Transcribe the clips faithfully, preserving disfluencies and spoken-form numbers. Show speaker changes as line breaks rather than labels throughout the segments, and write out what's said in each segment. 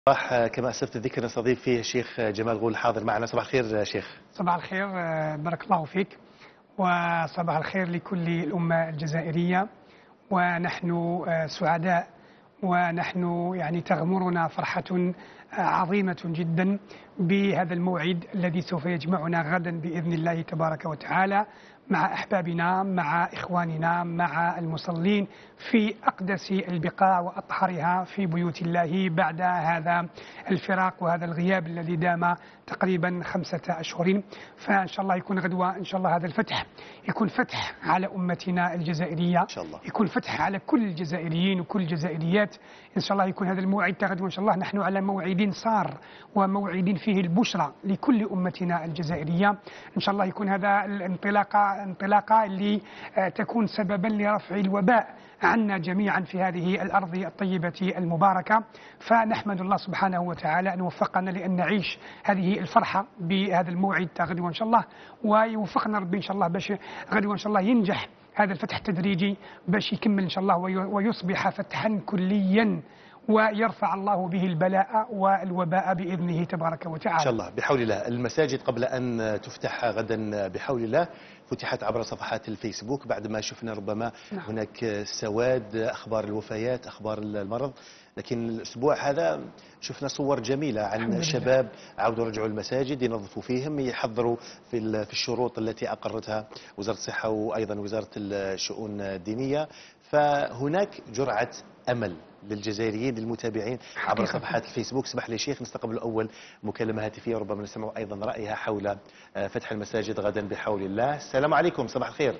صباح كما أسلفت الذكر نستضيف فيه الشيخ جمال غول حاضر معنا. صباح الخير شيخ.
صباح الخير، بارك الله فيك، وصباح الخير لكل الأمة الجزائرية. ونحن سعداء ونحن يعني تغمرنا فرحة عظيمة جدا بهذا الموعد الذي سوف يجمعنا غدا بإذن الله تبارك وتعالى مع أحبابنا، مع إخواننا، مع المصلين في أقدس البقاع وأطهرها في بيوت الله بعد هذا الفراق وهذا الغياب الذي دام تقريبا خمسة أشهر. فإن شاء الله يكون غدوة إن شاء الله هذا الفتح يكون فتح على أمتنا الجزائرية، إن شاء الله يكون فتح على كل الجزائريين وكل الجزائريات. إن شاء الله يكون هذا الموعد غدوة إن شاء الله نحن على موعد صار وموعد فيه البشرى لكل أمتنا الجزائرية. إن شاء الله يكون هذا الانطلاقة انطلاقة اللي تكون سببا لرفع الوباء عنا جميعا في هذه الأرض الطيبة المباركة. فنحمد الله سبحانه وتعالى أن وفقنا لأن نعيش هذه الفرحة بهذا الموعد غدوة إن شاء الله، ويوفقنا ربي إن شاء الله باش غدوة إن شاء الله ينجح هذا الفتح التدريجي باش يكمل إن شاء الله ويصبح فتحا كليا ويرفع الله به البلاء والوباء بإذنه تبارك وتعالى
إن شاء الله بحول الله. المساجد قبل أن تفتح غدا بحول الله فتحت عبر صفحات الفيسبوك بعد ما شفنا ربما نعم. هناك سواد أخبار الوفيات أخبار المرض، لكن الأسبوع هذا شفنا صور جميلة عن شباب عودوا رجعوا المساجد ينظفوا فيهم يحضروا في في الشروط التي أقرتها وزارة الصحة وأيضا وزارة الشؤون الدينية. فهناك جرعة أمل للجزائريين للمتابعين عبر صفحات الفيسبوك. اسمح لي شيخ نستقبل أول مكالمة هاتفية وربما نسمع أيضا رأيها حول فتح المساجد غدا بحول الله. السلام عليكم، صباح الخير.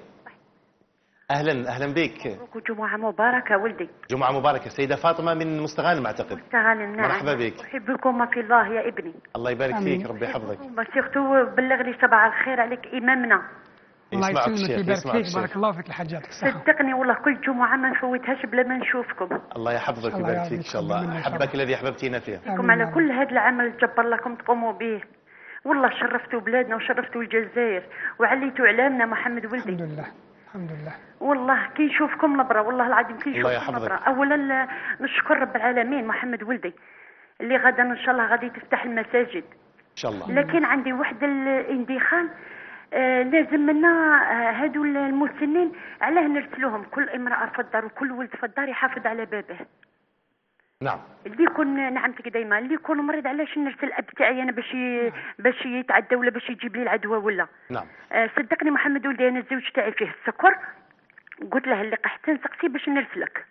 أهلا أهلا بك.
جمعة مباركة ولدي.
جمعة مباركة. سيدة فاطمة من مستغانم أعتقد.
مستغانم نعم.
مرحبا بك.
أحبكم في الله يا ابني.
الله يبارك فيك ربي يحفظك.
سيرتو بلغ لي صباح الخير عليك إمامنا.
الله يسلمك ويبارك فيك، بارك الله فيك الحاجات.
صدقني والله كل جمعة ما نفوتهاش بلا ما نشوفكم.
الله يحفظك ويبارك فيك إن شاء الله. أحبك الذي أحببتينا فيه.
لكم على كل هذا العمل الجبار لكم تقوموا به. والله شرفتوا بلادنا وشرفتوا الجزائر وعليتوا إعلامنا محمد ولدي.
الحمد لله الحمد لله.
والله كي نشوفكم نبرة، والله العظيم كي نشوفكم نبرة. أولا نشكر رب العالمين محمد ولدي اللي غدا إن شاء الله غادي تفتح المساجد
إن شاء الله.
لكن عندي واحد الاندخال آه لازم منا آه هادو المسنين علاه نرسلوهم كل امرأة في الدار وكل ولد في الدار يحافظ على بابه.
نعم.
اللي يكون نعمتك دايما اللي يكون مريض علاش نرسل الاب تاعي انا باش ي... باش يتعدى ولا باش يجيب لي العدوى ولا.
نعم.
آه صدقني محمد ولدي انا الزوج تاعي فيه السكر، قلت له اللي قحتن سقسي باش نرسلك.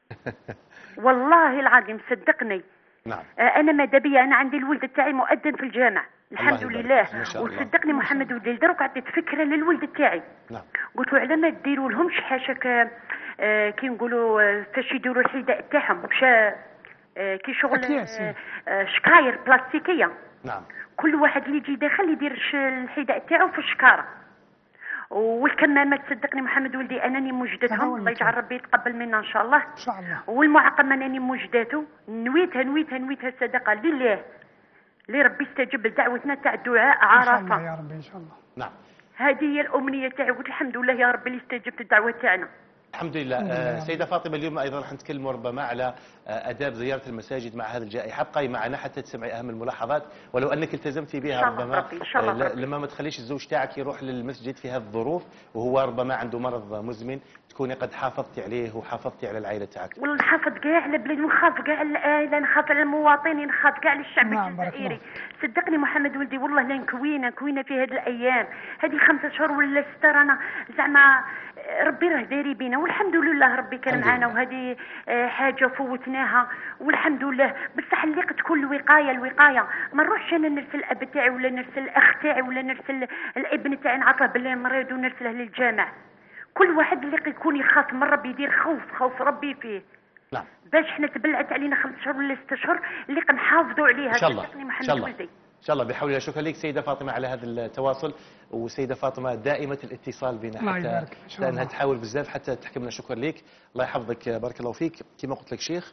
والله العظيم صدقني.
نعم.
آه انا ماذا بيا انا عندي الولد تاعي مؤذن في الجامع الحمد لله. وصدقني
الله.
محمد ولدي دروك عطيت فكره للولد تاعي.
نعم.
قلت له على ما ديروا لهمش حاشاك آه كي نقولوا آه فاش يديروا الحذاء تاعهم باش آه كي شغل آه آه شكاير بلاستيكيه.
نعم.
كل واحد اللي يجي داخل يدير الحذاء تاعو في الشكاره. والكمامات صدقني محمد ولدي انني موجدتهم، الله يجعل ربي يتقبل منا ان شاء الله.
ان شاء الله.
والمعقم انني موجداته نويتها نويتها نويتها صدقه لله لربي يستجب لدعوتنا تاع الدعاء عرفه.
ان شاء الله يا ربي ان شاء الله.
نعم.
هذه هي الامنيه تاعي، قلت الحمد لله يا ربي اللي استجبت الدعوه تاعنا.
الحمد لله. آه سيدة فاطمة اليوم أيضا راح نتكلم ربما على آه آداب زيارة المساجد مع هذه الجائحة. ابقي معنا حتى تسمعي أهم الملاحظات ولو أنك التزمتي بها ربما
ربي. إن شاء الله
آه لما ما تخليش الزوج تاعك يروح للمسجد في هذه الظروف وهو ربما عنده مرض مزمن تكوني قد حافظتي عليه وحافظتي على العائلة تاعك.
والله نحافظ كاع على بلادي ونخاف كاع على العائلة، نخاف على المواطنين، نخاف كاع على الشعب
نعم
الجزائري. صدقني محمد ولدي والله لا نكوينا كوينا في هذه الأيام هذه خمسة شهور ولا ستة رانا زعما ربي راه داري بينا والحمد لله ربي كان معنا وهذه حاجه فوتناها والحمد لله. بصح اللي قد تكون الوقايه الوقايه ما نروحش انا نرسل الاب تاعي ولا نرسل الاخ تاعي ولا نرسل الابن تاعي نعطيه بالله مريض ونرسله للجامع. كل واحد اللي يكون يخاف من ربي يدير خوف خوف ربي فيه.
نعم.
باش حنا تبلعت علينا خمس شهور ولا ست شهور اللي قنحافظوا عليها.
ان شاء الله
محمد
ان شاء الله
ولدي.
ان شاء الله بحول الله. شكرا لك سيدة فاطمة على هذا التواصل. وسيدة فاطمة دائمة الاتصال بنا حتى لأنها تحاول بزاف حتى تحكي لنا. شكرا لك الله يحفظك بارك الله فيك. كما قلت لك شيخ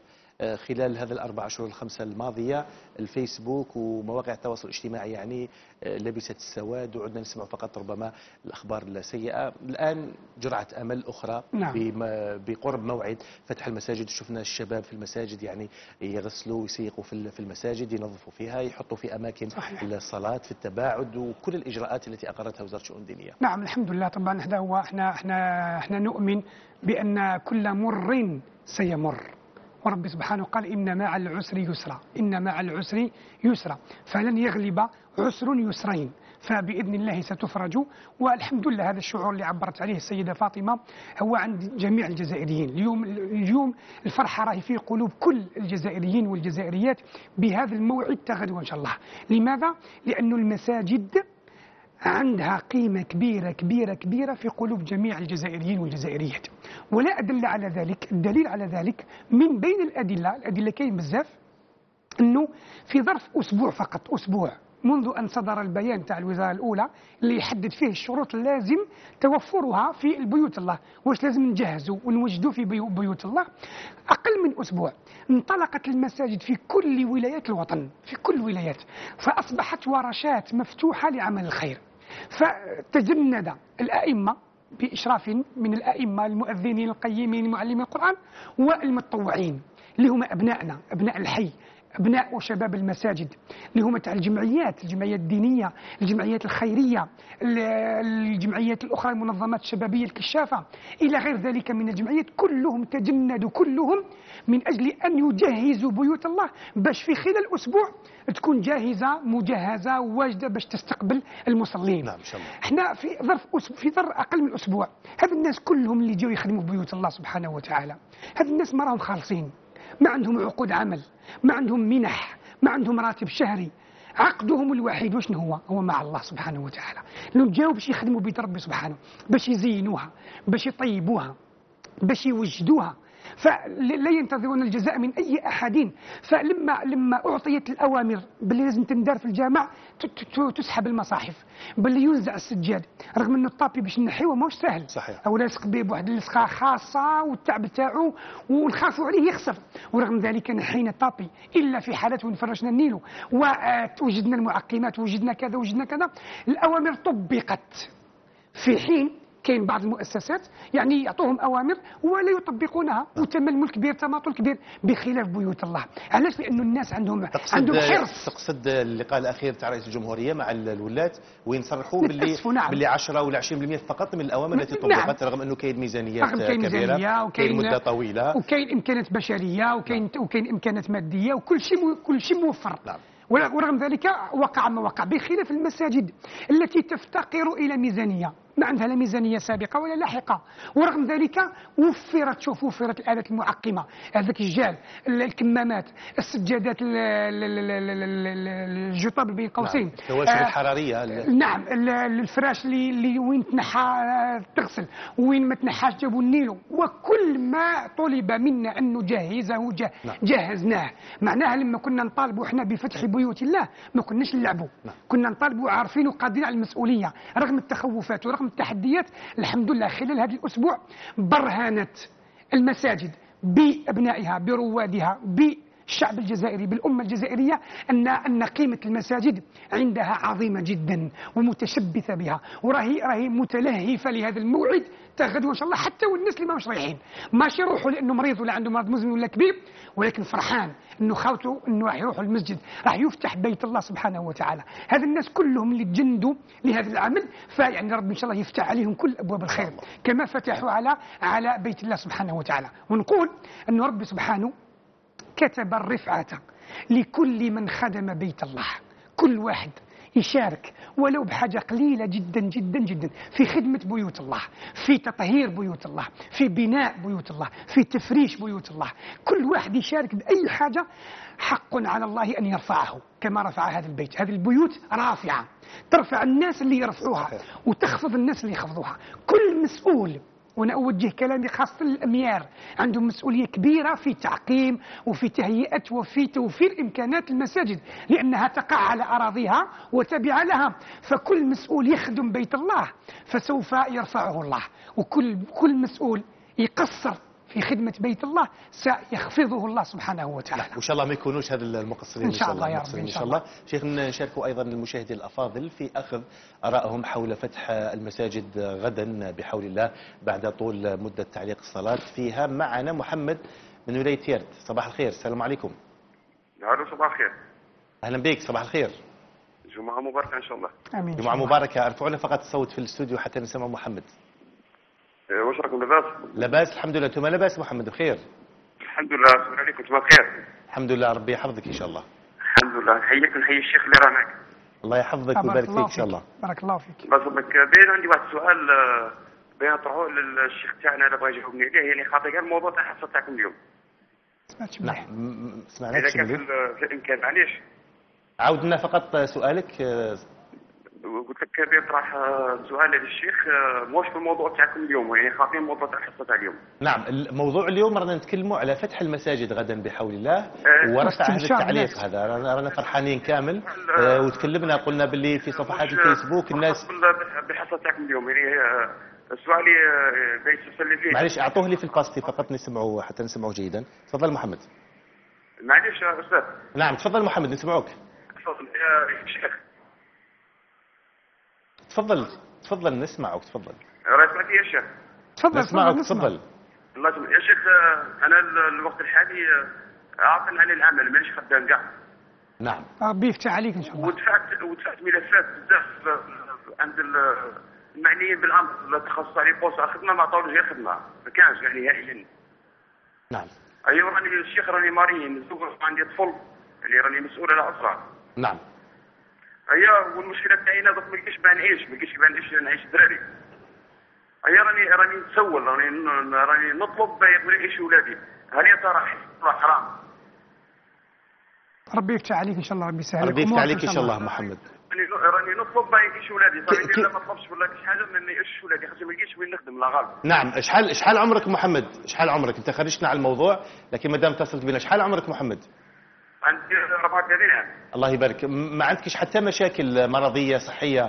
خلال هذا الأربع أشهر الخمسة الماضية الفيسبوك ومواقع التواصل الاجتماعي يعني لبست السواد، وعدنا نسمع فقط ربما الأخبار السيئة. الآن جرعة أمل أخرى. نعم. بقرب موعد فتح المساجد، شفنا الشباب في المساجد يعني يغسلوا ويسيقوا في المساجد، ينظفوا فيها، يحطوا في أماكن صحيح. الصلاة في التباعد وكل الإجراءات التي أقرتها وزارة الشؤون الدينية.
نعم الحمد لله. طبعا احنا هو احنا احنا احنا نؤمن بأن كل مر سيمر، ورب سبحانه قال إن مع العسر يسرا، إن مع العسر يسرا، فلن يغلب عسر يسرين، فبإذن الله ستفرج. والحمد لله هذا الشعور اللي عبرت عليه السيدة فاطمة هو عند جميع الجزائريين. اليوم اليوم الفرحة راهي في قلوب كل الجزائريين والجزائريات بهذا الموعد تغدو إن شاء الله. لماذا؟ لأن المساجد عندها قيمة كبيرة كبيرة كبيرة في قلوب جميع الجزائريين والجزائريات، ولا أدل على ذلك. الدليل على ذلك من بين الأدلة، الأدلة كاين بزاف، أنه في ظرف أسبوع فقط، أسبوع منذ أن صدر البيان تاع الوزارة الأولى اللي يحدد فيه الشروط اللازم توفرها في البيوت الله، واش لازم نجهزوا ونوجدوا في بيوت الله، أقل من أسبوع انطلقت المساجد في كل ولايات الوطن، في كل ولايات، فأصبحت ورشات مفتوحة لعمل الخير. فتجند الأئمة بإشراف من الأئمة المؤذنين القيمين معلمين القرآن والمتطوعين اللي هم أبنائنا، أبناء الحي، أبناء وشباب المساجد، اللي هم تاع الجمعيات، الجمعيات الدينية، الجمعيات الخيرية، الجمعيات الأخرى، المنظمات الشبابية الكشافة إلى غير ذلك من الجمعيات، كلهم تجندوا كلهم من أجل أن يجهزوا بيوت الله باش في خلال أسبوع تكون جاهزة مجهزة واجدة باش تستقبل المصلين.
نعم إن شاء الله.
احنا في ظرف في ظرف أقل من أسبوع هذا الناس كلهم اللي جاوا يخدموا في بيوت الله سبحانه وتعالى، هذا الناس ما راهم خالصين، ما عندهم عقود عمل، ما عندهم منح، ما عندهم راتب شهري، عقدهم الوحيد وشنو هو؟ هو مع الله سبحانه وتعالى، لأنهم جاوا باش يخدموا بيت ربي سبحانه، باش يزينوها، باش يطيبوها، باش يوجدوها، فلا ينتظرون الجزاء من أي أحد. فلما لما أعطيت الأوامر باللي لازم تندار في الجامع تسحب المصاحف، باللي ينزع السجاد، رغم أنه الطابي باش نحيوه ماهوش سهل
صحيح،
أو لاصق به بواحد اللصقة خاصة والتعب تاعو ونخافوا عليه يخسر، ورغم ذلك نحينا الطابي إلا في حالات وين فرشنا النيلو ووجدنا المعقمات وجدنا كذا وجدنا كذا. الأوامر طبقت في حين كاين بعض المؤسسات يعني يعطوهم اوامر ولا يطبقونها، وتململ كبير، تماطل كبير، بخلاف بيوت الله. علاش؟ لانه الناس عندهم عندهم حرص.
تقصد اللقاء الاخير تاع رئيس الجمهوريه مع الولاة وين صرحوا باللي
نعم.
باللي عشرة ولا عشرين بالمئة فقط من الاوامر التي طبقت، نعم. رغم انه كاين ميزانيات كبيره وكاين مده طويله
وكاين امكانات بشريه وكاين نعم. وكاين امكانات ماديه وكل شيء كل شيء موفر، نعم. ورغم ذلك وقع ما وقع، بخلاف المساجد التي تفتقر الى ميزانيه، ما عندها لا ميزانيه سابقه ولا لاحقه، ورغم ذلك وفرت، شوف وفرت الالات المعقمه، هذاك الجال، الكمامات، السجادات، الجطاب بين قوسين،
نعم. الكواشف آه الحراريه،
نعم، الفراش اللي, اللي وين تنحى تغسل وين ما تنحاش جابوا النيلو، وكل ما طلب منا ان نجهزه جه نعم. جهزناه. معناها لما كنا نطالبوا احنا بفتح بيوت الله ما كناش نلعبوا، نعم. كنا نطالبوا عارفين وقادرين على المسؤوليه رغم التخوفات ورغم التحديات. الحمد لله خلال هذا الأسبوع برهنت المساجد بأبنائها، بروادها، بالشعب الجزائري، بالأمة الجزائرية أن أن قيمة المساجد عندها عظيمة جدا ومتشبثة بها، وراهي راهي متلهفة لهذا الموعد تغدو إن شاء الله. حتى والناس اللي ما مش رايحين ماشي يروحوا لأنه مريض ولا عنده مرض مزمن ولا كبير، ولكن فرحان انه خاوته انه راح يروحوا المسجد، راح يفتح بيت الله سبحانه وتعالى. هذا الناس كلهم اللي تجندوا لهذا العمل، فيعني رب ان شاء الله يفتح عليهم كل ابواب الخير كما فتحوا على على بيت الله سبحانه وتعالى. ونقول انه رب سبحانه كتب الرفعة لكل من خدم بيت الله، كل واحد يشارك ولو بحاجة قليلة جدا جدا جدا في خدمة بيوت الله، في تطهير بيوت الله، في بناء بيوت الله، في تفريش بيوت الله. كل واحد يشارك بأي حاجة حق على الله أن يرفعه كما رفع هذا البيت. هذه البيوت رافعة، ترفع الناس اللي يرفعوها وتخفض الناس اللي يخفضوها. كل مسؤول، وأنا أوجه كلامي خاصة للأميار، عندهم مسؤولية كبيرة في تعقيم وفي تهيئة وفي توفير إمكانات المساجد، لأنها تقع على أراضيها وتابعة لها، فكل مسؤول يخدم بيت الله فسوف يرفعه الله، وكل كل مسؤول يقصر في خدمة بيت الله سيخفضه الله سبحانه وتعالى.
وإن شاء الله ما يكونوش هذا المقصرين
إن شاء الله يا رب.
إن شاء الله. شيخ نشاركوا أيضا المشاهدين الأفاضل في أخذ آرائهم حول فتح المساجد غدا بحول الله بعد طول مدة تعليق الصلاة فيها. معنا محمد من ولاية تيرت. صباح الخير. السلام عليكم.
الو صباح الخير.
أهلا بك. صباح الخير.
جمعة مباركة إن شاء الله.
آمين.
جمعة مباركة. ارفعوا لنا فقط الصوت في الاستوديو حتى نسمع محمد.
إيه، واش راكم لاباس؟
لاباس الحمد لله. انتم لاباس محمد بخير؟
الحمد لله. السلام عليكم. انتم بخير؟
الحمد لله ربي يحفظك إن شاء الله.
الحمد لله. نحييك ونحيي الشيخ اللي راه معك.
الله يحفظك ويبارك فيك إن شاء الله.
بارك الله فيك.
الله يصبك. باين عندي واحد السؤال آه، باين نطرحوه للشيخ تاعنا اللي بغى يجاوبني عليه، يعني خاطر كاع الموضوع تاع الحصة تاعكم اليوم.
سمعتش
نعم
مليح.
م-
إذا
سمعناكش
كان في
مليح.
ال- في الإمكان معليش.
عاود لنا فقط سؤالك. آه،
قلت لك باين طرح آه، سؤال للشيخ آه، موش في الموضوع تاعكم اليوم، يعني خاطر الموضوع تاع الحصة تاع اليوم.
نعم الموضوع اليوم رانا نتكلموا على فتح المساجد غدا بحول الله
آه،
ورفع هذا
واستبشار
التعليق
الناس.
هذا. رانا رانا فرحانين كامل. آه، وتكلمنا قلنا باللي في صفحات
موش،
الفيسبوك
آه،
الناس.
بال- بالحصة تاعكم اليوم، يعني آه، السؤال اللي باين تسأل فيه.
معليش اعطوه لي في الباستي فقط نسمعه حتى نسمعه جيدا. تفضل محمد.
معليش يا أستاذ.
نعم تفضل محمد نسمعوك.
تفضل يا شيخ.
تفضل تفضل نسمعك تفضل.
راه سمعتي يا شيخ؟
تفضل
نسمعك
نسمع.
تفضل.
الله يسلمك يا شيخ. آه، انا ال- الوقت الحالي آه، عاطل عن العمل، مانيش خدام كاع،
نعم
ربي يفتح عليك ان شاء الله.
ودفعت ودفعت ملفات بزاف آه، عند ال- المعنيين بالامر التخصص على بوست على الخدمه، ما عطاولوش غير خدمه، ما كانش يعني نهائيا.
نعم
ايوا راني الشيخ راني مريض، زوج عندي طفل اللي راني مسؤول على اسره.
نعم
ايوا والمشكله تاعي انا دوك ما لقيتش باه نعيش، ما لقيتش باه نعيش نعيش دراري. ايوا راني راني نتسول، راني ن- راني نطلب باه يقبل يعيش ولادي. هل يا ترى حلال حرام؟
ربي يفتح عليك ان شاء الله. ربي يسهل لك
ربي يفتح
أمورك
عليك ان شاء الله محمد.
راني راني نطلب باه يعيش ولادي،
ك-
صافي
ك-
الا ما طلبش ولا شي حاجه ما يعيش ولادي، خاطر ما لقيتش وين نخدم لا غالب.
نعم شحال شحال عمرك محمد؟ شحال عمرك؟ انت خرجتنا على الموضوع لكن ما دام اتصلت بنا شحال عمرك محمد؟
عندي أربعة وثلاثين عام.
الله يبارك. م- ما عندكش حتى مشاكل مرضيه صحيه؟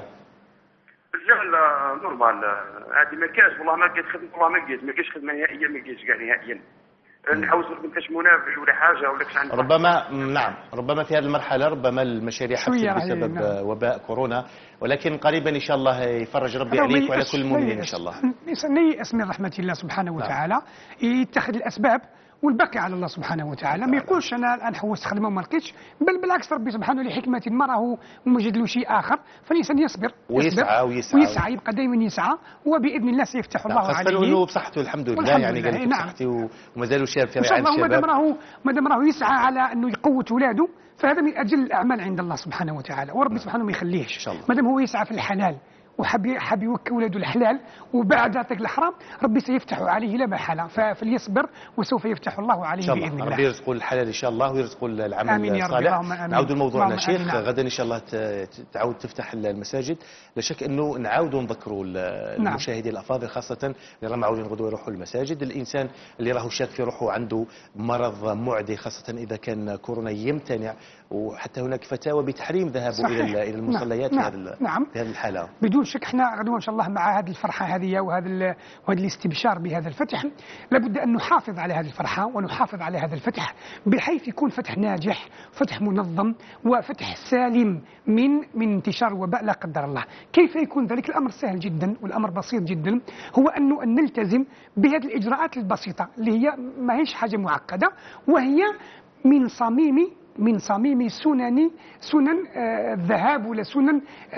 الرجال نورمال عادي، ما كاش والله ما لقيت خدمه، والله ما لقيت ما كاينش خدمه نهائيا، ما لقيتش كاع نهائيا. نحوس ما كاش منافع ولا حاجه ولا كاش عندي.
ربما نعم ربما في هذه المرحله ربما المشاريع
شوية
حفزت
راهي،
بسبب
نعم.
وباء كورونا، ولكن قريبا ان شاء الله يفرج ربي
هذا ما
عليك وعلى
يأس-
كل
لا
المؤمنين ان
يأس.
شاء الله.
الإنسان لا يأس من رحمة الله سبحانه وتعالى، يتخذ الأسباب والباقي على الله سبحانه وتعالى. ما يقولش انا الان حوست خدمه وما لقيتش، بل بالعكس ربي سبحانه لحكمه ما راهو موجد له شيء اخر، فالانسان يصبر
ويسعى
يصبر
ويسعى
ويسعى يبقى دائما يسعى، وباذن الله سيفتح الله
خاصة
عليه.
انه بصحته الحمد لله،
والحمد
يعني
لله،
قال لك
نعم.
بصحتي و- ومازالوا شاب في
ان شاء
رعايه
الله ما دام
الشباب.
راهو ما دام راهو يسعى على انه يقوت اولاده، فهذا من اجل الاعمال عند الله سبحانه وتعالى، وربي سبحانه ما يخليهش.
إن شاء الله.
ما دام هو يسعى في الحلال وحب حب يوكل اولاده الحلال وبعد ذلك الحرام، ربي سيفتح عليه لا محاله، ف- فليصبر وسوف يفتح الله عليه
ان شاء
باذن
الله
الله.
ربي يرزقوا الحلال ان شاء الله ويرزقوا العمل
آمين يا رب،
الصالح.
اللهم آمين.
نعود لموضوعنا
اللهم آمين.
شيخ.
نعم.
غدا ان شاء الله ت- ت- تعود تفتح المساجد. لا شك انه نعاودوا نذكروا ال-
نعم.
المشاهدين الافاضل خاصه اللي راهم معودين غدوه يروحوا المساجد. الانسان اللي راهو شاك في روحه عنده مرض معدي خاصه اذا كان كورونا يمتنع، وحتى هناك فتاوى بتحريم ذهابه
صحيح.
الى ال- الى المصليات
نعم.
في هذا ال-
نعم.
في هذه الحاله.
بدون شك احنا غدوه ان شاء الله مع هذه الفرحه هذه وهذا ال- وهذا الاستبشار بهذا الفتح، لابد ان نحافظ على هذه الفرحه ونحافظ على هذا الفتح بحيث يكون فتح ناجح، فتح منظم، وفتح سالم من من انتشار وباء لا قدر الله. كيف يكون ذلك؟ الامر سهل جدا والامر بسيط جدا، هو انه ان نلتزم بهذه الاجراءات البسيطه اللي هي ما هيش حاجه معقده، وهي من صميم من صميم سنن سنن آه، الذهاب ولا سنن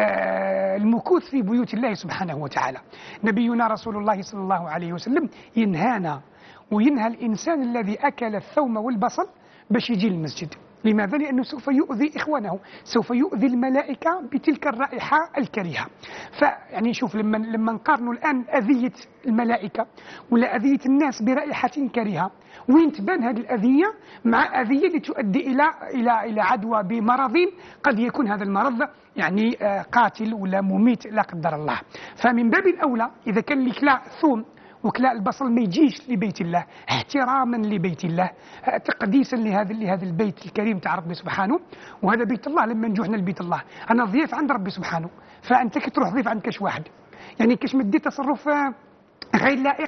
آه، المكوث في بيوت الله سبحانه وتعالى. نبينا رسول الله صلى الله عليه وسلم ينهانا وينهى الإنسان الذي أكل الثوم والبصل باش يجي للمسجد. لماذا؟ لأنه سوف يؤذي إخوانه، سوف يؤذي الملائكة بتلك الرائحة الكريهة. فيعني شوف لما لما نقارنوا الآن أذية الملائكة ولا أذية الناس برائحة كريهة، وين تبان هذه الأذية مع أذية اللي تؤدي إلى إلى إلى عدوى بمرض قد يكون هذا المرض يعني آه، قاتل ولا مميت لا قدر الله. فمن باب الأولى إذا كان لك لا ثوم وكلاء البصل ما يجيش لبيت الله احتراما لبيت الله، آه، تقديسا لهذا لهذا البيت الكريم تاع ربي سبحانه. وهذا بيت الله لما نجوحنا لبيت الله انا ضيف عند ربي سبحانه، فانت كي تروح ضيف عند كاش واحد يعني كاش مدي تصرف آه، غير لائق،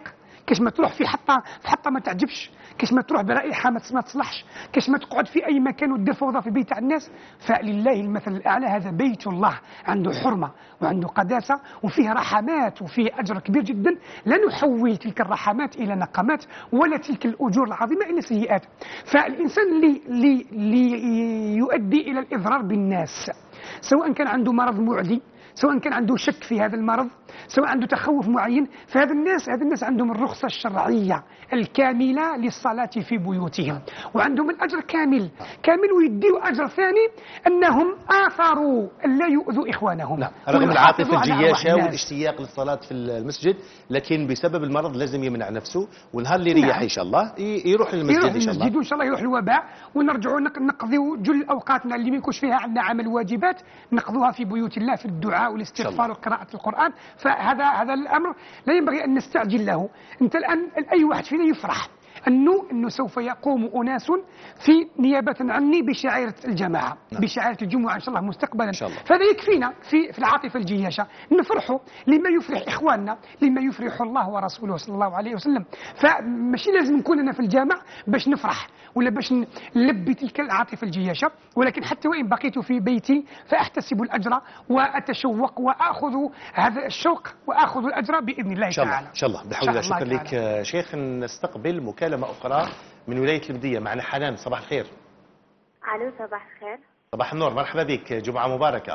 كاش ما تروح في حطه في حطه ما تعجبش، كاش ما تروح برائحه ما ما تصلحش، كاش ما تقعد في اي مكان ودير فوضى في بيت الناس. فلله المثل الاعلى، هذا بيت الله عنده حرمه وعنده قداسه وفيه رحمات وفيه اجر كبير جدا. لا نحول تلك الرحمات الى نقمات ولا تلك الاجور العظيمه الى سيئات. فالانسان اللي اللي, اللي يؤدي الى الاضرار بالناس، سواء كان عنده مرض معدي، سواء كان عنده شك في هذا المرض، سواء عنده تخوف معين، فهذا الناس هذا الناس عندهم الرخصة الشرعية الكاملة للصلاة في بيوتهم، وعندهم الأجر كامل كامل، ويديوا أجر ثاني أنهم آثروا أن لا يؤذوا إخوانهم.
نعم. رغم العاطفة الجياشة والاشتياق للصلاة في المسجد، لكن بسبب المرض لازم يمنع نفسه، والنهار اللي يريح إن شاء الله يروح للمسجد
يروح
إن شاء الله.
المسجد وإن شاء الله يروح الوباء، ونرجعوا نقضيوا جل أوقاتنا اللي ما يكونش فيها عندنا عمل واجبات نقضوها في بيوت الله في الدعاء والاستغفار وقراءة القرآن. فهذا هذا الأمر لا ينبغي أن نستعجل له. أنت الآن أي واحد فينا يفرح أنه أنه سوف يقوم أناس في نيابة عني بشعيرة الجماعة، نعم. بشعيرة الجمعة إن شاء الله مستقبلا. فهذا يكفينا في في العاطفة الجياشة، نفرحوا لما يفرح إخواننا، لما يفرح الله ورسوله صلى الله عليه وسلم. فماشي لازم نكون أنا في الجامع باش نفرح ولا باش نلبي تلك العاطفة الجياشة، ولكن حتى وإن بقيت في بيتي فأحتسب الأجر وأتشوق وأخذ هذا الشوق وأخذ الأجر بإذن الله تعالى.
إن شاء الله. بحول الله. شكرا لك شيخ. نستقبل مكالمة أخرى من ولاية البدية. معنا حنان. صباح الخير.
الو صباح الخير.
صباح النور. مرحبا بك. جمعة مباركة.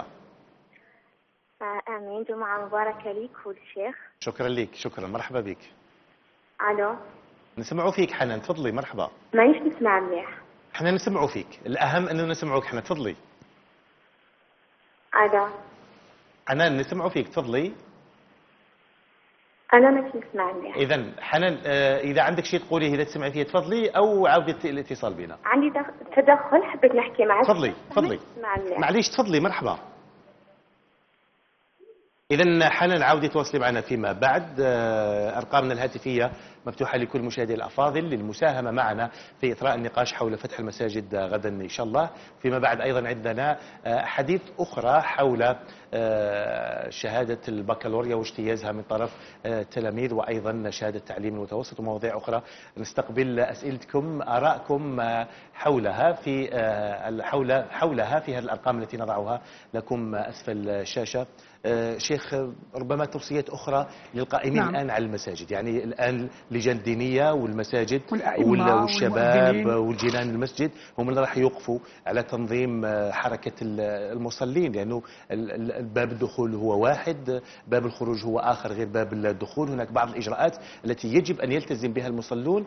آه امين. جمعة مباركة ليك وللشيخ.
شكرا لك. شكرا. مرحبا بك.
الو.
نسمعوا فيك حنان. تفضلي. مرحبا.
مانيش نسمع مليح.
احنا نسمعوا فيك، الأهم أنه نسمعوك. احنا تفضلي.
الو.
حنان نسمعوا فيك. تفضلي.
أنا مش نسمع مليح.
إذا حنان آه إذا عندك شيء تقوليه إذا تسمعي فيه تفضلي، أو عودة الاتصال بنا.
عندي تدخل حبيت نحكي معك.
تفضلي. تفضلي. معليش. تفضلي. مرحبا. إذا حنان عودي تواصلي معنا فيما بعد. أرقامنا الهاتفية مفتوحة لكل مشاهدي الأفاضل للمساهمة معنا في إثراء النقاش حول فتح المساجد غدا إن شاء الله. فيما بعد أيضا عندنا حديث أخرى حول شهادة البكالوريا واجتيازها من طرف التلاميذ، وأيضا شهادة التعليم المتوسط ومواضيع أخرى. نستقبل أسئلتكم آراءكم حولها في حول حولها في هذه الأرقام التي نضعها لكم أسفل الشاشة. شيخ، ربما توصيات أخرى للقائمين نعم. الآن على المساجد، يعني الآن اللجان الدينية والمساجد والشباب والجيران المسجد هم اللي راح يوقفوا على تنظيم حركة المصلين، لأنه باب الدخول هو واحد، باب الخروج هو آخر غير باب الدخول. هناك بعض الإجراءات التي يجب أن يلتزم بها المصلون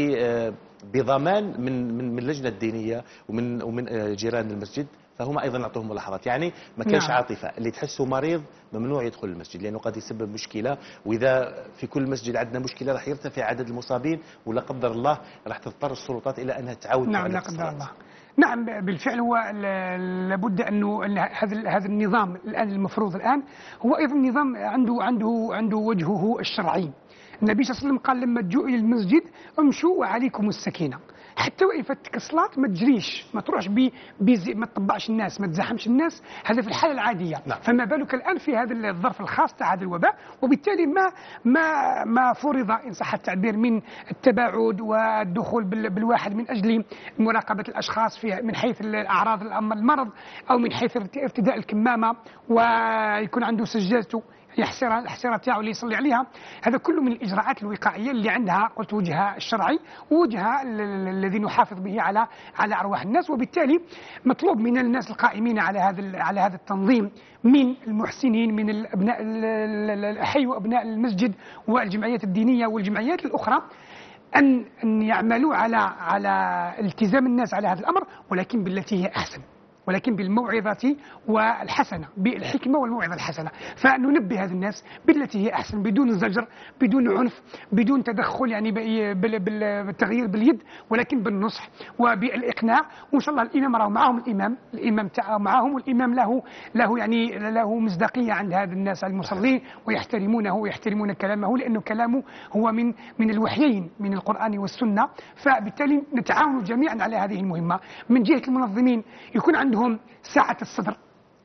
بضمان من من اللجنة الدينية ومن ومن جيران المسجد، فهم أيضا نعطوهم ملاحظات. يعني ما كانش نعم. عاطفة. اللي تحسه مريض ممنوع يدخل المسجد، لأنه قد يسبب مشكلة، وإذا في كل مسجد عندنا مشكلة راح يرتفع عدد المصابين، ولا قدر الله راح تضطر السلطات إلى أنها تعود.
نعم لا قدر الله. نعم بالفعل. هو لابد أنه هذا هذا النظام الآن المفروض الآن هو أيضا نظام عنده عنده عنده وجهه الشرعي. النبي صلى الله عليه وسلم قال لما تجوا إلى المسجد امشوا وعليكم السكينة، حتى وإن فاتك الصلاة ما تجريش، ما تروحش بيزي، ما تطبعش الناس، ما تزاحمش الناس، هذا في الحالة العادية. نعم. فما بالك الآن في هذا الظرف الخاص تاع هذا الوباء، وبالتالي ما ما ما فرض إن صح التعبير من التباعد والدخول بالواحد من أجل مراقبة الأشخاص في من حيث الأعراض المرض، أو من حيث ارتداء الكمامة ويكون عنده سجادته يحسرها الحسيرة تاعو اللي يصلي عليها. هذا كله من الإجراءات الوقائية اللي عندها قلت وجهها الشرعي ووجهها الذي نحافظ به على على أرواح الناس. وبالتالي مطلوب من الناس القائمين على هذا على هذا التنظيم من المحسنين، من الأبناء الحي وأبناء المسجد والجمعيات الدينية والجمعيات الأخرى، أن أن يعملوا على على التزام الناس على هذا الأمر، ولكن بالتي هي أحسن، ولكن بالموعظة والحسنة، بالحكمة والموعظة الحسنة. فننبه هذا الناس بالتي هي أحسن، بدون زجر، بدون عنف، بدون تدخل يعني بالتغيير باليد، ولكن بالنصح وبالإقناع. وإن شاء الله الإمام راهو معهم، الإمام الإمام تاعهم معهم، والإمام له له يعني له مصداقية عند هذا الناس المصلين، ويحترمونه ويحترمون كلامه، لأنه كلامه هو من من الوحيين، من القرآن والسنة. فبالتالي نتعاون جميعا على هذه المهمة. من جهة المنظمين يكون عندهم ساعة الصدر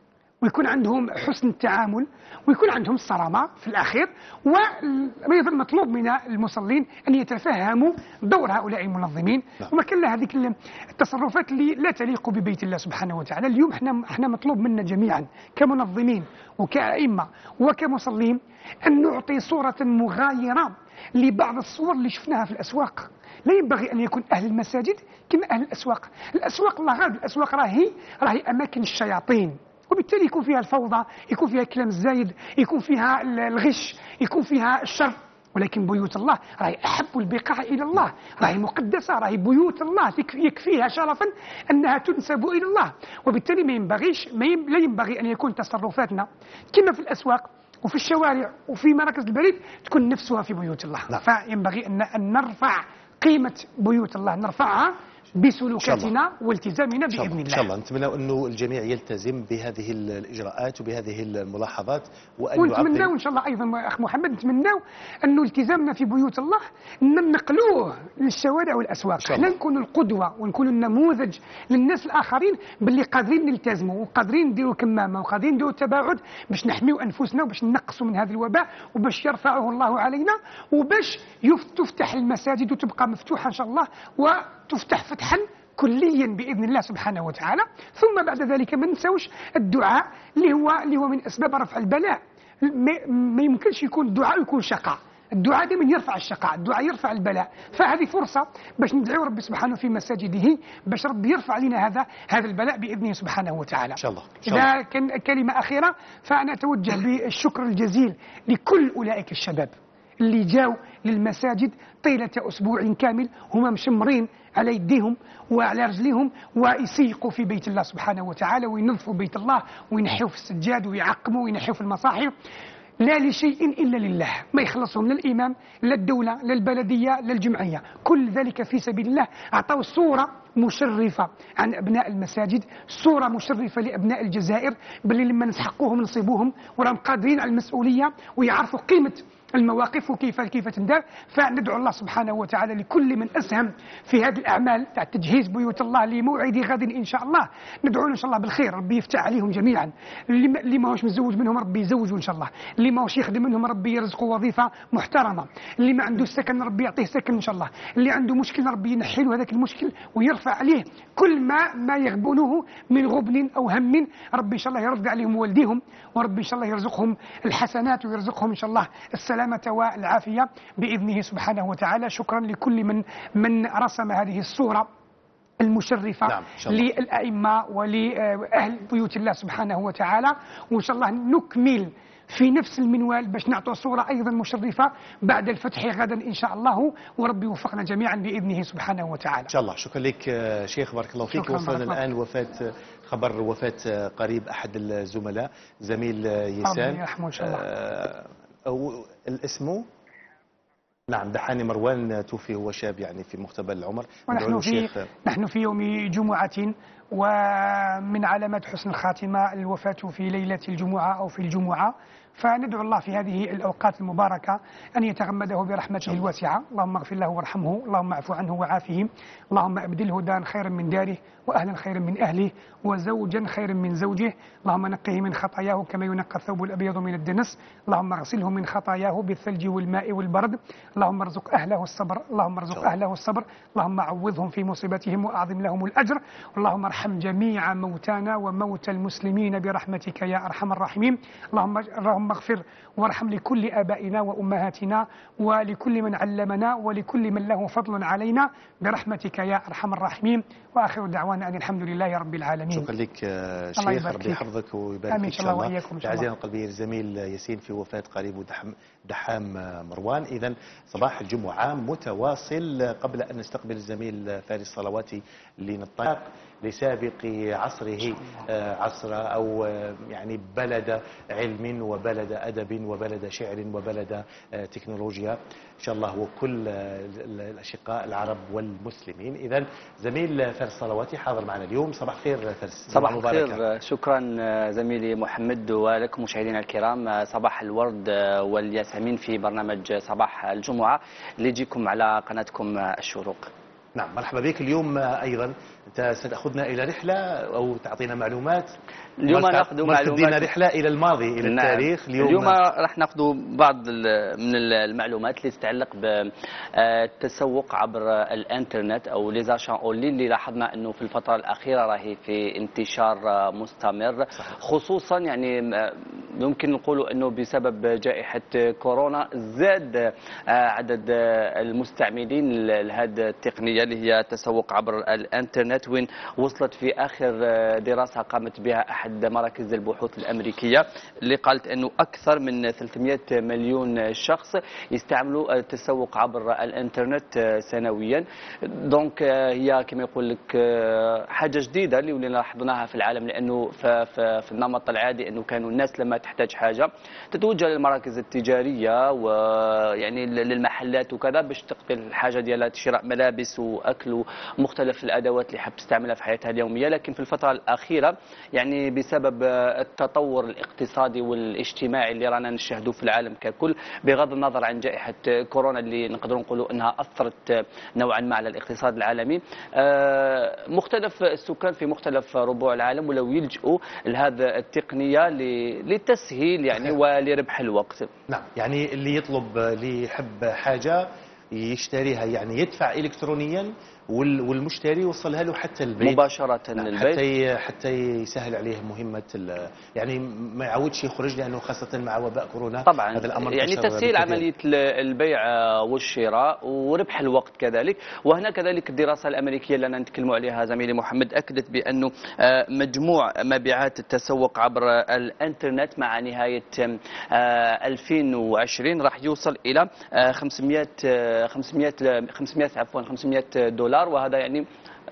ويكون عندهم حسن التعامل ويكون عندهم الصرامة في الأخير. وأيضا مطلوب من المصلين أن يتفهموا دور هؤلاء المنظمين وما كان لها هذيك التصرفات اللي لا تليق ببيت الله سبحانه وتعالى. اليوم احنا احنا مطلوب منا جميعا كمنظمين وكأئمة وكمصلين أن نعطي صورة مغايرة لبعض الصور اللي شفناها في الأسواق. لا ينبغي أن يكون أهل المساجد كما أهل الأسواق. الأسواق الله غالب، الأسواق راهي راهي أماكن الشياطين، وبالتالي يكون فيها الفوضى، يكون فيها الكلام الزايد، يكون فيها الغش، يكون فيها الشر. ولكن بيوت الله راهي أحب البقاع إلى الله، راهي مقدسة، راهي بيوت الله يكفيها شرفا أنها تنسب إلى الله. وبالتالي ما ينبغيش ما يم... لا ينبغي أن يكون تصرفاتنا كما في الأسواق وفي الشوارع وفي مراكز البريد تكون نفسها في بيوت الله. لا. فينبغي أن... أن نرفع قيمة بيوت الله، نرفعها بسلوكاتنا والتزامنا بإذن الله. إن
شاء الله نتمنى أنه الجميع يلتزم بهذه الإجراءات وبهذه الملاحظات، وأن
ونتمنى إن شاء الله أيضا أخ محمد نتمنى أنه التزامنا في بيوت الله ننقلوه للشوارع والأسواق. احنا نكون القدوة ونكون النموذج للناس الآخرين باللي قادرين نلتزموا وقادرين نديروا كمامة وقادرين نديروا التباعد باش نحميوا أنفسنا وباش ننقصوا من هذا الوباء وباش يرفعه الله علينا وباش تفتح المساجد وتبقى مفتوحة إن شاء الله وتفتح فتحا كليا باذن الله سبحانه وتعالى. ثم بعد ذلك ما ننساوش الدعاء اللي هو اللي هو من اسباب رفع البلاء. ما يمكنش يكون الدعاء يكون شقاء، الدعاء دائما يرفع الشقاء، الدعاء يرفع البلاء. فهذه فرصه باش ندعو ربي سبحانه في مساجده باش ربي يرفع لنا هذا هذا البلاء باذنه سبحانه وتعالى.
ان شاء الله. إن شاء الله.
اذا كان كلمه اخيره فانا اتوجه بالشكر الجزيل لكل اولئك الشباب اللي جاوا للمساجد طيلة أسبوع كامل هما مشمرين على يديهم وعلى رجليهم ويسيقوا في بيت الله سبحانه وتعالى وينظفوا بيت الله وينحوا في السجاد ويعقموا وينحوا في المصاحف، لا لشيء إلا لله، ما يخلصهم لا الإمام لا الدولة لا البلدية لا الجمعية، كل ذلك في سبيل الله. أعطوا صورة مشرفة عن أبناء المساجد، صورة مشرفة لأبناء الجزائر باللي لما نسحقوهم نصيبوهم وراهم قادرين على المسؤولية ويعرفوا قيمة المواقف وكيف كيف تندار. فندعو الله سبحانه وتعالى لكل من أسهم في هذه الأعمال تاع تجهيز بيوت الله لموعد غد إن شاء الله، ندعو إن شاء الله بالخير، ربي يفتح عليهم جميعا. اللي ما هوش متزوج منهم ربي يزوجه إن شاء الله، اللي ما هوش يخدم منهم ربي يرزقه وظيفة محترمة، اللي ما عنده سكن ربي يعطيه سكن إن شاء الله، اللي عنده مشكل ربي ينحي له هذاك المشكل ويرفع عليه كل ما ما يغبنه من غبن أو هم. ربي إن شاء الله يرد عليهم والديهم، وربي إن شاء الله يرزقهم الحسنات ويرزقهم إن شاء الله السلامة والعافية بإذنه سبحانه وتعالى. شكرا لكل من من رسم هذه الصورة المشرفة. نعم للأئمة ولأهل بيوت الله سبحانه وتعالى، وإن شاء الله نكمل في نفس المنوال باش نعطوا صورة أيضا مشرفة بعد الفتح غدا إن شاء الله، وربي يوفقنا جميعا بإذنه سبحانه وتعالى.
إن شاء الله. شكرا لك شيخ، بارك الله فيك. وصلنا الآن وفاة خبر وفاة قريب أحد الزملاء زميل يسان،
الله يرحمه إن شاء الله.
أو الاسم نعم دحاني مروان توفي، هو شاب يعني في مقتبل العمر.
ونحن في نحن في يوم جمعة، ومن علامات حسن الخاتمة الوفاة في ليلة الجمعة أو في الجمعة، فندعو الله في هذه الأوقات المباركة أن يتغمده برحمته الواسعة. اللهم اغفر له وارحمه، اللهم اعف عنه وعافه، اللهم أبدله دارا خيرا من داره وأهلا خيرا من أهله وزوجا خيرا من زوجه، اللهم نقه من خطاياه كما ينقى الثوب الأبيض من الدنس، اللهم اغسله من خطاياه بالثلج والماء والبرد، اللهم ارزق أهله الصبر، اللهم ارزق أهله الصبر، اللهم عوضهم في مصيبتهم وأعظم لهم الأجر، اللهم ارحم جميع موتانا وموتى المسلمين برحمتك يا أرحم الراحمين، اللهم اللهم اغفر وارحم لكل آبائنا وأمهاتنا ولكل من علمنا ولكل من له فضل علينا برحمتك يا أرحم الراحمين، وآخر دعوانا أن الحمد لله رب العالمين.
شكرا لك شيخ، ربي يحفظك ويبارك فيك إن شاء الله. عزيزنا القلبي الزميل ياسين في وفاة قريب دحام مروان. إذا صباح الجمعة متواصل قبل أن نستقبل الزميل فارس صلواتي لنطلق لسابق عصره عصر أو يعني بلد علم وبلد أدب وبلد شعر وبلد تكنولوجيا إن شاء الله، وكل الأشقاء العرب والمسلمين. إذا زميل فارس صلواتي حاضر معنا اليوم. صباح الخير فارس.
صباح الخير، شكرا زميلي محمد ولكم مشاهدينا الكرام. صباح الورد والياسمين في برنامج صباح الجمعة اللي يجيكم على قناتكم الشروق.
نعم مرحبا بك. اليوم أيضا أنت ستأخذنا إلى رحلة أو تعطينا معلومات.
اليوم ناخذ معلومات.
تدينا رحله الى الماضي، الى
نعم.
التاريخ.
اليوم, اليوم راح ناخذ بعض من المعلومات اللي تتعلق بالتسوق عبر الانترنت او لي زاشان اون اللي لاحظنا انه في الفتره الاخيره راهي في انتشار مستمر. صحيح. خصوصا يعني يمكن نقولوا انه بسبب جائحه كورونا زاد عدد المستعملين لهذه التقنيه اللي هي التسوق عبر الانترنت، وين وصلت في اخر دراسه قامت بها احد مراكز البحوث الامريكيه اللي قالت انه اكثر من ثلاثمئة مليون شخص يستعملوا التسوق عبر الانترنت سنويا. دونك هي كما يقول لك حاجه جديده اللي ولينا لاحظناها في العالم، لانه في النمط العادي انه كانوا الناس لما تحتاج حاجه تتوجه للمراكز التجاريه ويعني للمحلات وكذا باش تقضي الحاجه ديالها، شراء ملابس واكل ومختلف الادوات اللي حاب تستعملها في حياتها اليوميه. لكن في الفتره الاخيره يعني بسبب التطور الاقتصادي والاجتماعي اللي رانا نشاهدوه في العالم ككل، بغض النظر عن جائحه كورونا اللي نقدروا نقولوا انها اثرت نوعا ما على الاقتصاد العالمي، مختلف السكان في مختلف ربوع العالم ولو يلجؤوا لهذا التقنيه للتسهيل يعني ولربح الوقت.
نعم، يعني اللي يطلب اللي يحب حاجه يشتريها يعني يدفع الكترونيا والمشتري يوصلها له حتى البيت
مباشرة للبيت،
حتى حتى يسهل عليه مهمة يعني ما يعودش يخرج، لأنه خاصة مع وباء كورونا
طبعا
هذا الأمر
يعني تسهيل عملية البيع والشراء وربح الوقت كذلك. وهنا كذلك الدراسة الأمريكية اللي أنا نتكلموا عليها زميلي محمد أكدت بأنه مجموع مبيعات التسوق عبر الإنترنت مع نهاية ألفين وعشرين راح يوصل إلى خمسمئة خمسمئة خمسمئة عفوا خمسمئة دولار، وهذا يعني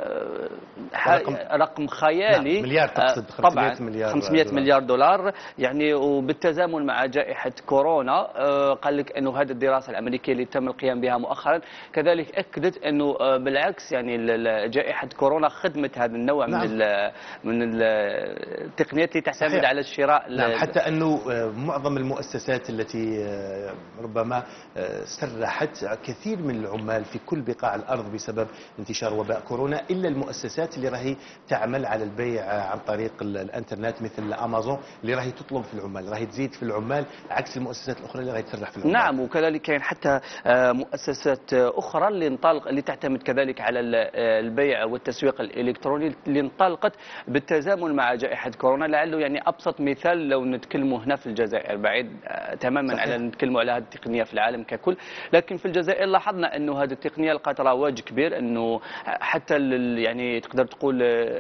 رقم, رقم خيالي.
نعم. مليار تقصد.
طبعا
مليار
خمسمئة دولار. مليار دولار يعني. وبالتزامن مع جائحة كورونا قال لك انه هذه الدراسة الامريكية اللي تم القيام بها مؤخرا كذلك اكدت انه بالعكس يعني جائحة كورونا خدمت هذا النوع نعم. من من التقنيات اللي تعتمد صحيح. على الشراء.
نعم، حتى انه معظم المؤسسات التي ربما سرحت كثير من العمال في كل بقاع الارض بسبب انتشار وباء كورونا، إلا المؤسسات اللي راهي تعمل على البيع عن طريق الانترنت مثل امازون اللي راهي تطلب في العمال، راهي تزيد في العمال عكس المؤسسات الاخرى اللي راهي تسرح في العمال.
نعم، وكذلك كاين حتى مؤسسات اخرى اللي انطلق اللي تعتمد كذلك على البيع والتسويق الالكتروني اللي انطلقت بالتزامن مع جائحة كورونا. لعله يعني ابسط مثال لو نتكلموا هنا في الجزائر، بعيد تماما صحيح. على نتكلموا على هذه التقنية في العالم ككل، لكن في الجزائر لاحظنا انه هذه التقنية لقت رواج كبير، انه حتى يعني تقدر تقول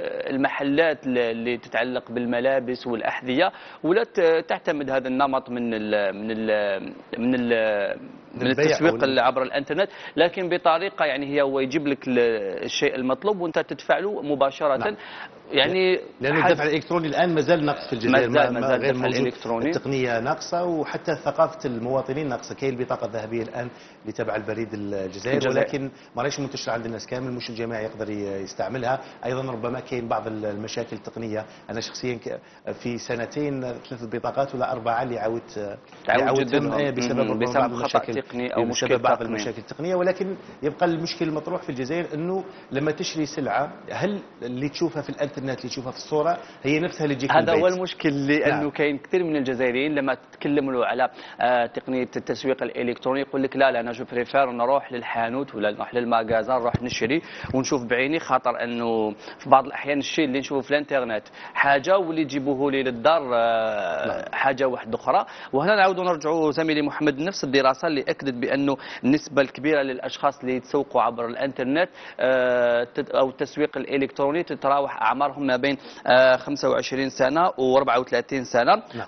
المحلات اللي تتعلق بالملابس والأحذية ولات تعتمد هذا النمط من ال من ال من ال من التسويق عبر الانترنت، لكن بطريقه يعني هي هو يجيب لك الشيء المطلوب وانت تدفع له مباشره. نعم. يعني
لأن الدفع الإلكتروني الآن مازال ناقص في الجزائر،
مازال مازال غير موجود.
التقنية ناقصة وحتى ثقافة المواطنين ناقصة. كاين البطاقة الذهبية الآن اللي تبع البريد الجزائر, الجزائر ولكن ما راهيش منتشرة عند الناس كامل، مش الجميع يقدر يستعملها. أيضا ربما كاين بعض المشاكل التقنية. أنا شخصيا في سنتين ثلاث بطاقات ولا أربعة اللي عاودت
تعاود
بسبب
بسبب خطأ تقني أو مشكلة
بعض المشاكل التقنية. ولكن يبقى المشكل المطروح في الجزائر أنه لما تشري سلعة هل اللي تشوفها في الانترنت اللي تشوفها في الصورة هي نفسها اللي تجيك
هذا هو المشكل، لأنه نعم. كاين كثير من الجزائريين لما تتكلم له على آه تقنية التسويق الإلكتروني يقول لك لا لا أنا جو بريفير نروح للحانوت ولا نروح للماغازان نروح نشري ونشوف بعيني، خاطر أنه في بعض الأحيان الشيء اللي نشوفه في الانترنت حاجة واللي يجيبوه لي للدار آه نعم. حاجة واحدة أخرى. وهنا نعود نرجعوا زميلي محمد نفس الدراسة اللي أكدت بأنه النسبة الكبيرة للأشخاص اللي يتسوقوا عبر الانترنت آه أو التسويق الإلكتروني تتراوح أعمارهم ما بين آه خمسة وعشرين سنة وأربعة وثلاثين سنة. نعم.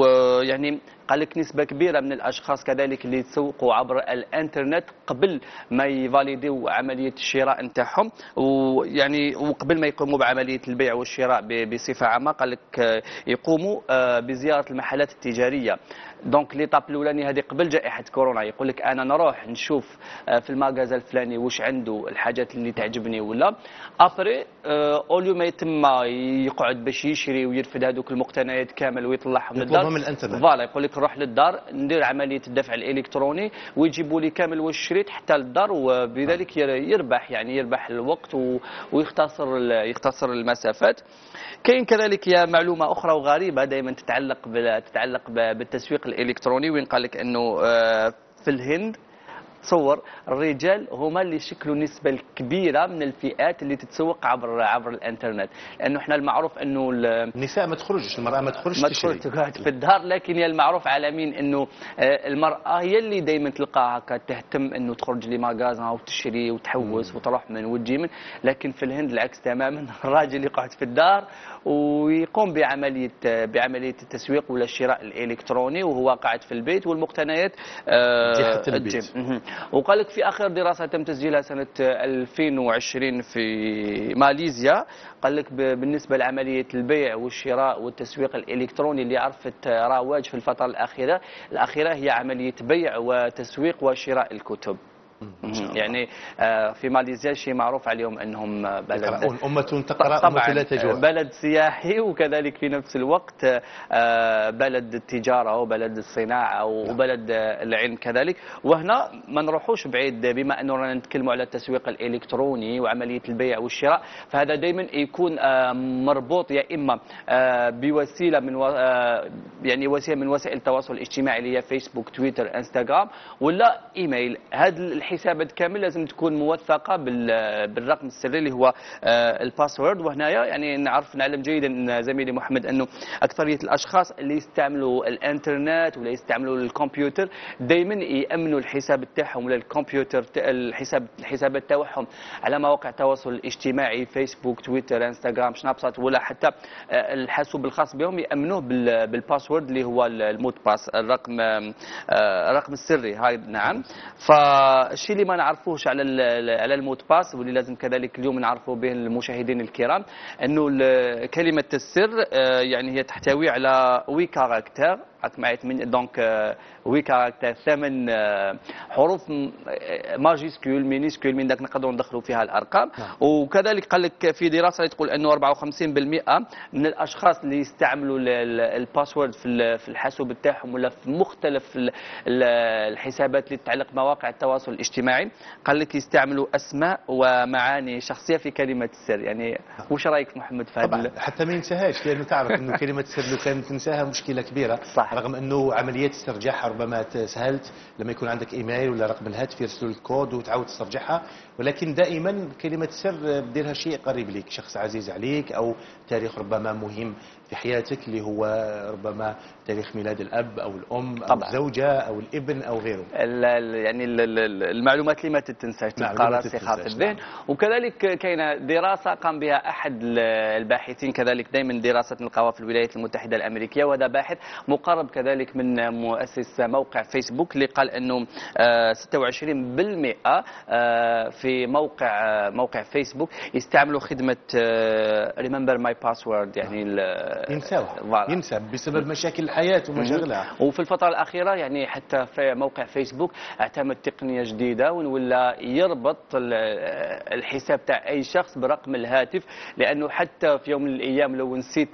ويعني قال لك نسبة كبيرة من الأشخاص كذلك اللي يتسوقوا عبر الانترنت قبل ما يفاليديو عملية الشراء نتاعهم، ويعني وقبل ما يقوموا بعملية البيع والشراء بصفة عامة قال لك يقوموا بزيارة المحلات التجارية. دونك ليطاب الاولاني هذه قبل جائحه كورونا، يقول لك انا نروح نشوف في الماغازا الفلاني واش عنده الحاجات اللي تعجبني ولا ابري اوليو ما يتم يقعد باش يشري ويرفد هذوك المقتنيات كامل ويطلعهم للدار
من الانترنت.
فوالا يقول لك لك نروح للدار ندير عمليه الدفع الالكتروني ويجيبوا لي كامل واش شريت حتى للدار، وبذلك يربح يعني يربح الوقت ويختصر يختصر المسافات. كاين كذلك يا معلومه اخرى وغريبه دائما تتعلق تتعلق بالتسويق الالكتروني، وين قال لك انه في الهند تصور الرجال هما اللي يشكلوا النسبه الكبيره من الفئات اللي تتسوق عبر عبر الانترنت، لانه احنا المعروف انه
النساء ما تخرجش، المراه ما تخرجش
ما
تشري،
تقعد في الدار، لكن هي المعروف عالميا انه المراه هي اللي دائما تلقاها تهتم انه تخرج لي ماغازان وتشري وتحوس وتروح من وتجي من، لكن في الهند العكس تماما، الراجل يقعد في الدار ويقوم بعمليه بعمليه التسويق ولا الشراء الالكتروني وهو قاعد في البيت، والمقتنيات
تحت البيت.
وقال لك في آخر دراسة تم تسجيلها سنة ألفين وعشرين في ماليزيا، قال لك بالنسبة لعملية البيع والشراء والتسويق الإلكتروني اللي عرفت رواج في الفترة الأخيرة الأخيرة هي عملية بيع وتسويق وشراء الكتب. يعني في ماليزيا شيء معروف عليهم انهم بلد
يقرؤون أمة تقرأ أمة لا تجوع،
بلد سياحي وكذلك في نفس الوقت بلد التجارة وبلد الصناعة وبلد العلم كذلك. وهنا ما نروحوش بعيد، بما انه رانا نتكلموا على التسويق الالكتروني وعملية البيع والشراء، فهذا دائما يكون مربوط يا اما بوسيلة من يعني وسيلة من وسائل التواصل الاجتماعي اللي هي فيسبوك تويتر انستغرام ولا ايميل. هذا الحسابات كامل لازم تكون موثقه بالرقم السري اللي هو الباسورد. وهنايا يعني نعرف نعلم جيدا زميلي محمد انه اكثريه الاشخاص اللي يستعملوا الانترنت ولا يستعملوا الكمبيوتر دائما يامنوا الحساب تاعهم ولا الكمبيوتر الحساب الحسابات تاعهم على مواقع التواصل الاجتماعي فيسبوك تويتر انستغرام سناب شات ولا حتى الحاسوب الخاص بهم يامنوه بالباسورد اللي هو المود باس الرقم الرقم السري هاي. نعم. ف الشيء اللي ما نعرفوش على على المود باس واللي لازم كذلك اليوم نعرفوا به المشاهدين الكرام انه كلمه السر يعني هي تحتوي على وي كاركتر راك معايا من دونك وي كاركتر ثمان حروف ماجيسكول مينيسكول من ذاك نقدروا ندخلوا فيها الارقام. وكذلك قال لك في دراسه تقول انه أربعة وخمسين بالمئة من الاشخاص اللي يستعملوا الباسورد في في الحاسوب تاعهم ولا في مختلف الحسابات اللي تتعلق بمواقع التواصل الاجتماعي قال لك يستعملوا اسماء ومعاني شخصيه في كلمه السر. يعني واش رايك محمد في
هذا؟ حتى ما ينساهاش، لانه تعرف انه كلمه السر لو كانت تنساها مشكله كبيره.
صح.
رغم انه عمليه استرجاعها ربما سهلت لما يكون عندك ايميل ولا رقم الهاتف يرسلوا لك كود وتعاود تسترجعها، ولكن دائما كلمه السر بديرها شيء قريب لك، شخص عزيز عليك او تاريخ ربما مهم في حياتك اللي هو ربما تاريخ ميلاد الاب او الام او طبعا. الزوجه او الابن او غيره.
يعني المعلومات اللي ما تتنساش تبقى راسخه في الذهن. وكذلك كاينه دراسه قام بها احد الباحثين كذلك دائما دراسه نلقاوها في الولايات المتحده الامريكيه، وهذا باحث مقرب كذلك من مؤسس موقع فيسبوك اللي قال انه ستة وعشرين بالمئة في موقع موقع فيسبوك يستعملوا خدمه ريمبر ماي باسورد، يعني
ينساوها ينسى بسبب مشاكل الحياه ومشاغلها.
وفي الفتره الاخيره يعني حتى في موقع فيسبوك اعتمد تقنيه جديده ولا يربط الحساب تاع اي شخص برقم الهاتف، لانه حتى في يوم من الايام لو نسيت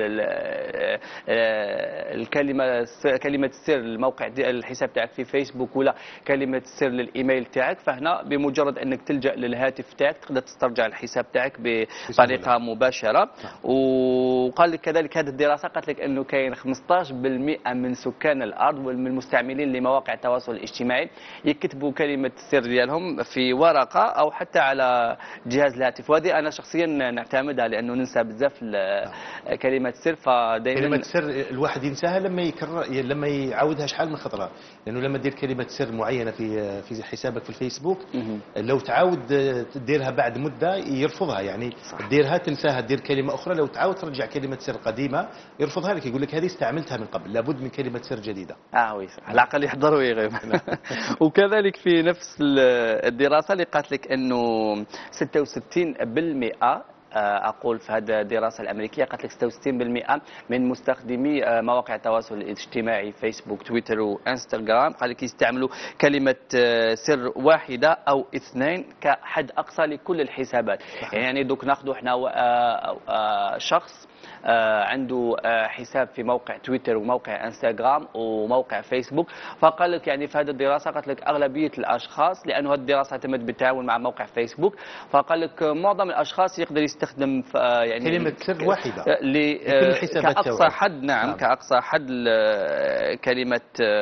الكلمه كلمه السر الموقع الحساب تاعك في فيسبوك ولا كلمه السر للايميل تاعك، فهنا بمجرد انك تلجا للهاتف تاعك تقدر تسترجع الحساب تاعك بطريقه مباشره. وقال لك كذلك هذه الدراسه قالت لك انه كاين خمسطاش بالمئة من سكان الارض ومن المستعملين لمواقع التواصل الاجتماعي يكتبوا كلمه السر ديالهم في ورقه او حتى على جهاز الهاتف، وهذه انا شخصيا نعتمدها لانه ننسى بزاف كلمه السر. فدائما
كلمه السر الواحد ينساها لما يكرر لما يعاودها شحال من خطره، لانه لما تدير كلمه سر معينه في في حسابك في الفيسبوك لو تعاود تديرها بعد مده يرفضها، يعني تديرها تنساها تدير كلمه اخرى، لو تعاود ترجع كلمه سر قديمه يرفضها لك، يقول لك هذه استعملتها من قبل، لابد من كلمه سر جديده.
اه وي على الاقل يحضر ويغيب. وكذلك في نفس الدراسه اللي قالت لك انه ستة وستين بالمئة اقول في هذه الدراسه الامريكيه قالت لك ستة وستين بالمئة من مستخدمي مواقع التواصل الاجتماعي فيسبوك تويتر وانستغرام قال لك يستعملوا كلمه سر واحده او اثنين كحد اقصى لكل الحسابات. يعني دوك ناخذوا احنا شخص عنده حساب في موقع تويتر وموقع انستغرام وموقع فيسبوك. فقال لك يعني في هذه الدراسه قالت لك اغلبيه الاشخاص، لانه هذه الدراسه تمت بالتعاون مع موقع فيسبوك، فقال لك معظم الاشخاص يقدر يستخدم يعني
كلمه سر واحده
لكل الحسابات كاقصى حد. نعم, نعم. كاقصى حد كلمه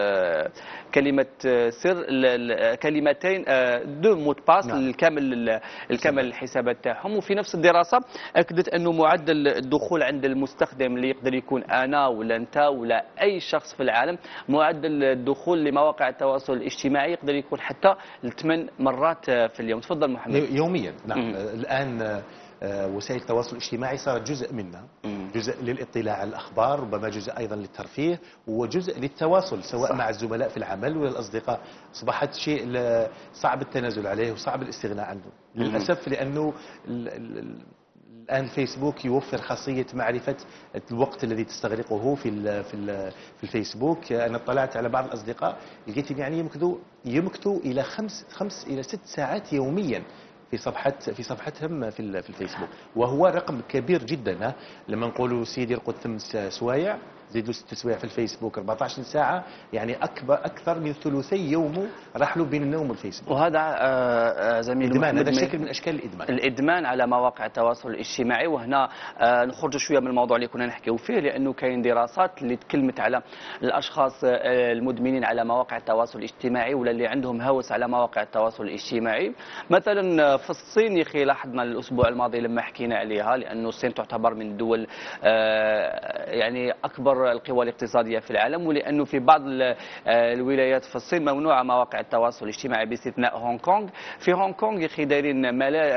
كلمه سر، كلمتين دو موت باس الكامل الكامل الحسابات تاعهم. وفي نفس الدراسه اكدت انه معدل الدخول عند المستخدم اللي يقدر يكون انا ولا انت ولا اي شخص في العالم، معدل الدخول لمواقع التواصل الاجتماعي يقدر يكون حتى لثمان مرات في اليوم. تفضل محمد.
يوميا. نعم. مم. الان وسائل التواصل الاجتماعي صارت جزء منها، جزء للاطلاع على الأخبار، ربما جزء أيضا للترفيه، وجزء للتواصل سواء صح. مع الزملاء في العمل ولا الأصدقاء. أصبحت شيء صعب التنازل عليه وصعب الاستغناء عنه للأسف، لأنه الآن فيسبوك يوفر خاصية معرفة الوقت الذي تستغرقه في ال في ال في الفيسبوك. أنا اطلعت على بعض الأصدقاء لقيتهم يعني يمكثوا يمكثوا إلى خمس خمس إلى ست ساعات يوميا في صفحة في صفحتهم في في الفيسبوك، وهو رقم كبير جدا. لما نقولوا سيدي يرقد ثمس سوايع زيدوا ست سوايع في الفيسبوك أربعة عشر ساعة، يعني أكبر أكثر من ثلثي يومه راح له بين النوم والفيسبوك.
وهذا زميل محمد
هذا شكل من أشكال الإدمان.
الإدمان على مواقع التواصل الاجتماعي. وهنا نخرج شوية من الموضوع اللي كنا نحكيو فيه، لأنه كاين دراسات اللي تكلمت على الأشخاص المدمنين على مواقع التواصل الاجتماعي ولا اللي عندهم هوس على مواقع التواصل الاجتماعي. مثلا في الصين يا أخي لاحظنا الأسبوع الماضي لما حكينا عليها، لأنه الصين تعتبر من الدول يعني أكبر القوى الاقتصادية في العالم، ولأنه في بعض الولايات في الصين ممنوعة مواقع التواصل الاجتماعي باستثناء هونغ كونغ. في هونغ كونغ يا أخي دايرين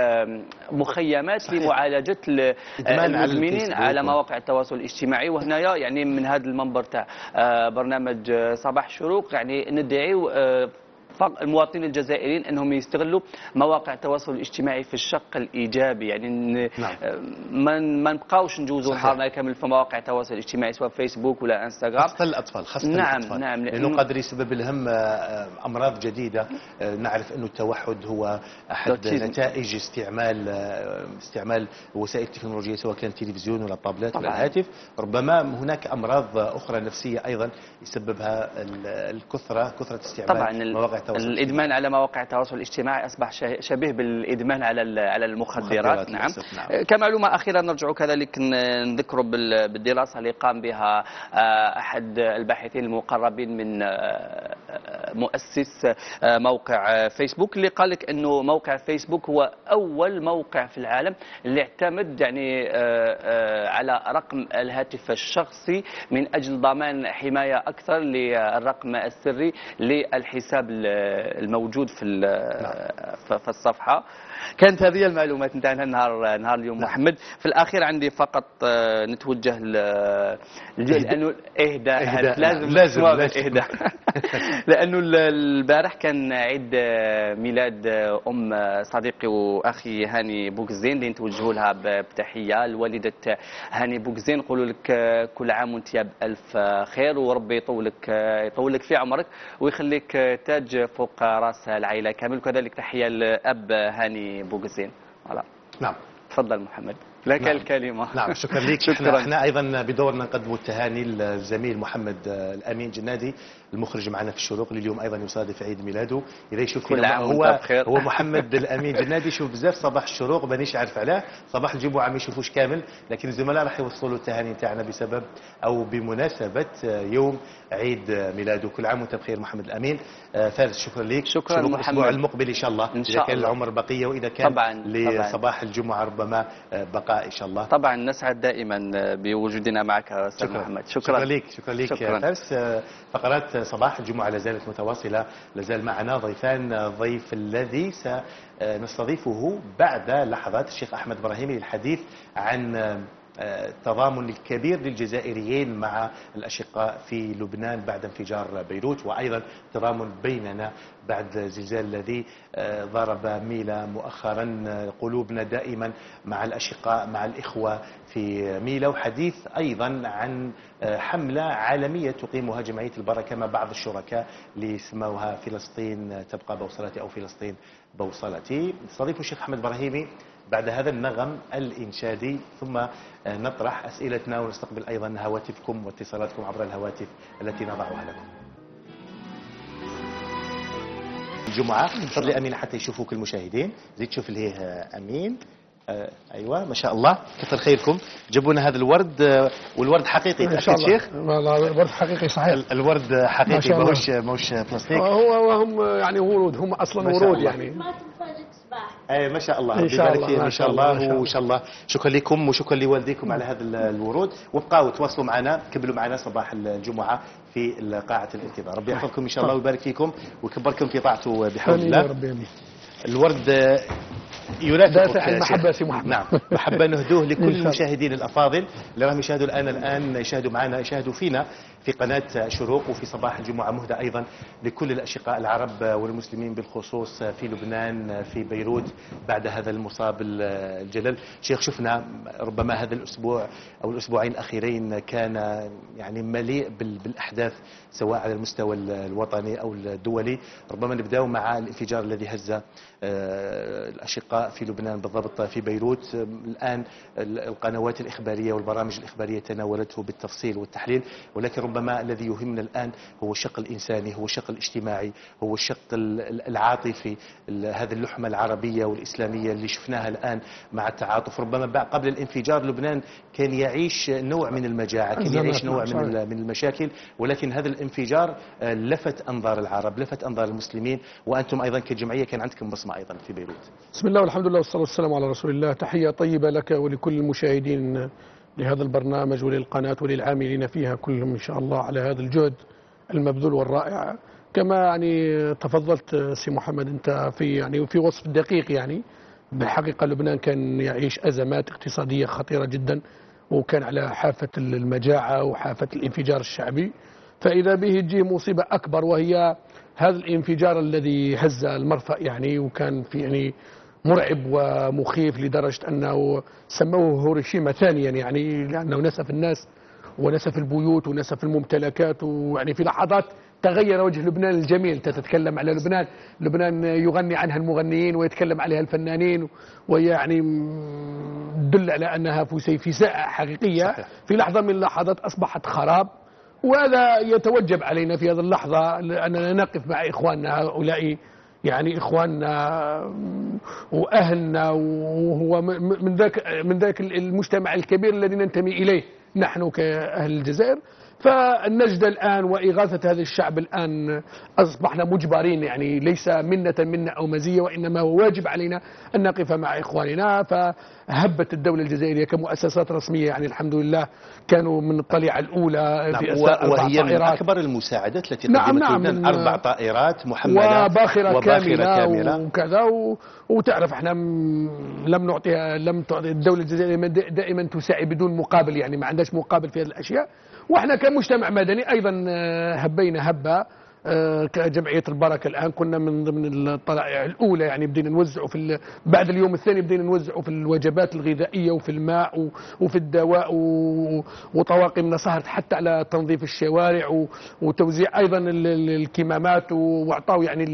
مخيمات صحيح. لمعالجة المدمنين على مواقع التواصل الاجتماعي. وهنايا يعني من هذا المنبر تاع برنامج صباح الشروق يعني ندعيو المواطنين الجزائريين انهم يستغلوا مواقع التواصل الاجتماعي في الشق الايجابي، يعني نعم. ما ما نبقاوش نجوزوا نهارنا كامل في مواقع التواصل الاجتماعي سواء فيسبوك ولا انستغرام.
خاصة الاطفال خاصة
نعم
الأطفال.
نعم
لانه قادر يسبب لهم امراض جديده. نعرف انه التوحد هو احد نتائج استعمال استعمال وسائل التكنولوجيا سواء كان التلفزيون ولا الطابلات ولا الهاتف. ربما هناك امراض اخرى نفسيه ايضا يسببها الكثره كثره استعمال
طبعا
مواقع
الادمان على مواقع التواصل الاجتماعي اصبح شبيه بالادمان على على المخدرات. نعم. نعم. كمعلومه اخيره نرجع كذلك نذكر بالدراسه اللي قام بها احد الباحثين المقربين من مؤسس موقع فيسبوك، اللي قال لك انه موقع فيسبوك هو اول موقع في العالم اللي اعتمد يعني على رقم الهاتف الشخصي من اجل ضمان حمايه اكثر للرقم السري للحساب الموجود في في الصفحه. كانت هذه المعلومات نتاعنا نهار نهار اليوم محمد. في الاخير عندي فقط نتوجه لانه اهداء لازم
لازم
اهداء لانه البارح كان عيد ميلاد ام صديقي واخي هاني بوكزين اللي نتوجهوا لها بتحيه لوالده هاني بوكزين. نقولوا لك كل عام وانت بالف خير، وربي يطولك يطولك في عمرك ويخليك تاج فوق راس العائله كامل. وكذلك تحيه لاب هاني بوكزين.
نعم.
تفضل محمد لك نعم. الكلمة.
نعم شكرا لك. شكرا. احنا ايضا بدورنا نقدم التهاني للزميل محمد الامين جنادي المخرج معنا في الشروق اللي اليوم ايضا يصادف عيد ميلاده. اذا يشوف
كل عام
هو هو محمد الامين جنادي يشوف بزاف صباح الشروق مانيش عارف علاه، صباح الجمعه ما يشوفوش كامل، لكن الزملاء راح يوصلوا التهاني تاعنا بسبب او بمناسبه يوم عيد ميلاده. كل عام وانت بخير محمد الامين. فارس شكرا لك.
شكرا محمد.
الاسبوع المقبل ان شاء الله
إن شاء
اذا كان
الله.
العمر بقيه واذا كان
طبعا.
لصباح الجمعه ربما بقاء ان شاء الله.
طبعا نسعد دائما بوجودنا معك استاذ محمد. شكرا.
شكرا لك. شكرا لك
شكرا.
فارس. فقرات صباح الجمعه لا زالت متواصله، لا زال معنا ضيفان. الضيف الذي سنستضيفه بعد لحظات الشيخ احمد ابراهيمي للحديث عن التضامن الكبير للجزائريين مع الأشقاء في لبنان بعد انفجار بيروت، وأيضا تضامن بيننا بعد زلزال الذي ضرب ميلا مؤخرا. قلوبنا دائما مع الأشقاء مع الإخوة في ميلا. وحديث أيضا عن حملة عالمية تقيمها جمعية البركة مع بعض الشركاء اللي سموها فلسطين تبقى بوصلتي أو فلسطين بوصلتي. نستضيف الشيخ أحمد إبراهيمي بعد هذا النغم الإنشادي ثم نطرح أسئلتنا ونستقبل أيضا هواتفكم واتصالاتكم عبر الهواتف التي نضعها لكم. الجمعة تفضلي يا أمينة حتى يشوفوك المشاهدين. زيد تشوف اللي هي أمين. آه ايوه ما شاء الله كثر خيركم. جبونا هذا الورد آه والورد حقيقي تاكد شيخ؟
والله الورد حقيقي صحيح.
الورد حقيقي ماهوش ماهوش بلاستيك.
هو وهم يعني ورود هم اصلا ورود يعني.
اي ما شاء الله
ان شاء الله
ما شاء الله وان شاء الله. شكرا لكم وشكرا لوالديكم على هذا الورود وابقوا تواصلوا معنا كملوا معنا صباح الجمعة في قاعة الانتظار. ربي يحفظكم ان شاء الله ويبارك فيكم ويكبركم في طاعته بحول الله. الورد
دافع المحبة سي محمد.
نعم محبة نهدوه لكل المشاهدين الأفاضل اللي راهم يشاهدوا الآن الآن يشاهدوا معنا يشاهدوا فينا في قناة شروق وفي صباح الجمعة مهدى أيضا لكل الأشقاء العرب والمسلمين بالخصوص في لبنان في بيروت بعد هذا المصاب الجلل. شيخ شفنا ربما هذا الأسبوع أو الأسبوعين الأخيرين كان يعني مليء بالأحداث سواء على المستوى الوطني أو الدولي. ربما نبدأ مع الانفجار الذي هز الأشقاء في لبنان بالضبط في بيروت. الآن القنوات الإخبارية والبرامج الإخبارية تناولته بالتفصيل والتحليل ولكن ربما الذي يهمنا الآن هو الشق الإنساني هو الشق الاجتماعي هو الشق العاطفي. هذه اللحمة العربية والإسلامية اللي شفناها الآن مع التعاطف. ربما قبل الانفجار لبنان كان يعيش نوع من المجاعة كان يعيش نوع من من المشاكل ولكن هذا الانفجار لفت أنظار العرب لفت أنظار المسلمين وأنتم أيضا كجمعية كان عندكم بصمة أيضا في بيروت.
بسم الله والحمد لله والصلاة والسلام على رسول الله. تحية طيبة لك ولكل المشاهدين لهذا البرنامج وللقناة وللعاملين فيها كلهم إن شاء الله على هذا الجهد المبذول والرائع. كما يعني تفضلت سي محمد أنت في يعني في وصف دقيق يعني بالحقيقة لبنان كان يعيش أزمات اقتصادية خطيرة جدا وكان على حافة المجاعة وحافة الانفجار الشعبي. فإذا به تجي مصيبة أكبر وهي هذا الانفجار الذي هز المرفأ يعني وكان في يعني مرعب ومخيف لدرجة أنه سموه هيروشيما ثانيا يعني لأنه نسف الناس ونسف البيوت ونسف الممتلكات ويعني في لحظات تغير وجه لبنان الجميل. تتكلم على لبنان لبنان يغني عنها المغنيين ويتكلم عليها الفنانين ويعني تدل على أنها فسيفساء حقيقية. في لحظة من اللحظات أصبحت خراب وهذا يتوجب علينا في هذه اللحظة أننا نقف مع إخواننا هؤلاء يعني إخواننا وأهلنا وهو من ذاك من ذاك المجتمع الكبير الذي ننتمي إليه نحن كأهل الجزائر. فالنجد الآن وإغاثة هذا الشعب الآن أصبحنا مجبرين يعني ليس منة منا أو مزية وإنما هو واجب علينا أن نقف مع إخواننا. فهبت الدولة الجزائرية كمؤسسات رسمية يعني الحمد لله كانوا من الطليعة الأولى
نعم
في
أربع وهي من أكبر المساعدات التي قدمت نعم نعم لبنان أربع طائرات محملة
وباخرة, وباخرة كاملة,
كاملة
وكذا و... وتعرف احنا لم نعطيها لم تعطي الدولة الجزائرية دائما تساعد بدون مقابل يعني ما عندهاش مقابل في هذه الأشياء. واحنا كمجتمع مدني ايضا هبينا هبه كجمعيه البركه. الان كنا من ضمن الطلائع الاولى يعني بدينا نوزعوا في بعد اليوم الثاني بدينا نوزعوا في الوجبات الغذائيه وفي الماء وفي الدواء وطواقم نصهرت حتى على تنظيف الشوارع وتوزيع ايضا الكمامات واعطاوا يعني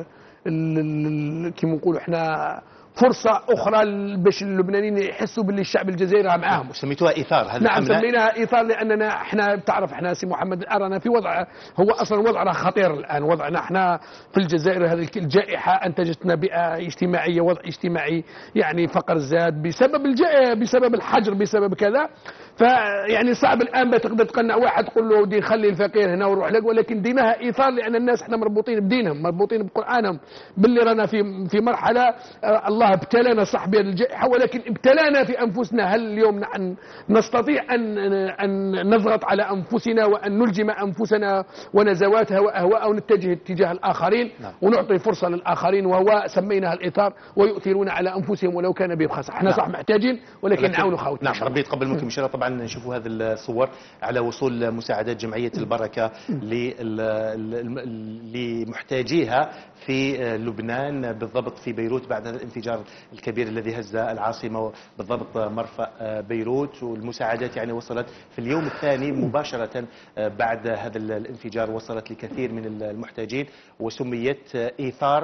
كما نقولوا احنا فرصة أخرى باش اللبنانيين يحسوا باللي الشعب الجزائري معاهم.
سميتوها إيثار هذا
نعم سميناها إيثار لأننا احنا تعرف احنا سي محمد أرانا في وضع هو أصلا وضعنا خطير الآن. وضعنا احنا في الجزائر هذه الجائحة أنتجتنا بيئة اجتماعية وضع اجتماعي يعني فقر زاد بسبب الجائحة بسبب الحجر بسبب كذا. فيعني صعب الآن بتقدر تقنع واحد تقول له دي خلي الفقير هنا وروح لك ولكن دينها إيثار لأن الناس احنا مربوطين بدينهم مربوطين بقرآنهم باللي رانا في في مرحلة الله ابتلانا صح بهذه الجائحة ولكن ابتلانا في أنفسنا. هل اليوم نحن نستطيع أن أن نضغط على أنفسنا وأن نلجم أنفسنا ونزواتها وأهواء ونتجه اتجاه الآخرين نعم. ونعطي فرصة للآخرين وهو سميناها الإيثار ويؤثرون على أنفسهم ولو كان بهم خاصة. احنا نعم. صح محتاجين ولكن نعاونوا خوتنا.
نعم ربي يتقبل منكم إن شاء الله. طبعا نشوفوا هذه الصور على وصول مساعدات جمعية البركة لمحتاجيها في لبنان بالضبط في بيروت بعد هذا الانفجار الكبير الذي هز العاصمة بالضبط مرفأ بيروت. والمساعدات يعني وصلت في اليوم الثاني مباشرة بعد هذا الانفجار وصلت لكثير من المحتاجين وسميت إيثار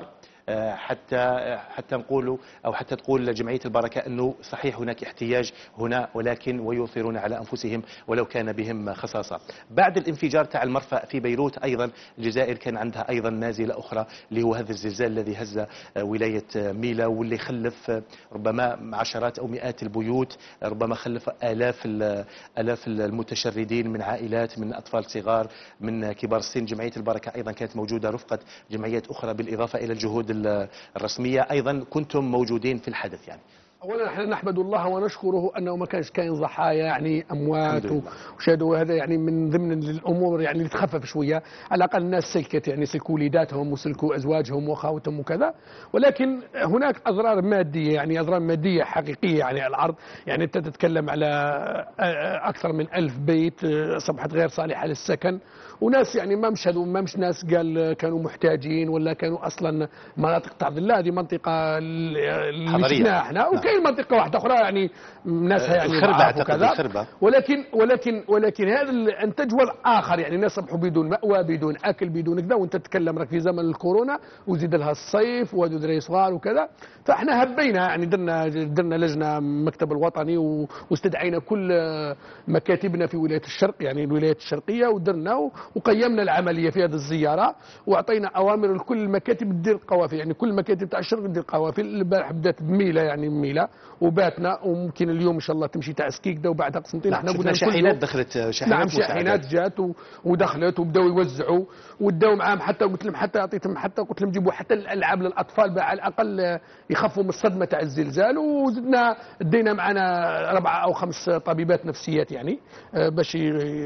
حتى حتى نقولوا أو حتى تقول جمعية البركة أنه صحيح هناك احتياج هنا، ولكن ويؤثرون على أنفسهم ولو كان بهم خصاصة. بعد الانفجار تاع المرفأ في بيروت أيضا الجزائر كان عندها أيضا نازلة أخرى اللي هو هذا الزلزال الذي هز ولاية ميلا، واللي خلف ربما عشرات أو مئات البيوت، ربما خلف آلاف آلاف المتشردين من عائلات، من أطفال صغار، من كبار السن. جمعية البركة أيضا كانت موجودة رفقة جمعيات أخرى بالإضافة إلى الجهود الرسمية. أيضا كنتم موجودين في الحدث يعني.
اولا نحن نحمد الله ونشكره انه ما كانش كاين ضحايا يعني اموات وشهدوا، هذا يعني من ضمن الامور يعني اللي تخفف شويه، على الاقل الناس سلكت يعني سلكوا وليداتهم وسلكوا ازواجهم واخواتهم وكذا. ولكن هناك اضرار ماديه يعني اضرار ماديه حقيقيه يعني على الارض. يعني انت تتكلم على اكثر من ألف بيت اصبحت غير صالحه للسكن، وناس يعني ما مش هذو ما مش ناس قال كانوا محتاجين ولا كانوا اصلا مناطق تاع ظل، هذه منطقه اللي شفناها احنا. وكاين منطقه واحده اخرى يعني ناسها يعني ضعاف وكذا، ولكن ولكن ولكن هذا الانتاج هو الاخر. يعني الناس صبحوا بدون مأوى بدون اكل بدون كذا، وانت تتكلم راك في زمن الكورونا وزيد لها الصيف وهذو دراري صغار وكذا. فاحنا هبينا يعني درنا درنا لجنه مكتب الوطني واستدعينا كل مكاتبنا في ولايه الشرق يعني الولايات الشرقيه، ودرنا وقيمنا العمليه في هذه الزياره، واعطينا اوامر لكل المكاتب تدير قوافل. يعني كل المكاتب تاع الشرق تدير قوافل. البارح بدات بميلا يعني ميلا وباتنا، وممكن اليوم ان شاء الله تمشي تاع سكيكدا وبعدها قسنطين.
احنا قلنا شاحنات دخلت، شاحنات
نعم شاحنات جات ودخلت وبداوا يوزعوا وداوا معاهم. حتى قلت لهم حتى عطيتهم حتى قلت لهم جيبوا حتى الالعاب للاطفال على الاقل يخفوا من الصدمه تاع الزلزال. وزدنا دينا معنا اربعه او خمس طبيبات نفسيات يعني باش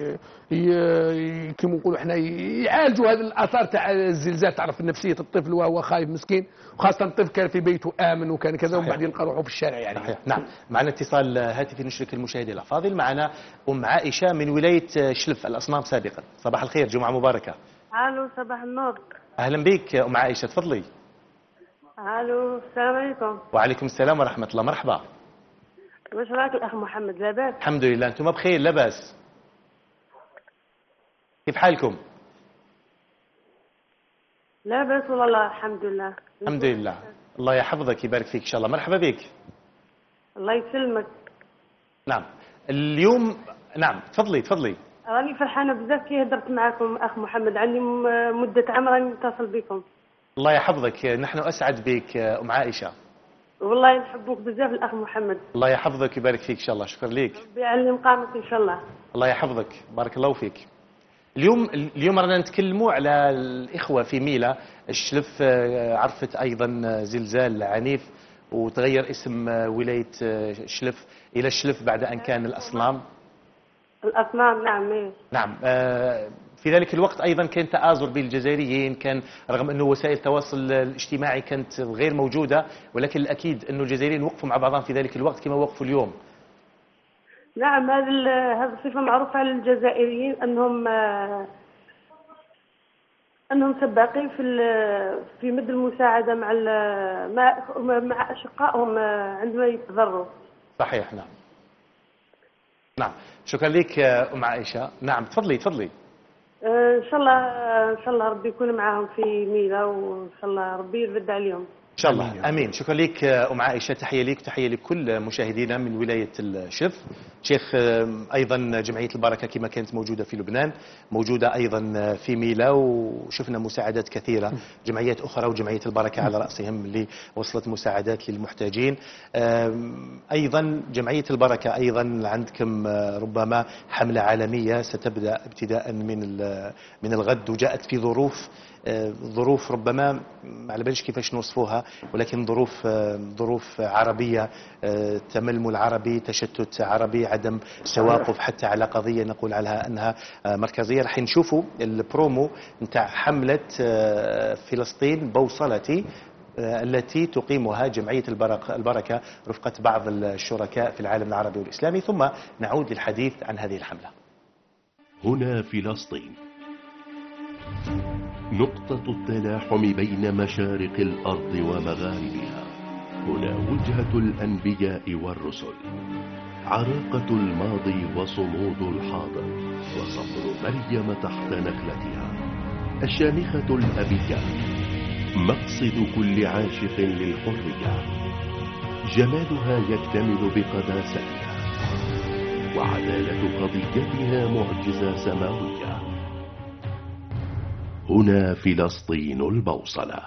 كما نقولوا احنا يعالجوا هذه الاثار تاع الزلزال. تعرف نفسيه الطفل وهو خايف مسكين، وخاصه الطفل كان في بيته امن وكان كذا، ومن بعد يلقى روحه في الشارع يعني.
صحيح. نعم. معنا اتصال هاتفي نشرك المشاهدين الافاضل. معنا ام عائشه من ولايه شلف الاصنام سابقا. صباح الخير، جمعه مباركه.
الو صباح النور.
اهلا بك ام عائشه، تفضلي.
الو السلام عليكم.
وعليكم السلام ورحمه الله، مرحبا.
واش راك الاخ محمد، لاباس؟
الحمد لله، انتم بخير؟ لاباس. كيف حالكم؟
لاباس والله الحمد لله.
الحمد لله، الله يحفظك يبارك فيك ان شاء الله. مرحبا بك.
الله يسلمك.
نعم اليوم، نعم تفضلي تفضلي.
راني فرحانه بزاف كي هدرت معكم اخ محمد، عندي مده عام راني نتصل بكم.
الله يحفظك، نحن اسعد بك ام عائشه.
والله نحبوك بزاف الاخ محمد.
الله يحفظك ويبارك فيك ان شاء الله. شكرا لك.
ربي يعلي مقامك ان شاء الله.
الله يحفظك، بارك الله فيك. اليوم اليوم رانا نتكلموا على الاخوه في ميلا. الشلف عرفت ايضا زلزال عنيف وتغير اسم ولايه شلف الى الشلف بعد ان كان الاصنام.
الاصنام نعم. إيه.
نعم. في ذلك الوقت ايضا كان تآزر بين الجزائريين، كان رغم انه وسائل التواصل الاجتماعي كانت غير موجوده، ولكن الاكيد انه الجزائريين وقفوا مع بعضهم في ذلك الوقت كما وقفوا اليوم.
نعم هذه هذه الصفه معروفه على الجزائريين انهم انهم سباقين في في مد المساعده مع مع مع اشقائهم عندما يتضرروا.
صحيح. نعم نعم. شكرا لك ام عائشه. نعم تفضلي تفضلي.
ان شاء الله ان شاء الله ربي يكون معاهم في ميلا، وان شاء الله ربي يرد عليهم
ان شاء الله. امين. شكرا لك ام عائشه، تحيه لك تحيه لكل مشاهدينا من ولايه الشلف. شيخ ايضا جمعيه البركه كما كانت موجوده في لبنان موجوده ايضا في ميلا، وشفنا مساعدات كثيره، جمعيات اخرى وجمعيه البركه على راسهم اللي وصلت مساعدات للمحتاجين. ايضا جمعيه البركه ايضا عندكم ربما حمله عالميه ستبدا ابتداء من من الغد، وجاءت في ظروف ظروف ربما ما على باليش كيفاش نوصفوها، ولكن ظروف ظروف عربيه، تململ عربي، تشتت عربي، عدم توافق حتى على قضيه نقول عليها انها مركزيه. راح نشوفوا البرومو نتاع حمله فلسطين بوصلتي التي تقيمها جمعيه البركه رفقه بعض الشركاء في العالم العربي والاسلامي، ثم نعود للحديث عن هذه الحمله.
هنا فلسطين، نقطة التلاحم بين مشارق الأرض ومغاربها. هنا وجهة الأنبياء والرسل، عراقة الماضي وصمود الحاضر، وصبر مريم تحت نخلتها، الشامخة الأبية. مقصد كل عاشق للحرية، جمالها يكتمل بقداستها، وعدالة قضيتها معجزة سماوية. هنا فلسطين البوصلة.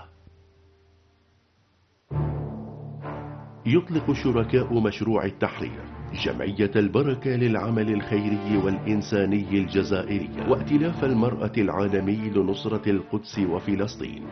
يطلق شركاء مشروع التحرير جمعية البركة للعمل الخيري والإنساني الجزائري وائتلاف المرأة العالمي لنصرة القدس وفلسطين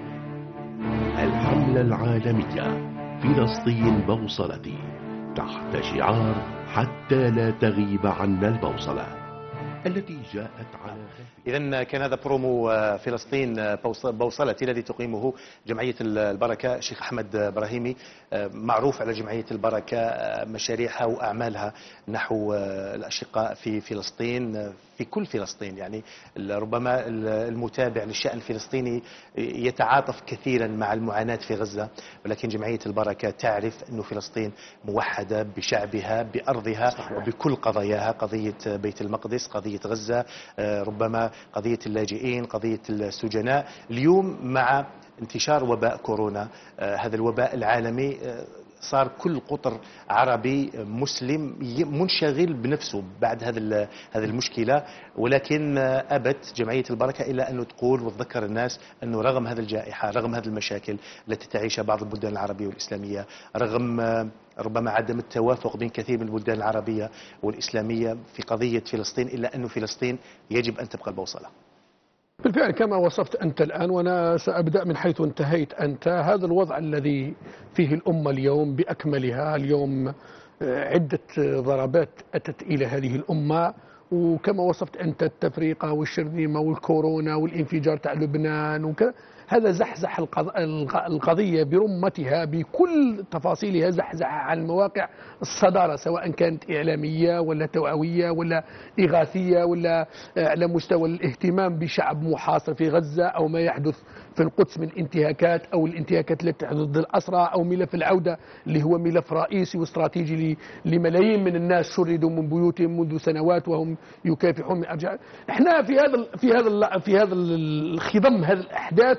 الحملة العالمية فلسطين بوصلتي، تحت شعار حتى لا تغيب عنا البوصلة، التي جاءت على
إذا كان هذا برومو فلسطين بوصلتي الذي تقيمه جمعية البركة. شيخ أحمد إبراهيمي، معروف على جمعية البركة مشاريعها وأعمالها نحو الأشقاء في فلسطين، في كل فلسطين. يعني ربما المتابع للشأن الفلسطيني يتعاطف كثيرا مع المعاناة في غزة، ولكن جمعية البركة تعرف أن فلسطين موحدة بشعبها بأرضها وبكل قضاياها، قضية بيت المقدس، قضية غزة، ربما قضية اللاجئين، قضية السجناء. اليوم مع انتشار وباء كورونا، هذا الوباء العالمي، صار كل قطر عربي مسلم منشغل بنفسه بعد هذا هذه المشكلة، ولكن أبت جمعية البركة إلا أنه تقول وتذكر الناس أنه رغم هذه الجائحة، رغم هذه المشاكل التي تعيشها بعض البلدان العربية والإسلامية، رغم ربما عدم التوافق بين كثير من البلدان العربية والإسلامية في قضية فلسطين، إلا أنه فلسطين يجب أن تبقى البوصلة.
بالفعل كما وصفت أنت الآن، وأنا سأبدأ من حيث انتهيت أنت. هذا الوضع الذي فيه الأمة اليوم بأكملها، اليوم عدة ضربات أتت إلى هذه الأمة، وكما وصفت أنت التفريقة والشرذمة والكورونا والانفجار تاع لبنان وكذا، هذا زحزح القضية برمتها بكل تفاصيلها، زحزح عن مواقع الصدارة، سواء كانت إعلامية ولا توعوية ولا إغاثية ولا على مستوى الاهتمام بشعب محاصر في غزة، أو ما يحدث في القدس من انتهاكات، أو الانتهاكات التي تحدث ضد الأسرى، أو ملف العودة اللي هو ملف رئيسي واستراتيجي لملايين من الناس شردوا من بيوتهم منذ سنوات وهم يكافحون من أرجاء. احنا في هذا في هذا في هذا الخضم هذه الأحداث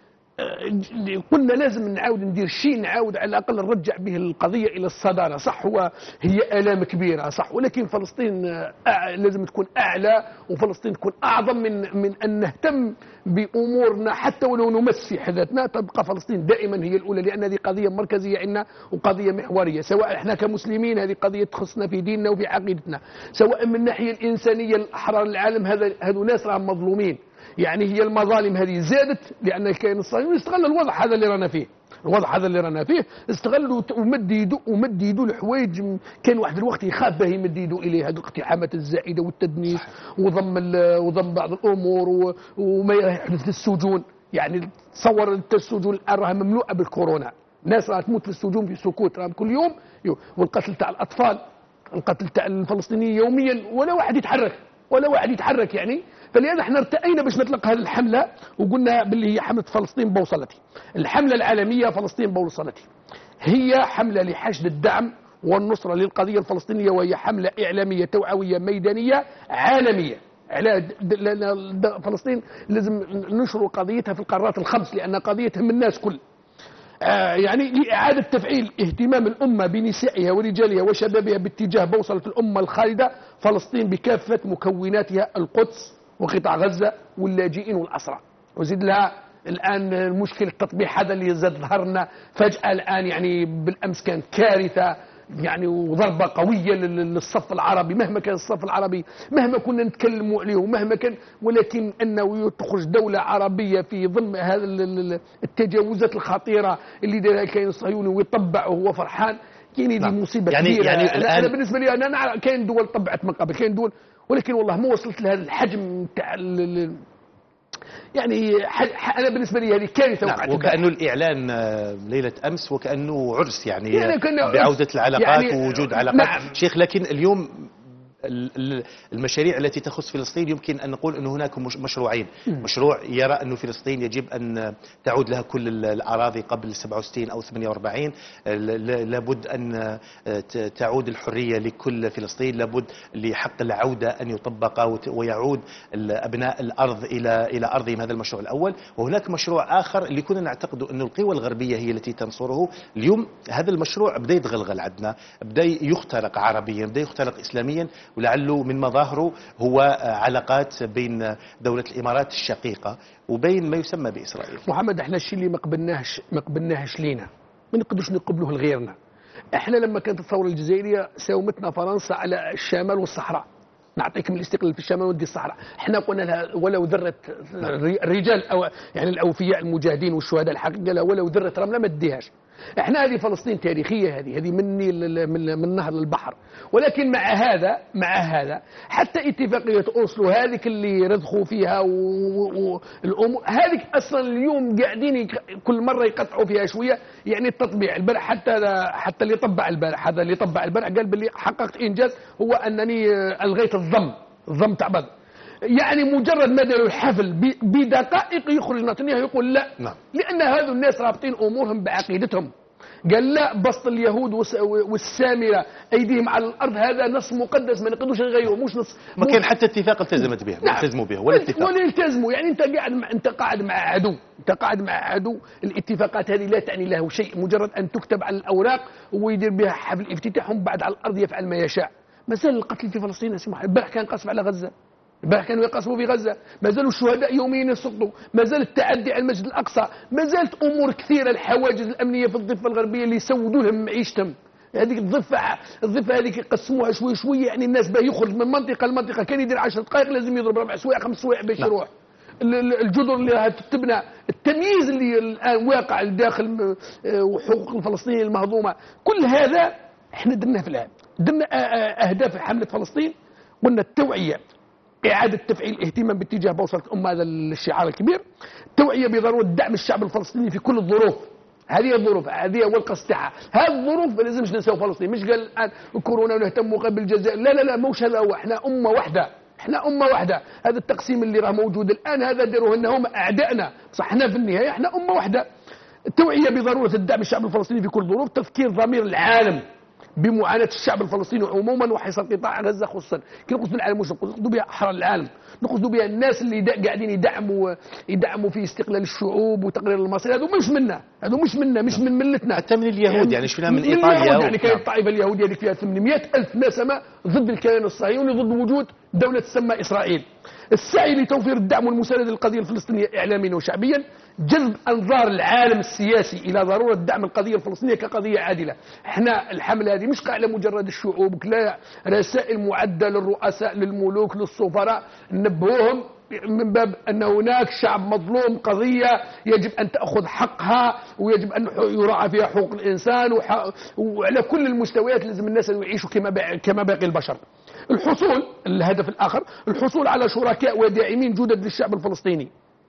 قلنا لازم نعاود ندير شيء، نعاود على الأقل نرجع به القضية إلى الصدارة. صح، هو هي آلام كبيرة صح، ولكن فلسطين لازم تكون أعلى، وفلسطين تكون أعظم من من أن نهتم بأمورنا حتى ولو نمس في حدثنا. تبقى فلسطين دائما هي الأولى، لأن هذه قضية مركزية عندنا وقضية محورية، سواء احنا كمسلمين هذه قضية تخصنا في ديننا وفي عقيدتنا، سواء من الناحية الإنسانية الأحرار العالم هذا هذو ناس راهم مظلومين. يعني هي المظالم هذه زادت لأن الكيان الصهيوني استغل الوضع هذا اللي رانا فيه، الوضع هذا اللي رانا فيه استغلوا ومد يدو ومد يدو لحوايج كان واحد الوقت يخاف به يمد يدو اليه، هذه الاقتحامات الزائده والتدنيس وضم وضم بعض الامور وما يحدث في السجون. يعني تصور السجون الان راها مملوءه بالكورونا، ناس راها تموت في السجون في سكوت راها كل يوم، والقتل تاع الاطفال، القتل تاع الفلسطينيين يوميا، ولا واحد يتحرك ولا واحد يتحرك. يعني فلهذا احنا ارتأينا باش نطلق هذه الحملة، وقلنا باللي هي حملة فلسطين بوصلتي. الحملة العالمية فلسطين بوصلتي هي حملة لحشد الدعم والنصرة للقضية الفلسطينية، وهي حملة إعلامية توعوية ميدانية عالمية. على فلسطين لازم ننشر قضيتها في القارات الخمس، لأن قضية تهم الناس كل. آه يعني لإعادة تفعيل اهتمام الأمة بنسائها ورجالها وشبابها باتجاه بوصلة الأمة الخالدة فلسطين بكافة مكوناتها، القدس وقطاع غزة واللاجئين والأسرى. وزيد لها الآن مشكلة التطبيع هذا اللي زاد ظهرنا فجأة الآن، يعني بالأمس كانت كارثة يعني وضربة قوية للصف العربي، مهما كان الصف العربي مهما كنا نتكلموا عليه ومهما كان، ولكن أنه تخرج دولة عربية في ضمن هذا التجاوزات الخطيرة اللي دارها الكيان الصهيوني ويطبعه وهو فرحان. يعني دي مصيبة يعني كبيرة. يعني أنا, أنا بالنسبة لي أنا, أنا كاين دول طبعت من قبل، كاين دول، ولكن والله ما وصلت لهذا الحجم تاع يعني انا بالنسبه لي هذه كارثه.
نعم، وكانه الاعلان ليله امس وكانه عرس يعني, يعني بعوده العلاقات يعني ووجود علاقات. نعم. شيخ، لكن اليوم المشاريع التي تخص فلسطين يمكن أن نقول أن هناك مشروعين. مشروع يرى أن فلسطين يجب أن تعود لها كل الأراضي قبل سبعة وستين أو ثمانية وأربعين، لابد أن تعود الحرية لكل فلسطين، لابد لحق العودة أن يطبق ويعود أبناء الأرض إلى إلى أرضهم. هذا المشروع الأول. وهناك مشروع آخر اللي كنا نعتقد أن القوى الغربية هي التي تنصره. اليوم هذا المشروع بدأ يتغلغل عندنا، بدأ يخترق عربيا، بدأ يخترق إسلاميا، ولعله من مظاهره هو علاقات بين دولة الإمارات الشقيقة وبين ما يسمى بإسرائيل.
محمد، احنا الشيء اللي ما قبلناهش ما قبلناهش لينا ما نقدرش نقبلوه لغيرنا. احنا لما كانت الثورة الجزائرية ساومتنا فرنسا على الشمال والصحراء، نعطيكم الاستقلال في الشمال ودي الصحراء، احنا قلنا لها ولو ذره الرجال او يعني الاوفياء المجاهدين والشهداء الحقيقه لها ولو ذره رمله ما تديهاش. احنا هذه فلسطين تاريخيه، هذه هذه من من من النهر للبحر. ولكن مع هذا مع هذا حتى اتفاقيه اوسلو هذيك اللي رضخوا فيها والامور هذيك اصلا اليوم قاعدين كل مره يقطعوا فيها شويه. يعني التطبيع البارح حتى حتى اللي طبع البارح هذا اللي طبع البارح قال باللي حققت انجاز هو انني الغيت الضم الضم تاع بدر. يعني مجرد ما داروا الحفل بدقائق يخرج نتنياهو يقول لا،
نعم.
لان هذو الناس رابطين امورهم بعقيدتهم. قال لا، بسط اليهود والسامره ايديهم على الارض هذا نص مقدس ما نقدروش نغيروه، مش نص
ما كان حتى اتفاق التزمت به. نعم. التزموا به ولا اتفاق
ولا يلتزموا. يعني انت قاعد مع انت قاعد مع عدو انت قاعد مع عدو. الاتفاقات هذه لا تعني له شيء، مجرد ان تكتب على الاوراق ويدير بها حفل افتتاح، بعد على الارض يفعل ما يشاء. مازال القتل في فلسطين يا سي محمد. البارح كان قصف على غزه، البارح كانوا يقصفوا في غزة، ما زالوا الشهداء يوميا يسقطوا، ما زال التعدي على المسجد الأقصى، ما زالت أمور كثيرة، الحواجز الأمنية في الضفة الغربية اللي يسودوا لهم معيشتهم. هذيك الضفة الضفة هذيك يقسموها شوي شوي. يعني الناس باه يخرج من منطقة لمنطقة كان يدير عشر دقائق لازم يضرب ربع سوايع خمس سوايع باش يروح. الجدر اللي تبنى، التمييز اللي الآن واقع داخل حقوق الفلسطينيين المهضومة، كل هذا احنا درناه في الآن. درنا أهداف حملة فلسطين، قلنا التوعية، إعادة تفعيل الاهتمام باتجاه بوصلة الأمة، هذا الشعار الكبير. التوعية بضرورة دعم الشعب الفلسطيني في كل الظروف. هذه الظروف، هذه هو القصد تاعها. هذه الظروف ما لازمش ننساو فلسطين. مش قال الآن كورونا ونهتموا بالجزائر، لا لا لا، موش هذا هو. احنا أمة واحدة، احنا أمة واحدة. هذا التقسيم اللي راه موجود الآن هذا داروه لنا هم أعدائنا، صح احنا في النهاية احنا أمة واحدة. التوعية بضرورة الدعم الشعب الفلسطيني في كل الظروف، تذكير ضمير العالم بمعاناة الشعب الفلسطيني عموما وحصار قطاع غزة خصوصا. كي نقصدوا العالم مش نقصدوا بها أحرار العالم، نقصدوا بها الناس اللي قاعدين يدعموا يدعموا في استقلال الشعوب وتقرير المصير. هذو مش منا، هذو مش منا، مش من ملتنا،
حتى من اليهود. يعني شفنا من,
من
إيطاليا.
يعني كانت الطائفة اليهودية اللي فيها ثمانمائة ألف نسمة ضد الكيان الصهيوني، ضد وجود دولة تسمى إسرائيل. السعي لتوفير الدعم والمساندة للقضية الفلسطينية إعلاميا وشعبيا، جذب أنظار العالم السياسي إلى ضرورة دعم القضية الفلسطينية كقضية عادلة. احنا الحملة هذه مش على مجرد الشعوب، لا، رسائل معدة للرؤساء للملوك للسفراء، نبهوهم من باب أن هناك شعب مظلوم، قضية يجب أن تأخذ حقها ويجب أن يراعى فيها حقوق الإنسان، وعلى كل المستويات لازم الناس يعيشوا كما كما باقي البشر. الحصول، الهدف الآخر، الحصول على شركاء وداعمين جدد للشعب الفلسطيني.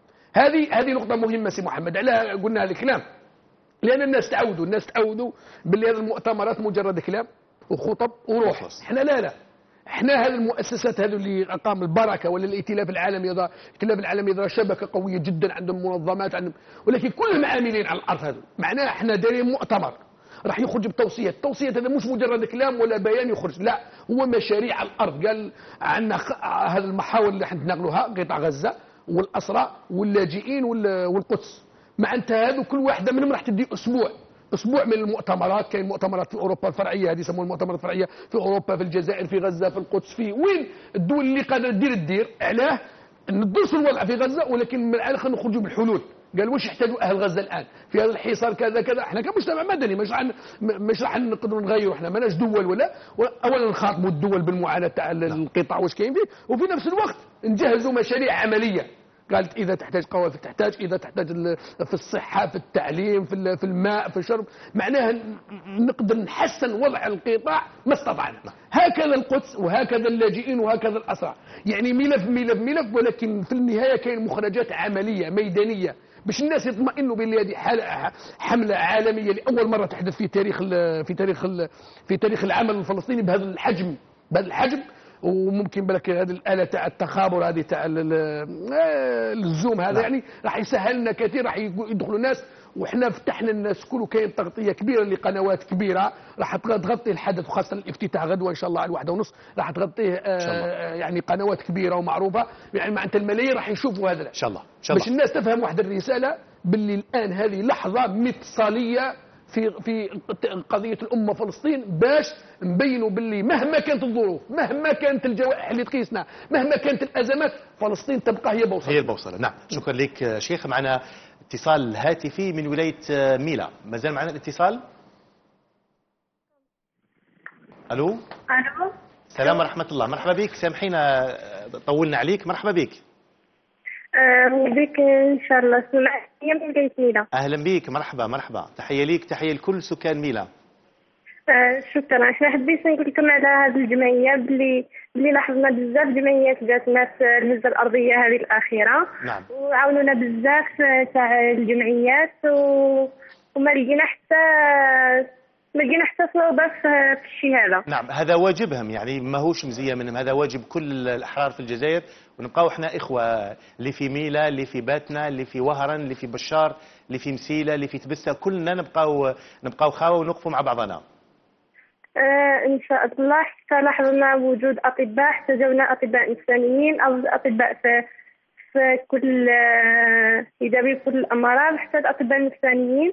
هذه هذه نقطة مهمة سي محمد. على قلنا هذا الكلام لأن الناس تعودوا الناس تعودوا باللي هذه المؤتمرات مجرد كلام وخطب وروح. احنا لا لا احنا هذه المؤسسات هذه اللي أقام البركة ولا الائتلاف العالمي، يضع الائتلاف العالمي يضع شبكة قوية جدا، عندهم منظمات، عندهم، ولكن كلهم عاملين على الأرض. هذا معناه احنا دايرين مؤتمر راح يخرج بتوصيات. التوصيات هذا مش مجرد كلام ولا بيان يخرج، لا، هو مشاريع على الأرض. قال عندنا هذه المحاور اللي حنتناقلوها، قطاع غزة والأسرى واللاجئين والقدس. مع انت هذو كل واحدة منهم راح تدي أسبوع أسبوع من المؤتمرات. كاين مؤتمرات في أوروبا الفرعية، هذه يسموها المؤتمرات الفرعية، في أوروبا، في الجزائر، في غزة، في القدس، في وين الدول اللي قادرة تدير تدير. علاه ندرسوا الوضع في غزة، ولكن من الآن خلينا نخرجوا بالحلول. قال واش يحتاجوا أهل غزة الآن في هذا الحصار كذا كذا. احنا كمجتمع مدني مش راح مش راح نقدروا نغيروا، احنا ماناش دول ولا اولا نخاطبوا الدول بالمعاناة تاع القطاع واش كاين فيه، وفي نفس الوقت نجهزوا مشاريع عملية. قالت إذا تحتاج قوافل تحتاج، إذا تحتاج في الصحة، في التعليم، في الماء، في الشرب، معناها نقدر نحسن وضع القطاع ما استطعنا. هكذا القدس وهكذا اللاجئين وهكذا الأسرى. يعني ملف ملف ملف، ولكن في النهاية كاين مخرجات عملية ميدانية باش الناس يطمئنوا بأن هذه حملة عالمية لأول مرة تحدث في تاريخ في تاريخ في تاريخ العمل الفلسطيني بهذا الحجم بهذا الحجم وممكن بالك هذه الاله تاع التخابر هذه تاع الزوم هذا يعني راح يسهل لنا كثير، راح يدخلوا ناس، وحنا فتحنا الناس كله، كاين تغطيه كبيره لقنوات كبيره راح تغطي الحدث، وخاصه الافتتاح غدوه ان شاء الله على الواحده ونص راح تغطيه آه يعني قنوات كبيره ومعروفه، يعني معناتها الملايين راح يشوفوا هذا ان
شاء الله ان شاء الله
باش الناس تفهم واحد الرساله باللي الان هذه لحظه مفصليه في في قضيه الامه فلسطين، باش نبينوا باللي مهما كانت الظروف، مهما كانت الجوائح اللي تقيسنا، مهما كانت الازمات، فلسطين تبقى هي بوصله.
هي البوصله. نعم شكرا لك شيخ. معنا اتصال هاتفي من ولايه ميلا، ما زال معنا الاتصال. الو
الو
السلام ورحمه الله. مرحبا بك، سامحينا طولنا عليك. مرحبا بك.
أه بك ان شاء الله. سمعتني من ولايه ميلا.
اهلا بك. مرحبا مرحبا. تحيه ليك، تحيه لكل سكان ميلا.
أه شكرا. احنا حبيت نقول لكم على هذه الجمعيه باللي باللي لاحظنا بزاف جمعيات جاتنا في الهزه الارضيه هذه الاخيره.
نعم.
وعاونونا بزاف تاع الجمعيات و... وما لقينا حتى ما لقينا حتى صعوبه في الشيء هذا.
نعم هذا واجبهم، يعني ماهوش مزيه منهم، هذا واجب كل الاحرار في الجزائر، ونبقاو احنا اخوه، اللي في ميلا، اللي في باتنا، اللي في وهران، اللي في بشار، اللي في مسيله، اللي في تبسه، كلنا نبقاو نبقاو خاوه ونوقفوا مع بعضنا.
آه ان شاء الله. حتى لاحظنا وجود اطباء، حتى جونا اطباء نفسانيين او اطباء في في كل آه يداوي كل الامراض، حتى الاطباء النفسانيين.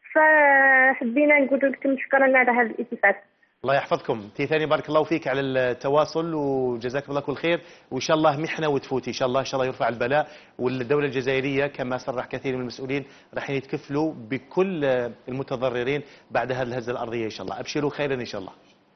فحبينا نقول لكم شكرا على هذا الاتفاق.
الله يحفظكم. تي ثاني بارك الله فيك على التواصل، وجزاك الله كل خير، وان شاء الله محنه وتفوت ان شاء الله، ان شاء الله يرفع البلاء، والدوله الجزائريه كما صرح كثير من المسؤولين راح يتكفلوا بكل المتضررين بعد هذه الهزه الارضيه ان شاء الله. ابشروا خيرا ان شاء الله.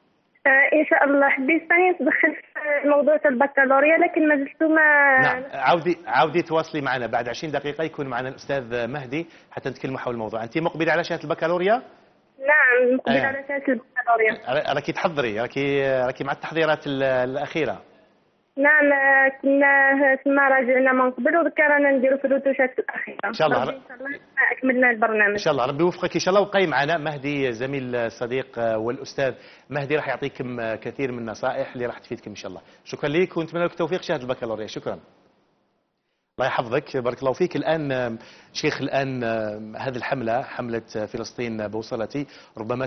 آه ان شاء الله. حبيت ثاني ندخل في موضوع البكالوريا، لكن ما زلت ما.
نعم عاودي عاودي تواصلي معنا بعد عشرين دقيقه، يكون معنا الاستاذ مهدي حتى نتكلموا حول الموضوع. انت مقبله على شهاده البكالوريا؟
نعم مقبله
آه.
على شهاده البكالوريا.
راكي تحضري، راكي راكي مع التحضيرات الاخيره.
نعم كنا ثم راجعنا من قبل، وذكرنا نديروا في الروتوشات الاخيره.
ان شاء الله
ان شاء الله اكملنا البرنامج.
ان شاء الله ربي يوفقك ان شاء الله. وبقي معنا مهدي زميل الصديق والاستاذ مهدي راح يعطيكم كثير من النصائح اللي راح تفيدكم ان شاء الله. شكرا لك ونتمنى لك التوفيق شهاده البكالوريا. شكرا. الله يحفظك بارك الله فيك. الآن شيخ، الآن هذه الحملة، حملة فلسطين بوصلتي، ربما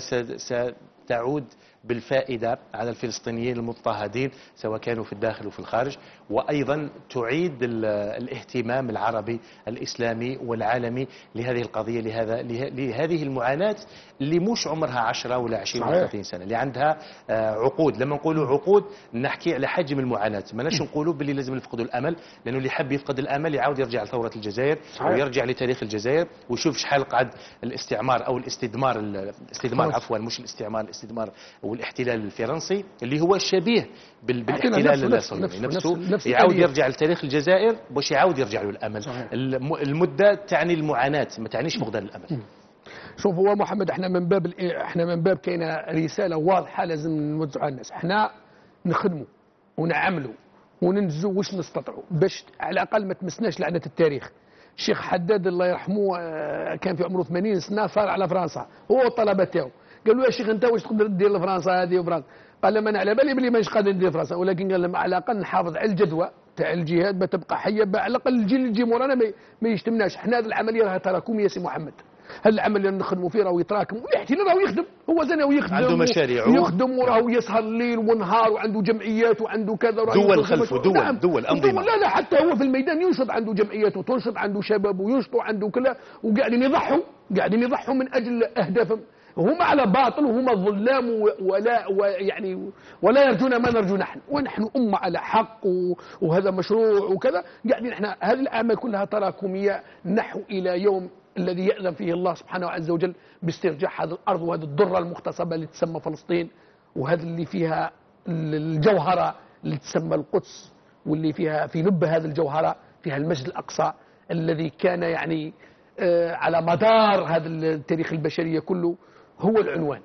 ستعود بالفائدة على الفلسطينيين المضطهدين سواء كانوا في الداخل وفي الخارج، وأيضا تعيد الاهتمام العربي الإسلامي والعالمي لهذه القضية، لهذا لهذه المعاناة اللي مش عمرها عشرة ولا عشرين ولا ثلاثين سنة، اللي عندها عقود. لما نقولوا عقود نحكي على حجم المعاناة، ما ناش نقولوا باللي لازم نفقدوا الأمل، لأنه اللي يحب يفقد الأمل يعاود يرجع لثورة الجزائر ويرجع لتاريخ الجزائر ويشوف شحال قعد الاستعمار أو الاستدمار الاستدمار عفوا مش الاستعمار، الاستدمار والاحتلال الفرنسي اللي هو شبيه بالاحتلال الصهيوني نفسه, نفسه يعاود يرجع لتاريخ الجزائر باش يعاود يرجع له الأمل. صحيح. المدة تعني المعاناة، ما تعنيش فقدان الأمل.
شوف هو محمد، احنا من باب احنا من باب كاينه رساله واضحه لازم نوزعها على الناس. احنا نخدموا ونعملوا وننجزوا واش نستطيعوا باش على الاقل ما تمسناش لعنه التاريخ. الشيخ حداد الله يرحمه كان في عمره ثمانين سنه صار على فرنسا هو والطلبه تاعو، قالوا يا شيخ انت واش تقدر دير لفرنسا هذه وفرنسا؟ قال لهم انا على بالي بلي مانيش قادر ندير فرنسا، ولكن قال لهم على الاقل نحافظ على الجدوى تاع الجهاد ما تبقى حيه، على الاقل الجيل اللي يجي مورانا ما يشتمناش. احنا هذه العمليه راها تراكميه يا سي محمد، هذه العمليه اللي نخدموا فيه راهو يتراكم، والاحتلال راهو يخدم، هو زين ويخدم
عنده مشاريع
يخدم وراهو يسهر الليل ونهار وعنده جمعيات وعنده كذا
دول خلفه دول
نعم.
دول انظمه.
لا لا حتى هو في الميدان ينشط، عنده جمعيات وتنشط، عنده شباب وينشطوا، عنده كذا، وقاعدين يضحوا قاعدين يضحوا من اجل اهدافهم. هم على باطل وهم ظلام ولا ويعني ولا يرجون ما نرجو نحن، ونحن أمة على حق وهذا مشروع وكذا. قاعدين احنا هذه الأعمال كلها تراكمية نحو إلى يوم الذي يأذن فيه الله سبحانه عز وجل باسترجاع هذه الأرض وهذه الضرة المغتصبة اللي تسمى فلسطين، وهذا اللي فيها الجوهرة اللي تسمى القدس، واللي فيها في لب هذه الجوهرة فيها المسجد الأقصى الذي كان يعني على مدار هذا التاريخ البشرية كله هو العنوان.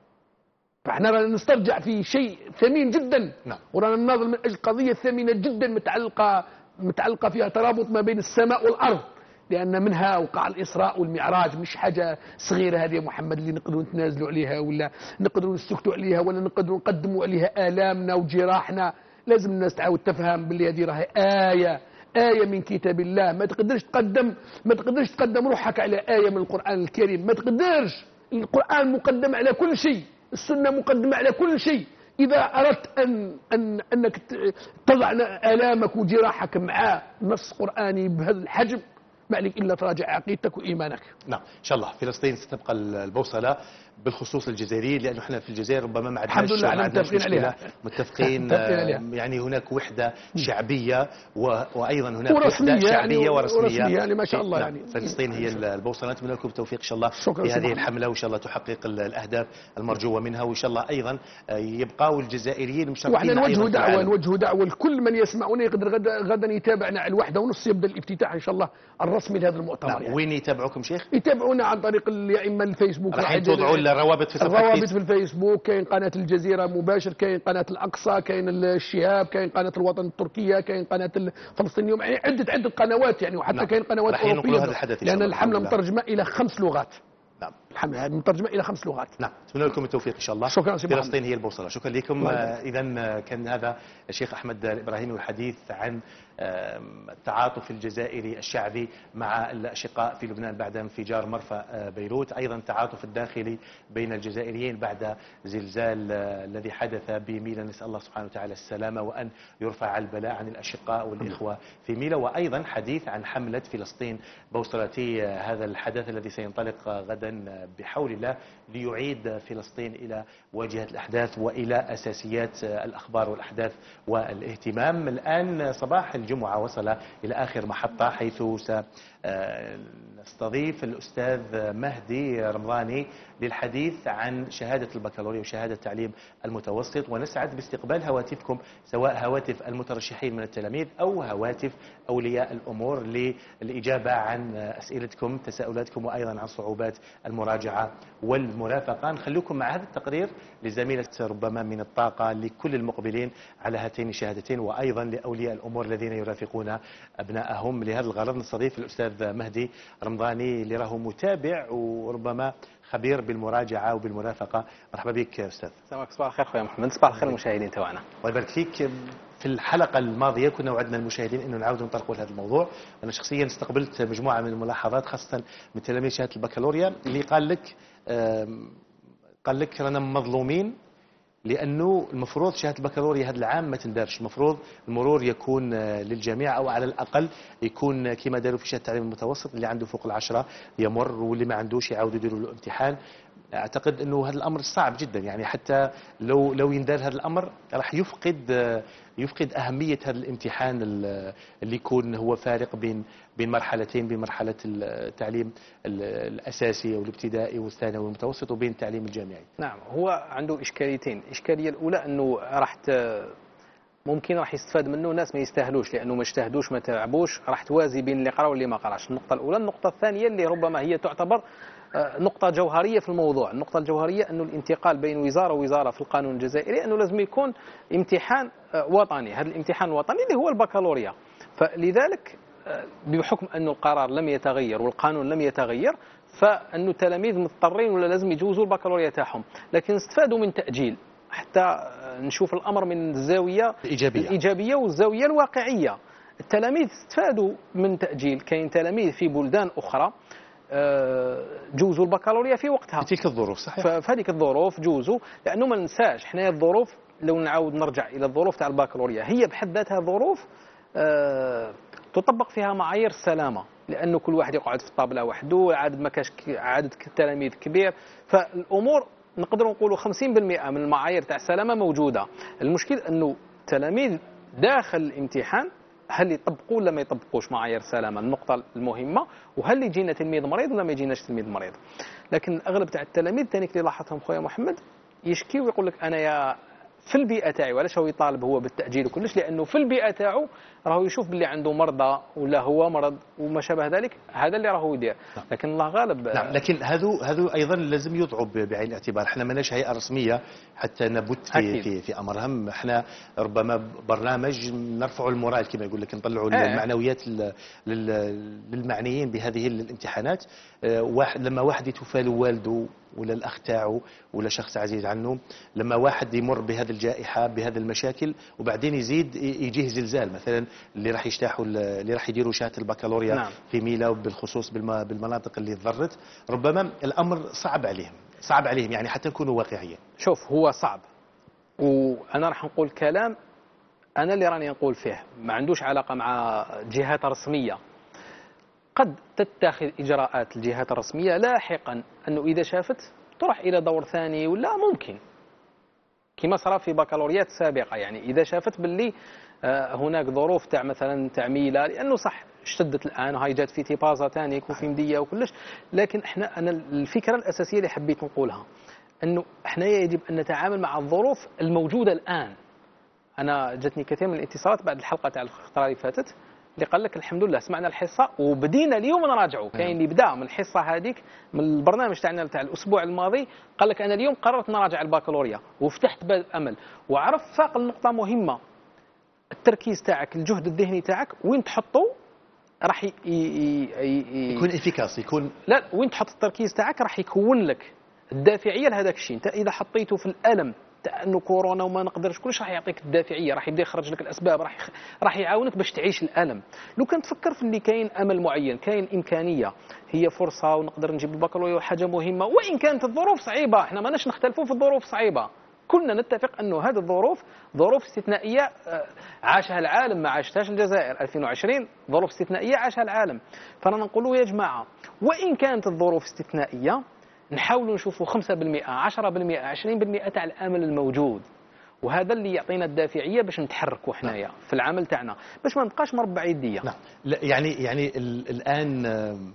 فاحنا رانا نسترجع في شيء ثمين جدا. نعم. ورانا نناضل من اجل قضيه ثمينه جدا متعلقه متعلقه فيها ترابط ما بين السماء والارض، لان منها وقع الاسراء والمعراج، مش حاجه صغيره هذه يا محمد اللي نقدروا نتنازلوا عليها ولا نقدروا نسكتوا عليها ولا نقدروا نقدموا عليها الامنا وجراحنا. لازم الناس تعاود تفهم باللي هذه راهي آية آية من كتاب الله. ما تقدرش تقدم ما تقدرش تقدم روحك على آية من القرآن الكريم، ما تقدرش. القرآن مقدم على كل شيء، السنة مقدمة على كل شيء. إذا أردت أن أن أنك تضع آلامك وجراحك مع نص قرآني بهذا الحجم ما عليك إلا تراجع عقيدتك وإيمانك.
نعم إن شاء الله فلسطين ستبقى البوصلة بالخصوص الجزائري، لأنه احنا في الجزائر ربما ما عندناش
الحمد لله على متفقين عليها
متفقين يعني هناك وحدة شعبية وأيضا هناك
ورسمية
وحدة شعبية
يعني
ورسمية,
ورسمية يعني ما شاء الله
يعني
يعني
فلسطين هي البوصلة. نتمنى لكم التوفيق إن شاء الله في هذه الحملة، وإن شاء الله تحقق الأهداف المرجوة منها، وإن شاء الله أيضا يبقوا الجزائريين مشاركين.
وإحنا نوجه دعوة نوجه دعوة لكل من يسمعنا يقدر غدا غدا يتابعنا على الواحدة ونص يبدأ الافتتاح إن شاء الله الرسمي لهذا المؤتمر.
نعم. يعني. وين يتابعوكم شيخ؟
يتابعونا عن طريق يا إما الفيسبوك،
راح توضعوا الروابط في صفحة
الروابط في الفيسبوك، كاين قناة الجزيرة مباشر، كاين قناة الأقصى، كاين الشهاب، كاين قناة الوطن التركية، كاين قناة الفلسطينيين، يعني عدة عدة قنوات يعني، وحتى
نعم.
كاين قنوات أوروبية، لأن الحملة
الله.
مترجمة إلى خمس لغات.
نعم.
الحملة مترجمة إلى خمس لغات.
نعم نتمنى لكم التوفيق إن شاء الله.
شكرا سيدي محمد.
فلسطين هي البوصلة. شكرا لكم. إذا كان هذا الشيخ أحمد الإبراهيمي والحديث عن التعاطف الجزائري الشعبي مع الأشقاء في لبنان بعد انفجار مرفأ بيروت، أيضا التعاطف الداخلي بين الجزائريين بعد زلزال الذي حدث بميلا، نسأل الله سبحانه وتعالى السلامة وأن يرفع البلاء عن الأشقاء والإخوة في ميلا، وأيضا حديث عن حملة فلسطين بوصلتي، هذا الحدث الذي سينطلق غدا بحول الله ليعيد فلسطين إلى واجهة الأحداث وإلى أساسيات الأخبار والأحداث والاهتمام. الآن صباح الجمعة وصل إلى آخر محطة، حيث سنستضيف الأستاذ مهدي رمضاني للحديث عن شهادة البكالوريا وشهادة التعليم المتوسط، ونسعد باستقبال هواتفكم سواء هواتف المترشحين من التلاميذ أو هواتف أولياء الأمور للإجابة عن أسئلتكم تساؤلاتكم وأيضا عن صعوبات المراجعة والمرافقة. نخليكم مع هذا التقرير لزميلة ربما من الطاقة لكل المقبلين على هاتين الشهادتين وأيضا لأولياء الأمور الذين يرافقون أبنائهم. لهذا الغرض نستضيف الأستاذ مهدي رمضاني اللي راهو متابع وربما خبير بالمراجعة وبالمرافقة. مرحبا بك أستاذ.
صباح الخير خويا محمد. صباح الخير المشاهدين توانا.
الله يبارك فيك. في الحلقة الماضية كنا وعدنا المشاهدين أنه نعاود نطرقوا لهذا الموضوع. أنا شخصيا استقبلت مجموعة من الملاحظات خاصة من تلاميذ شهادة البكالوريا اللي قال لك قال لك رانا مظلومين لأنه المفروض شهادة البكالوريا هذا العام ما تندارش، المفروض المرور يكون للجميع أو على الأقل يكون كما داروا في شهادة التعليم المتوسط، اللي عنده فوق العشرة يمر واللي ما عندوش يعاودوا يديروا له امتحان. أعتقد أنه هذا الأمر صعب جدا، يعني حتى لو لو يندار هذا الأمر راح يفقد يفقد أهمية هذا الامتحان اللي يكون هو فارق بين بين مرحلتين، بين مرحلة التعليم الأساسي أو الابتدائي والثانوي والمتوسط وبين التعليم الجامعي.
نعم، هو عنده إشكاليتين. الإشكالية الأولى أنه راح ممكن راح يستفاد منه ناس ما يستاهلوش، لأنه ما اجتهدوش ما تعبوش، راح توازي بين اللي قرأ واللي ما قراش. النقطة الأولى. النقطة الثانية اللي ربما هي تعتبر نقطة جوهرية في الموضوع، النقطة الجوهرية أنه الانتقال بين وزارة ووزارة في القانون الجزائري أنه لازم يكون امتحان وطني، هذا الامتحان الوطني اللي هو البكالوريا. فلذلك بحكم أن القرار لم يتغير والقانون لم يتغير، فأنه التلاميذ مضطرين ولا لازم يجوزوا البكالوريا تاعهم، لكن استفادوا من تأجيل حتى نشوف الأمر من الزاوية
الإيجابية,
الإيجابية والزاوية الواقعية. التلاميذ استفادوا من تأجيل، كاين تلاميذ في بلدان أخرى جوزوا البكالوريا في وقتها
في تلك الظروف. صحيح.
في هذيك الظروف جوزوا، لأنه ما ننساش حنا الظروف، لو نعاود نرجع إلى الظروف تاع البكالوريا هي بحد ذاتها ظروف أه تطبق فيها معايير السلامة، لأنه كل واحد يقعد في الطابلة وحده، عدد ما كاش عدد التلاميذ كبير، فالأمور نقدر نقولوا خمسين بالمئة من المعايير تاع السلامة موجودة. المشكل أنه التلاميذ داخل الامتحان هل يطبقوا ولا ما يطبقوش معايير السلامة، النقطة المهمة، وهل يجينا تلميذ مريض ولا ما يجيناش تلميذ مريض. لكن الأغلب تاع التلاميذ ثاني اللي لاحظتهم خويا محمد يشكي ويقول لك أنا يا في البيئة تاعي، وعلاش هو يطالب هو بالتأجيل وكلش؟ لأنه في البيئة تاعو راهو يشوف باللي عنده مرضى ولا هو مرض وما شابه ذلك، هذا اللي راهو يدير. لكن الله غالب.
نعم، لكن هذو هذو أيضا لازم يوضعوا بعين الاعتبار. احنا ماناش هيئة رسمية حتى نبت في في, في أمرهم. احنا ربما برنامج نرفع المورال كما يقول لك، نطلعوا آه. المعنويات للمعنيين بهذه الامتحانات. واحد لما واحد يتوفى له والده ولا الأخ تاعه ولا شخص عزيز عنه، لما واحد يمر بهذه الجائحة بهذه المشاكل وبعدين يزيد يجيه زلزال مثلا، اللي راح يجتاحوا اللي راح يديروا شهادة البكالوريا نعم. في ميلا وبالخصوص بالمناطق اللي تضرت، ربما الأمر صعب عليهم صعب عليهم يعني حتى نكونوا واقعيين.
شوف هو صعب، وأنا راح نقول كلام أنا اللي راني نقول فيه ما عندوش علاقة مع جهات رسمية. قد تتخذ إجراءات الجهات الرسمية لاحقا أنه إذا شافت تروح إلى دور ثاني، ولا ممكن كما صار في بكالوريات سابقة، يعني إذا شافت باللي هناك ظروف تاع مثلا تعميلة، لأنه صح اشتدت الآن وهي جات في تيبازا ثاني يكون في مدية وكلش، لكن احنا أنا الفكرة الأساسية اللي حبيت نقولها أنه احنا يجب أن نتعامل مع الظروف الموجودة الآن. أنا جتني كثير من الاتصالات بعد الحلقة تاع الخطرة اللي فاتت اللي قال لك الحمد لله سمعنا الحصة وبدينا اليوم نراجعه. كاين اللي بدا من الحصة هذيك من البرنامج تاعنا تاع الأسبوع الماضي قال لك أنا اليوم قررت نراجع البكالوريا وفتحت باب أمل، وعرف فاق النقطة مهمة، التركيز تاعك الجهد الذهني تاعك وين تحطه راح ي... ي... ي...
يكون افيكاس يكون
لا وين تحط التركيز تاعك راح يكون لك الدافعية لهذاك الشيء. انت إذا حطيته في الألم تاع انه كورونا وما نقدرش كلش راح يعطيك الدافعيه، راح يبدا يخرج لك الاسباب، راح يخ... راح يعاونك باش تعيش الالم. لو كان تفكر في اللي كاين امل معين، كاين امكانيه، هي فرصه ونقدر نجيب البكالوريا وحاجه مهمه، وان كانت الظروف صعيبه، احنا ماناش نختلفوا في الظروف صعيبه، كلنا نتفق انه هذه الظروف ظروف استثنائيه عاشها العالم، ما عاشتهاش الجزائر. ألفين وعشرين ظروف استثنائيه عاشها العالم. فانا نقولوا يا جماعه وان كانت الظروف استثنائيه نحاولوا نشوفوا خمسة بالمئة عشرة بالمئة عشرين بالمئة تاع الامل الموجود، وهذا اللي يعطينا الدافعيه باش نتحركوا حنايا نعم. في العمل تاعنا باش ما نبقاش مربع يديه.
نعم. يعني يعني الان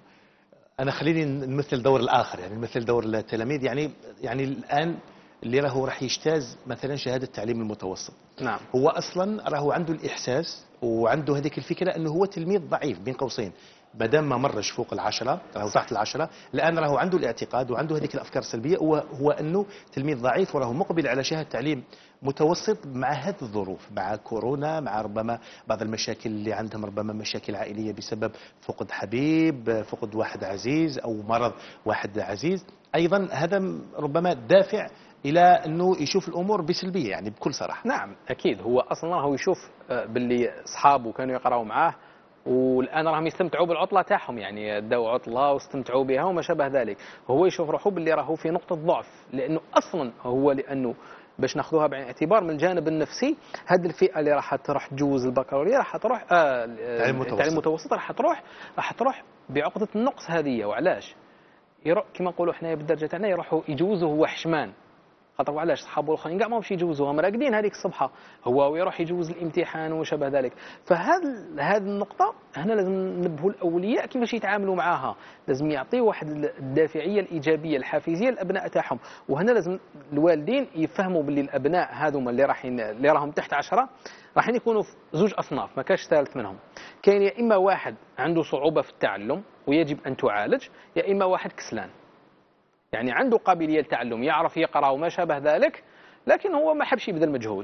انا خليني نمثل دور الاخر، يعني نمثل دور التلاميذ. يعني يعني الان اللي راهو راح يجتاز مثلا شهاده التعليم المتوسط،
نعم
هو اصلا راهو عنده الاحساس وعنده هذيك الفكره انه هو تلميذ ضعيف بين قوسين، ما دام ما مرش فوق العشرة راهو تحت العشرة، الآن راهو عنده الاعتقاد وعنده هذيك الأفكار السلبية وهو أنه تلميذ ضعيف وراهو مقبل على شهادة تعليم متوسط مع هذه الظروف، مع كورونا، مع ربما بعض المشاكل اللي عندهم، ربما مشاكل عائلية بسبب فقد حبيب، فقد واحد عزيز أو مرض واحد عزيز. أيضا هذا ربما دافع إلى أنه يشوف الأمور بسلبية يعني بكل صراحة.
نعم أكيد، هو أصلا هو يشوف باللي أصحابه كانوا يقرأوا معاه والآن راهم يستمتعوا بالعطلة تاعهم، يعني داو عطلة واستمتعوا بها وما شابه ذلك، هو يشوف روحه باللي راهو في نقطة ضعف، لأنه أصلا هو لأنه باش ناخذوها بعين الاعتبار من الجانب النفسي، هذه الفئة اللي راح تروح تجوز البكالوريا راح تروح آه التعليم المتوسط راح تروح راح تروح بعقدة النقص هذه. وعلاش؟ يروح كما نقولوا حنايا بالدرجة تاعنا يروحوا يجوزوا هو حشمان، خاطر وعلاش صحابه الاخرين كاع ماهمش يجوزوها مراقدين هذيك الصبحه، هو ويروح يجوز الامتحان وشابه ذلك. فهذا هذه النقطه هنا لازم ننبهوا الاولياء كيفاش يتعاملوا معها، لازم يعطيوا واحد الدافعيه الايجابيه الحافزيه للابناء تاعهم. وهنا لازم الوالدين يفهموا باللي الابناء هذوما اللي راح اللي راهم تحت عشرة راح يكونوا في زوج اصناف، ما كاش ثالث منهم. كاين يا اما واحد عنده صعوبه في التعلم ويجب ان تعالج، يا اما واحد كسلان يعني عنده قابلية للتعلم، يعرف يقرأ وما شابه ذلك، لكن هو ما حبش يبذل مجهود.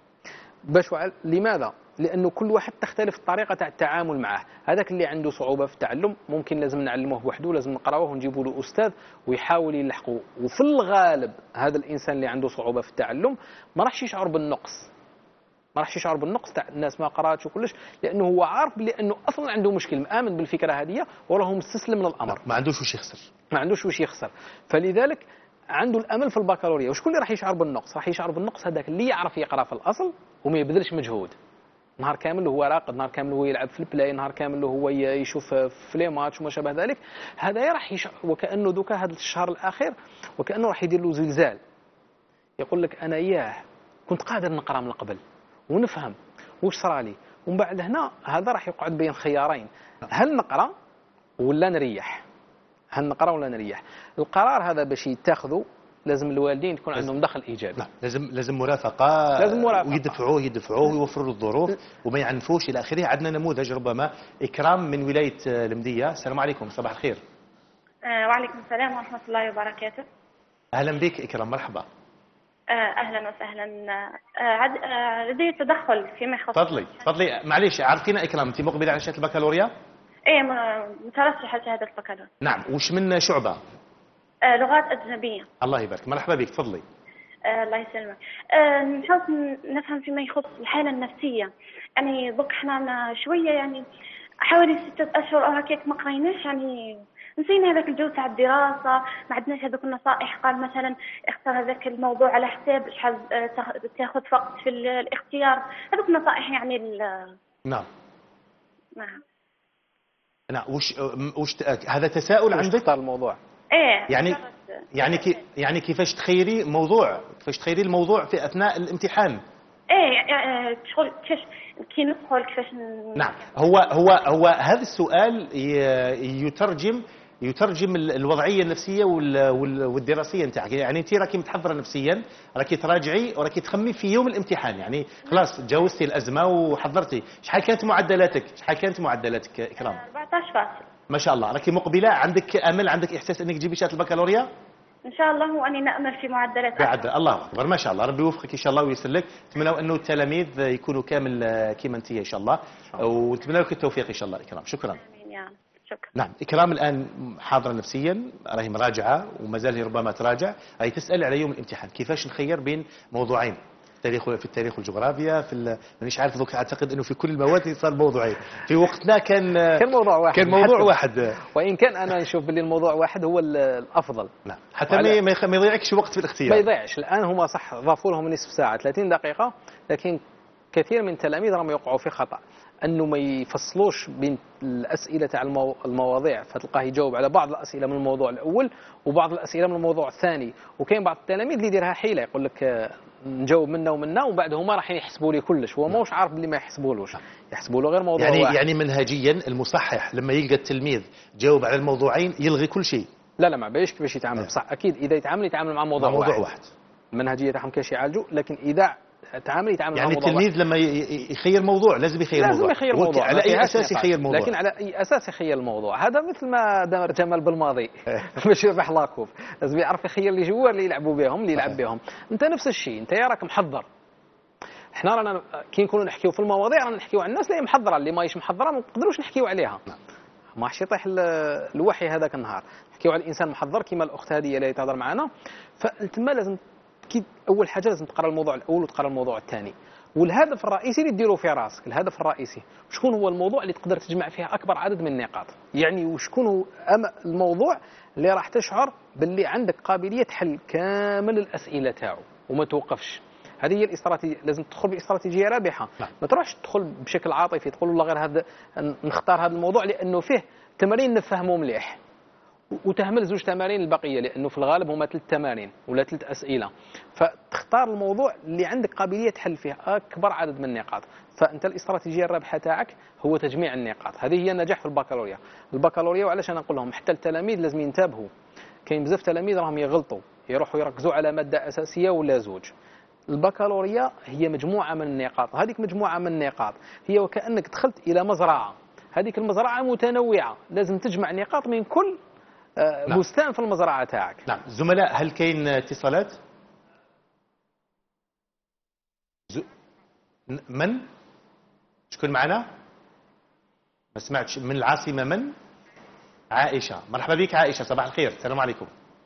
باش لماذا؟ لأنه كل واحد تختلف الطريقة تاع التعامل معه. هذاك اللي عنده صعوبة في التعلم ممكن لازم نعلمه بوحده، لازم نقراوه ونجيبوا له أستاذ ويحاول يلحقه. وفي الغالب هذا الإنسان اللي عنده صعوبة في التعلم ما راحش يشعر بالنقص، ما راحش يشعر بالنقص تاع الناس ما قراتش وكلش، لأنه هو عارف بأنه أصلا عنده مشكل، مآمن بالفكرة هذه وراهو مستسلم للأمر،
ما عندوش وش يخسر،
ما عندوش وش يخسر. فلذلك عنده الامل في البكالوريا. وشكون اللي راح يشعر بالنقص؟ راح يشعر بالنقص هذاك اللي يعرف يقرا في الاصل وما يبذلش مجهود، نهار كامل هو راقد، نهار كامل هو يلعب في البلاي، نهار كامل هو يشوف في لي ماتش وما شابه ذلك. هذا راح يشعر وكانه دوكا هذا الشهر الاخير وكانه راح يدير له زلزال، يقول لك انا اياه كنت قادر نقرا من قبل ونفهم واش صرالي، ومن بعد هنا هذا راح يقعد بين خيارين، هل نقرا ولا نريح؟ هل نقرا ولا نريح؟ القرار هذا باش يتخذوا لازم الوالدين يكون عندهم دخل ايجابي.
نعم. لازم لازم مرافقه،
لازم مرافقه
ويدفعوه يدفعوه ويوفروا له الظروف وما يعنفوش الى اخره. عندنا نموذج ربما اكرام من ولايه المديه. السلام عليكم، صباح الخير.
آه وعليكم السلام ورحمه الله وبركاته.
اهلا بك اكرام، مرحبا.
آه اهلا وسهلا. آه لدي تدخل فيما يخص.
تفضلي تفضلي. معليش عرفتينا اكرام، انت مقبله على شهاده البكالوريا؟
ايه مترشحه شهاده البكالوريا.
نعم. وش من شعبه؟
آه لغات أجنبية.
الله يبارك، مرحبا بك، تفضلي.
آه الله يسلمك. آه نحاول نفهم فيما يخص الحالة النفسية. يعني دوك حنا شوية يعني حوالي ستة أشهر أو هكاك ما قريناش، يعني نسينا هذاك الجو تاع الدراسة، ما عندناش هذوك النصائح. قال مثلا اختار هذاك الموضوع على حساب شحال تاخذ وقت في الاختيار، هذوك النصائح يعني.
نعم
نعم
نعم. وش وش هذا تساؤل عندك؟
اختار الموضوع.
ايه
يعني يعني كي يعني كيفاش تخيري موضوع، كيفاش تخيري الموضوع في اثناء الامتحان؟
ايه شغل كيفاش كي ندخل كيفاش.
نعم. هو هو هو هذا السؤال يترجم يترجم الوضعيه النفسيه والدراسيه نتاعك. يعني انت راكي متحضره نفسيا، راكي تراجعي وراكي تخمي في يوم الامتحان. يعني خلاص تجاوزتي الازمه وحضرتي. شحال كانت معدلاتك؟ شحال كانت معدلاتك اكرام؟
أربعطاش فاصل.
ما شاء الله، راكي مقبله. عندك امل، عندك احساس انك تجيبي شهاده البكالوريا
ان شاء الله، واني نامل في معدلات
بعد. الله اكبر، ما شاء الله، ربي يوفقك ان شاء الله وييسر لك. نتمنى انه التلاميذ يكونوا كامل كيما انت ان شاء الله، ونتمنى لك التوفيق ان شاء الله. اكرام شكرا.
امين يا شكرا.
نعم، اكرام الان حاضره نفسيا، راهي مراجعه وما زال هي ربما تراجع. راهي تسال على يوم الامتحان كيفاش نخير بين موضوعين، التاريخ في التاريخ والجغرافيا. في مانيش عارف دوك، اعتقد انه في كل المواد صار موضوعين. في وقتنا كان
كان موضوع واحد،
كان موضوع واحد،
وان كان انا نشوف باللي الموضوع واحد هو الافضل.
نعم، حتى ما يضيعكش وقت في الاختيار.
ما يضيعش. الان هما صح ضافوا لهم نصف ساعه ثلاثين دقيقه، لكن كثير من التلاميذ راهم يوقعوا في خطا، انه ما يفصلوش بين الاسئله تاع المو... المواضيع، فتلقاه يجاوب على بعض الاسئله من الموضوع الاول وبعض الاسئله من الموضوع الثاني. وكاين بعض التلاميذ اللي يديرها حيله، يقول لك نجاوب منا ومنا ومن بعد هما راح يحسبوا لي كلش، هو ماهوش عارف باللي ما يحسبولوش، يحسبوا له غير موضوع
يعني
واحد.
يعني منهجيا المصحح لما يلقى التلميذ جاوب على الموضوعين يلغي كل شيء.
لا لا، ما باش كيفاش يتعامل بصح. اكيد اذا يتعامل يتعامل مع موضوع,
مع موضوع واحد.
واحد. المنهجيه تاعهم كاش يعالجوا، لكن اذا تعامل يتعامل
يعني
مع موضوع
التلميذ لما يخير موضوع لازم يخير
لازم
موضوع.
يخير موضوع.
على اي اساس يخير موضوع؟
لكن على اي اساس يخير الموضوع؟ هذا مثل ما دار جمال بالماضي باش يربح لاكوب، لازم يعرف يخير لي جوار اللي يلعبوا بهم اللي يلعب بهم. انت نفس الشيء، انت راك محضر. احنا رانا كي نكونوا نحكيو في المواضيع رانا نحكيو على الناس اللي محضره، اللي ماهيش محضره ما نقدروش نحكيو عليها. ما راحش يطيح الوحي هذاك النهار. نحكيو على الانسان محضر كيما الاخت هذه اللي تهضر معنا. فالتما لازم كي اول حاجه لازم تقرا الموضوع الاول وتقرا الموضوع الثاني، والهدف الرئيسي اللي ديروا في راسك. الهدف الرئيسي شكون هو الموضوع اللي تقدر تجمع فيه اكبر عدد من النقاط، يعني وشكون هو الموضوع اللي راح تشعر باللي عندك قابليه حل كامل الاسئله تاعو وما توقفش. هذه هي الاستراتيجيه، لازم تدخل باستراتيجيه رابحه.
نعم.
ما تروحش تدخل بشكل عاطفي، تقول والله غير هذا نختار هذا الموضوع لانه فيه تمارين نفهمه مليح، وتهمل زوج تمارين البقيه لانه في الغالب هما ثلاث تمارين ولا ثلاث اسئله. فتختار الموضوع اللي عندك قابليه تحل فيه اكبر عدد من النقاط. فانت الاستراتيجيه الرابحه تاعك هو تجميع النقاط. هذه هي النجاح في البكالوريا. البكالوريا وعلاش انا نقول لهم حتى التلاميذ لازم ينتبهوا. كاين بزاف تلاميذ راهم يغلطوا، يروحوا يركزوا على ماده اساسيه ولا زوج. البكالوريا هي مجموعه من النقاط، هذيك مجموعه من النقاط هي وكانك دخلت الى مزرعه، هذيك المزرعه متنوعه، لازم تجمع نقاط من كل
نعم.
بستان في المزرعه تاعك.
نعم. زملاء، هل كاين اتصالات؟ ز... من؟ شكون معنا؟ ما سمعتش. من العاصمه من؟ عائشه. مرحبا بك عائشه، صباح الخير، السلام عليكم.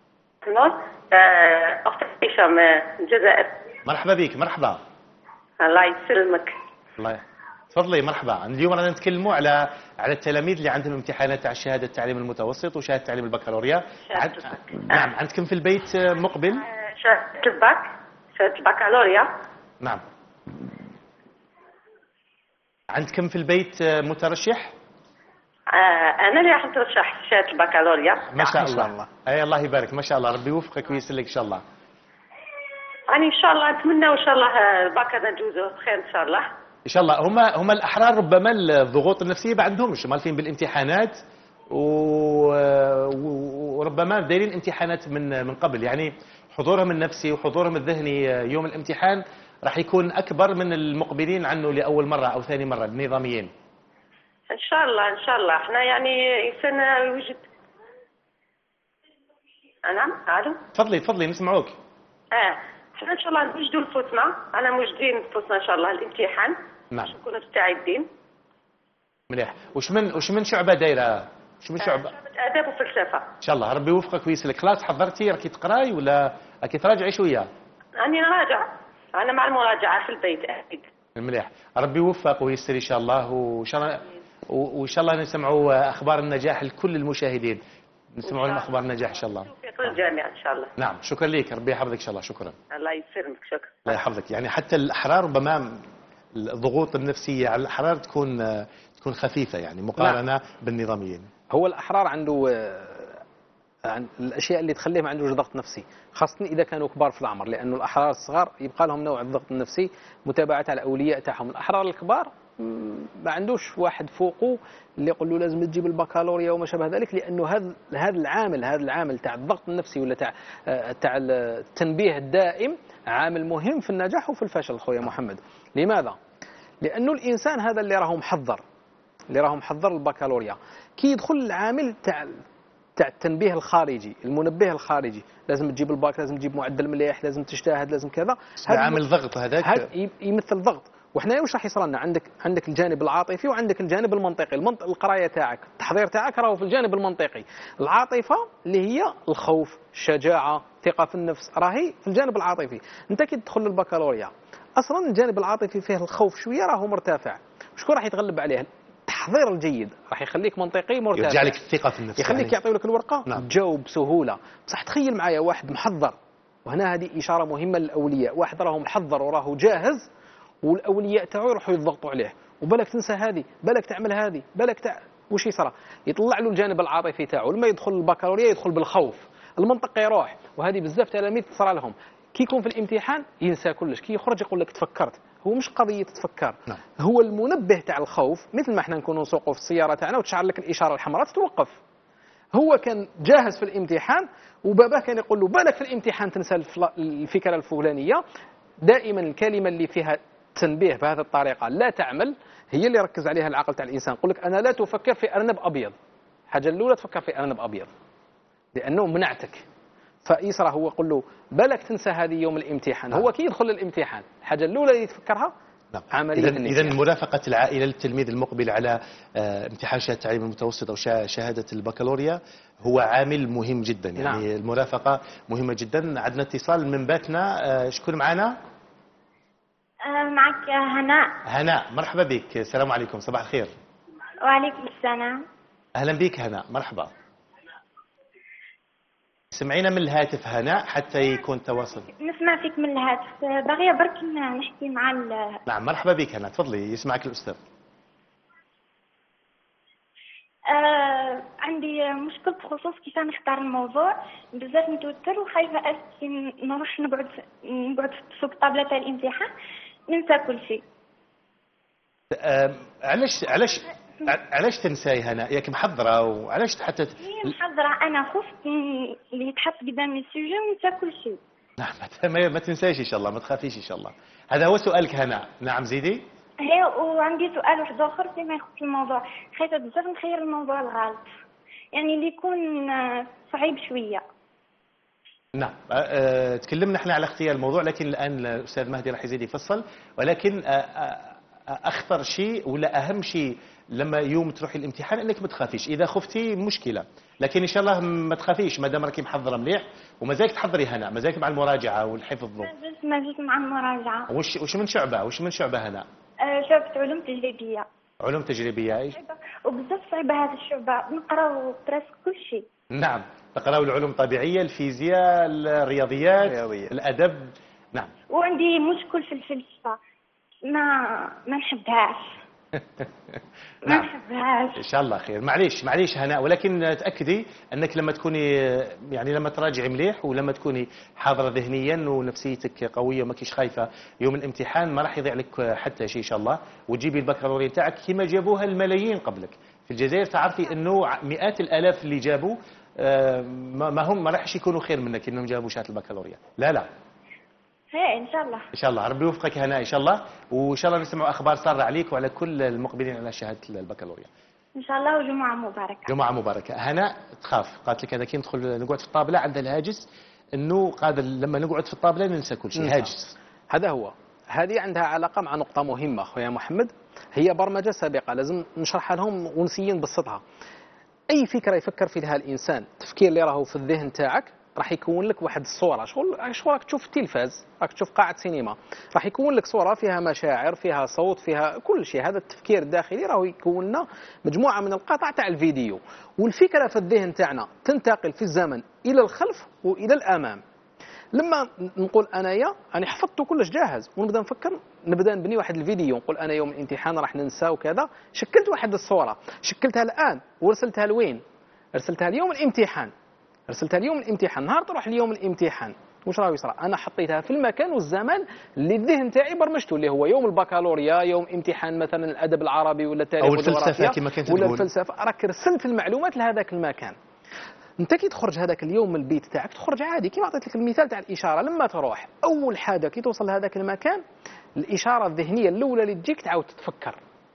اخت عائشه من الجزائر.
مرحبا بك. مرحبا.
الله يسلمك.
الله تفضلي. مرحبا. اليوم رانا نتكلموا على على التلاميذ اللي عندهم امتحانات تاع شهاده التعليم المتوسط وشهاده تعليم البكالوريا. عند... نعم. عندكم في البيت مقبل؟
شهاده الباك، شهاده البكالوريا.
نعم. عندكم في البيت مترشح؟
آه انا اللي راح نترشح شهاده البكالوريا.
ما شاء الله. الله. اي الله يبارك، ما شاء الله، ربي يوفقك وييسر لك ان شاء الله.
يعني ان شاء الله نتمنى وان شاء الله الباك ندوزه بخير ان شاء الله.
ان شاء الله. هما هما الاحرار ربما الضغوط النفسيه ما عندهمش، مالفين بالامتحانات وربما دايرين امتحانات من من قبل، يعني حضورهم النفسي وحضورهم الذهني يوم الامتحان راح يكون اكبر من المقبلين عنه لاول مره او ثاني مره النظاميين.
ان شاء الله ان شاء الله. احنا يعني انسان يوجد. نعم. الو.
تفضلي تفضلي نسمعوك.
اه احنا ان شاء الله نوجدوا لفوتنا، انا موجدين لفوتنا ان شاء الله الامتحان.
نعم.
نكونوا مستعدين.
مليح. وش من وش من شعبه دايره شو من شعبة؟
آداب وفلسفة.
إن شاء الله ربي يوفقك ويسلك. خلاص حضرتي راكي تقراي ولا راكي تراجعي شوية؟
أنا راجع، أنا مع المراجعة في البيت أكيد.
مليح، ربي يوفق ويسر إن شاء الله، وإن شاء الله وإن شاء الله نسمعوا أخبار النجاح لكل المشاهدين، نسمعوا لهم أخبار النجاح إن شاء الله.
توفيق للجميع إن شاء الله.
نعم شكرا لك، ربي يحفظك إن شاء الله. شكرا.
الله يسلمك، شكرا.
الله يحفظك. يعني حتى الأحرار ربما الضغوط النفسية على الأحرار تكون تكون خفيفة يعني مقارنة نعم. بالنظاميين.
هو الأحرار عنده عن الأشياء اللي تخليه ما عندوش ضغط نفسي، خاصة إذا كانوا كبار في العمر، لأنه الأحرار الصغار يبقى لهم نوع الضغط النفسي متابعة على الأولياء تاعهم. الأحرار الكبار ما عندوش واحد فوقه اللي يقول له لازم تجيب البكالوريا وما شابه ذلك، لأنه هذا هذا العامل هذا العامل تاع الضغط النفسي ولا تاع تاع التنبيه الدائم عامل مهم في النجاح وفي الفشل. خويا محمد، لماذا؟ لأنه الإنسان هذا اللي راهو محضر اللي راهو محضر البكالوريا كي يدخل العامل تاع تاع التنبيه الخارجي، المنبه الخارجي، لازم تجيب الباك، لازم تجيب معدل مليح، لازم تجتهد، لازم كذا.
هذا عامل ضغط، هذاك
يمثل ضغط. وحنا واش راح يصير لنا؟ عندك عندك الجانب العاطفي وعندك الجانب المنطقي. المنطق القرايه تاعك، التحضير تاعك راهو في الجانب المنطقي. العاطفه اللي هي الخوف، الشجاعه، الثقه في النفس، راهي في الجانب العاطفي. انت كي تدخل للبكالوريا اصلا الجانب العاطفي فيه الخوف شويه راهو مرتفع. شكون راح يتغلب عليه؟ التحضير الجيد راح يخليك منطقي مرتفع،
يرجع لك الثقه في النفس،
يخليك يعني يعطيو لك الورقه نعم. تجاوب بسهوله. بصح تخيل معايا واحد محضر، وهنا هذه اشاره مهمه للاولياء، واحد راهو محضر وراه جاهز والاولياء تاعو يروحوا يضغطوا عليه، وبالك تنسى هذه، بالك تعمل هذه، بالك تع... وش يصرى؟ يطلع له الجانب العاطفي تاعو. لما يدخل البكالوريا يدخل بالخوف، المنطق يروح. وهذه بزاف تلاميذ تصرى لهم كي يكون في الامتحان ينسى كلش، كي يخرج يقول لك تفكرت. هو مش قضيه تفكر نعم. هو المنبه تاع الخوف، مثل ما احنا نكونوا نسوقوا في السياره تاعنا وتشعل لك الاشاره الحمراء تتوقف. هو كان جاهز في الامتحان وباباه كان يقول له بالك في الامتحان تنسى الفكره الفلانيه. دائما الكلمه اللي فيها تنبيه بهذه الطريقه لا تعمل هي اللي يركز عليها العقل تاع الانسان. يقول لك انا لا تفكر في ارنب ابيض. الحاجه الاولى تفكر في ارنب ابيض لانه منعتك. فيسرى هو يقول له بالك تنسى هذه يوم الامتحان نعم. هو كي يدخل الامتحان الحاجه الاولى اللي يتفكرها نعم. عمليه
اذا اذا مرافقه العائله للتلميذ المقبل على آه امتحان شهاده التعليم المتوسط او شهاده البكالوريا هو عامل مهم جدا يعني نعم. المرافقه مهمه جدا. عندنا اتصال من باتنا. آه شكون معنا؟
آه معك هناء.
هناء مرحبا بك. السلام عليكم، صباح الخير.
وعليكم السلام.
اهلا بك هناء، مرحبا. سمعينا من الهاتف هناء حتى يكون تواصل.
نسمع فيك من الهاتف، باغيه برك نحكي مع ال...
نعم مرحبا بك هناء، تفضلي يسمعك الأستاذ.
آه عندي مشكل بخصوص كيف نختار الموضوع، بزاف متوتر وخايفه اسكي نروح نقعد نقعد فوق الطابله تاع الامتحان ننسى كل شيء.
آه علاش علاش علاش تنساي هناء؟ ياك محضره وعلاش حتى
محضره؟ انا خفت اللي يتحط قدامي السوجي وننسى كل شيء.
نعم ما تنسايش ان شاء الله، ما تخافيش ان شاء الله. هذا هو سؤالك هناء. نعم زيدي.
هي وعندي سؤال واحد اخر فيما يخص الموضوع، خايفه بزاف نخير الموضوع الغلط، يعني اللي يكون صعيب شويه.
نعم أه تكلمنا احنا على اختيار الموضوع، لكن الان الاستاذ مهدي راح يزيد يفصل. ولكن أه اخطر شيء ولا اهم شيء لما يوم تروحي الامتحان انك ما تخافيش. اذا خفتي مشكله، لكن ان شاء الله ما تخافيش ما دام راكي محضره مليح ومازالك تحضري هناء، مازالك مع المراجعه والحفظ.
ما زلت ما زلت مع المراجعه.
وش وش من شعبه وش من شعبه هناء؟
أه شعبة علوم تجريبيه.
علوم تجريبيه ايش؟
وبزاف صعيبه هذه الشعبه، نقراو براسك كل شيء.
نعم تقراو العلوم الطبيعيه، الفيزياء، الرياضيات،
الرياضية.
الادب. نعم.
وعندي مشكل في الفلسفه، ما ما نحبهاش. ما نحبهاش.
ان شاء الله خير. معليش معليش هناء، ولكن تاكدي انك لما تكوني يعني لما تراجعي مليح ولما تكوني حاضره ذهنيا ونفسيتك قويه وما كيش خايفه يوم الامتحان ما راح يضيع لك حتى شيء ان شاء الله، وتجيبي البكالوريا تاعك كما جابوها الملايين قبلك في الجزائر. تعرفي انه مئات الالاف اللي جابوا ما هم ما راحش يكونوا خير منك انهم جابوا شهاده البكالوريا. لا لا
هي ان شاء الله.
ان شاء الله ربي يوفقك هناء ان شاء الله، وان شاء الله نسمعوا اخبار ساره عليك وعلى كل المقبلين على شهاده البكالوريا.
ان شاء الله وجمعه مباركه.
جمعه مباركه. هناء تخاف، قالت لك هذا كي ندخل نقعد في الطابله عندها الهاجس انه قادر لما نقعد في الطابله ننسى كل شيء. هاجس.
هذا هو. هذه عندها علاقه مع نقطه مهمه خويا محمد، هي برمجه سابقه لازم نشرحها لهم ونسيين نبسطها. اي فكره يفكر فيها الانسان، التفكير اللي راهو في الذهن تاعك راح يكون لك واحد الصوره، شغل شغل راك تشوف التلفاز، راك تشوف قاعه سينما، راح يكون لك صوره فيها مشاعر، فيها صوت، فيها كل شيء. هذا التفكير الداخلي راهو يكون لنا مجموعه من القطع تاع الفيديو، والفكره في الذهن تاعنا تنتقل في الزمن الى الخلف والى الامام. لما نقول انايا راني حفظت كلش جاهز ونبدا نفكر، نبدا نبني واحد الفيديو، نقول انا يوم الامتحان راح ننسى وكذا، شكلت واحد الصوره، شكلتها الان ورسلتها لوين؟ ارسلتها اليوم الامتحان، ارسلتها اليوم الامتحان، نهار تروح اليوم الامتحان واش راه يصرى؟ انا حطيتها في المكان والزمان اللي الذهن تاعي برمجته، اللي هو يوم البكالوريا، يوم امتحان مثلا الادب العربي ولا التاريخ
او الفلسفه كما كنت تقول،
ولا الفلسفه، راك رسلت المعلومات لهذاك المكان. انت كي تخرج هذاك اليوم من البيت تاعك تخرج عادي، كيما عطيت لك المثال تاع الاشاره، لما تروح اول حاجه كي توصل لهذاك المكان الاشاره الذهنيه الاولى اللي تجيك تعاود تتفكر.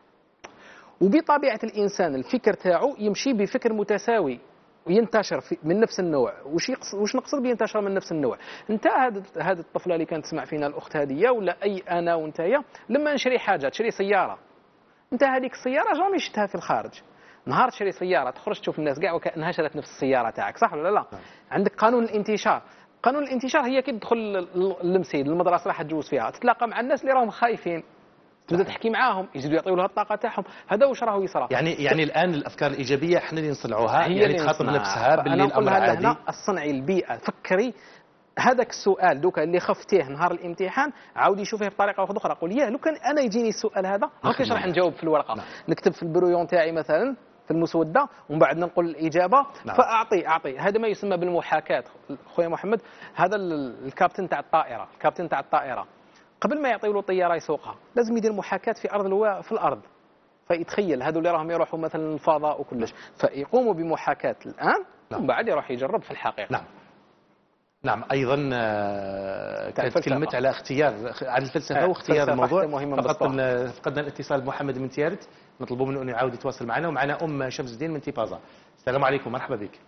وبطبيعه الانسان الفكر تاعو يمشي بفكر متساوي وينتشر في من نفس النوع. وش يقص وش نقصد بينتشر من نفس النوع؟ انت هذه هذه الطفله اللي كانت تسمع فينا الاخت هذه ولا اي انا وانتيا، لما نشري حاجه، تشري سياره، انت هذيك السياره جامي شفتها في الخارج، نهار تشري سياره تخرج تشوف الناس كاع وكانها شرت نفس السياره تاعك، صح ولا لا؟ عندك قانون الانتشار. قانون الانتشار هي كي تدخل للمسيد المدرسه راح تجوز فيها، تتلاقى مع الناس اللي راهم خايفين، تبدا تحكي معاهم، يزيدوا يعطيوا لها الطاقه تاعهم. هذا واش راهو يصرى؟
يعني يعني الان الافكار الايجابيه احنا اللي نصنعوها، يعني تخاطب نفسها باللي الامر عادي.
الصنعي البيئه، فكري هذاك السؤال دوكا اللي خفتيه نهار الامتحان عاودي شوفيه بطريقه اخرى، قول ياه لو كان انا يجيني السؤال هذا هكاش راح نجاوب في الورقه. نعم. نكتب في البرويون تاعي مثلا في المسوده ومن بعد ننقل الاجابه. نعم. فاعطي اعطي هذا ما يسمى بالمحاكاه. خويا محمد، هذا الكابتن تاع الطائره، الكابتن تاع الطائره قبل ما يعطيوا له طياره يسوقها لازم يدير محاكاه في ارض الوا... في الارض، فيتخيل هذول اللي راهم يروحوا مثلا الفضاء وكلش، فيقوموا بمحاكاه الان. نعم. ومن بعد يروح يجرب في الحقيقه.
نعم. نعم. ايضا كانت كلمه على اختيار على الفلسفه آه. واختيار الموضوع. فقط فقدنا الاتصال بمحمد من تيارت، نطلبوا منه انه يعاود يتواصل معنا. ومعنا ام شمس الدين من تيبازا. السلام عليكم، مرحبا بك.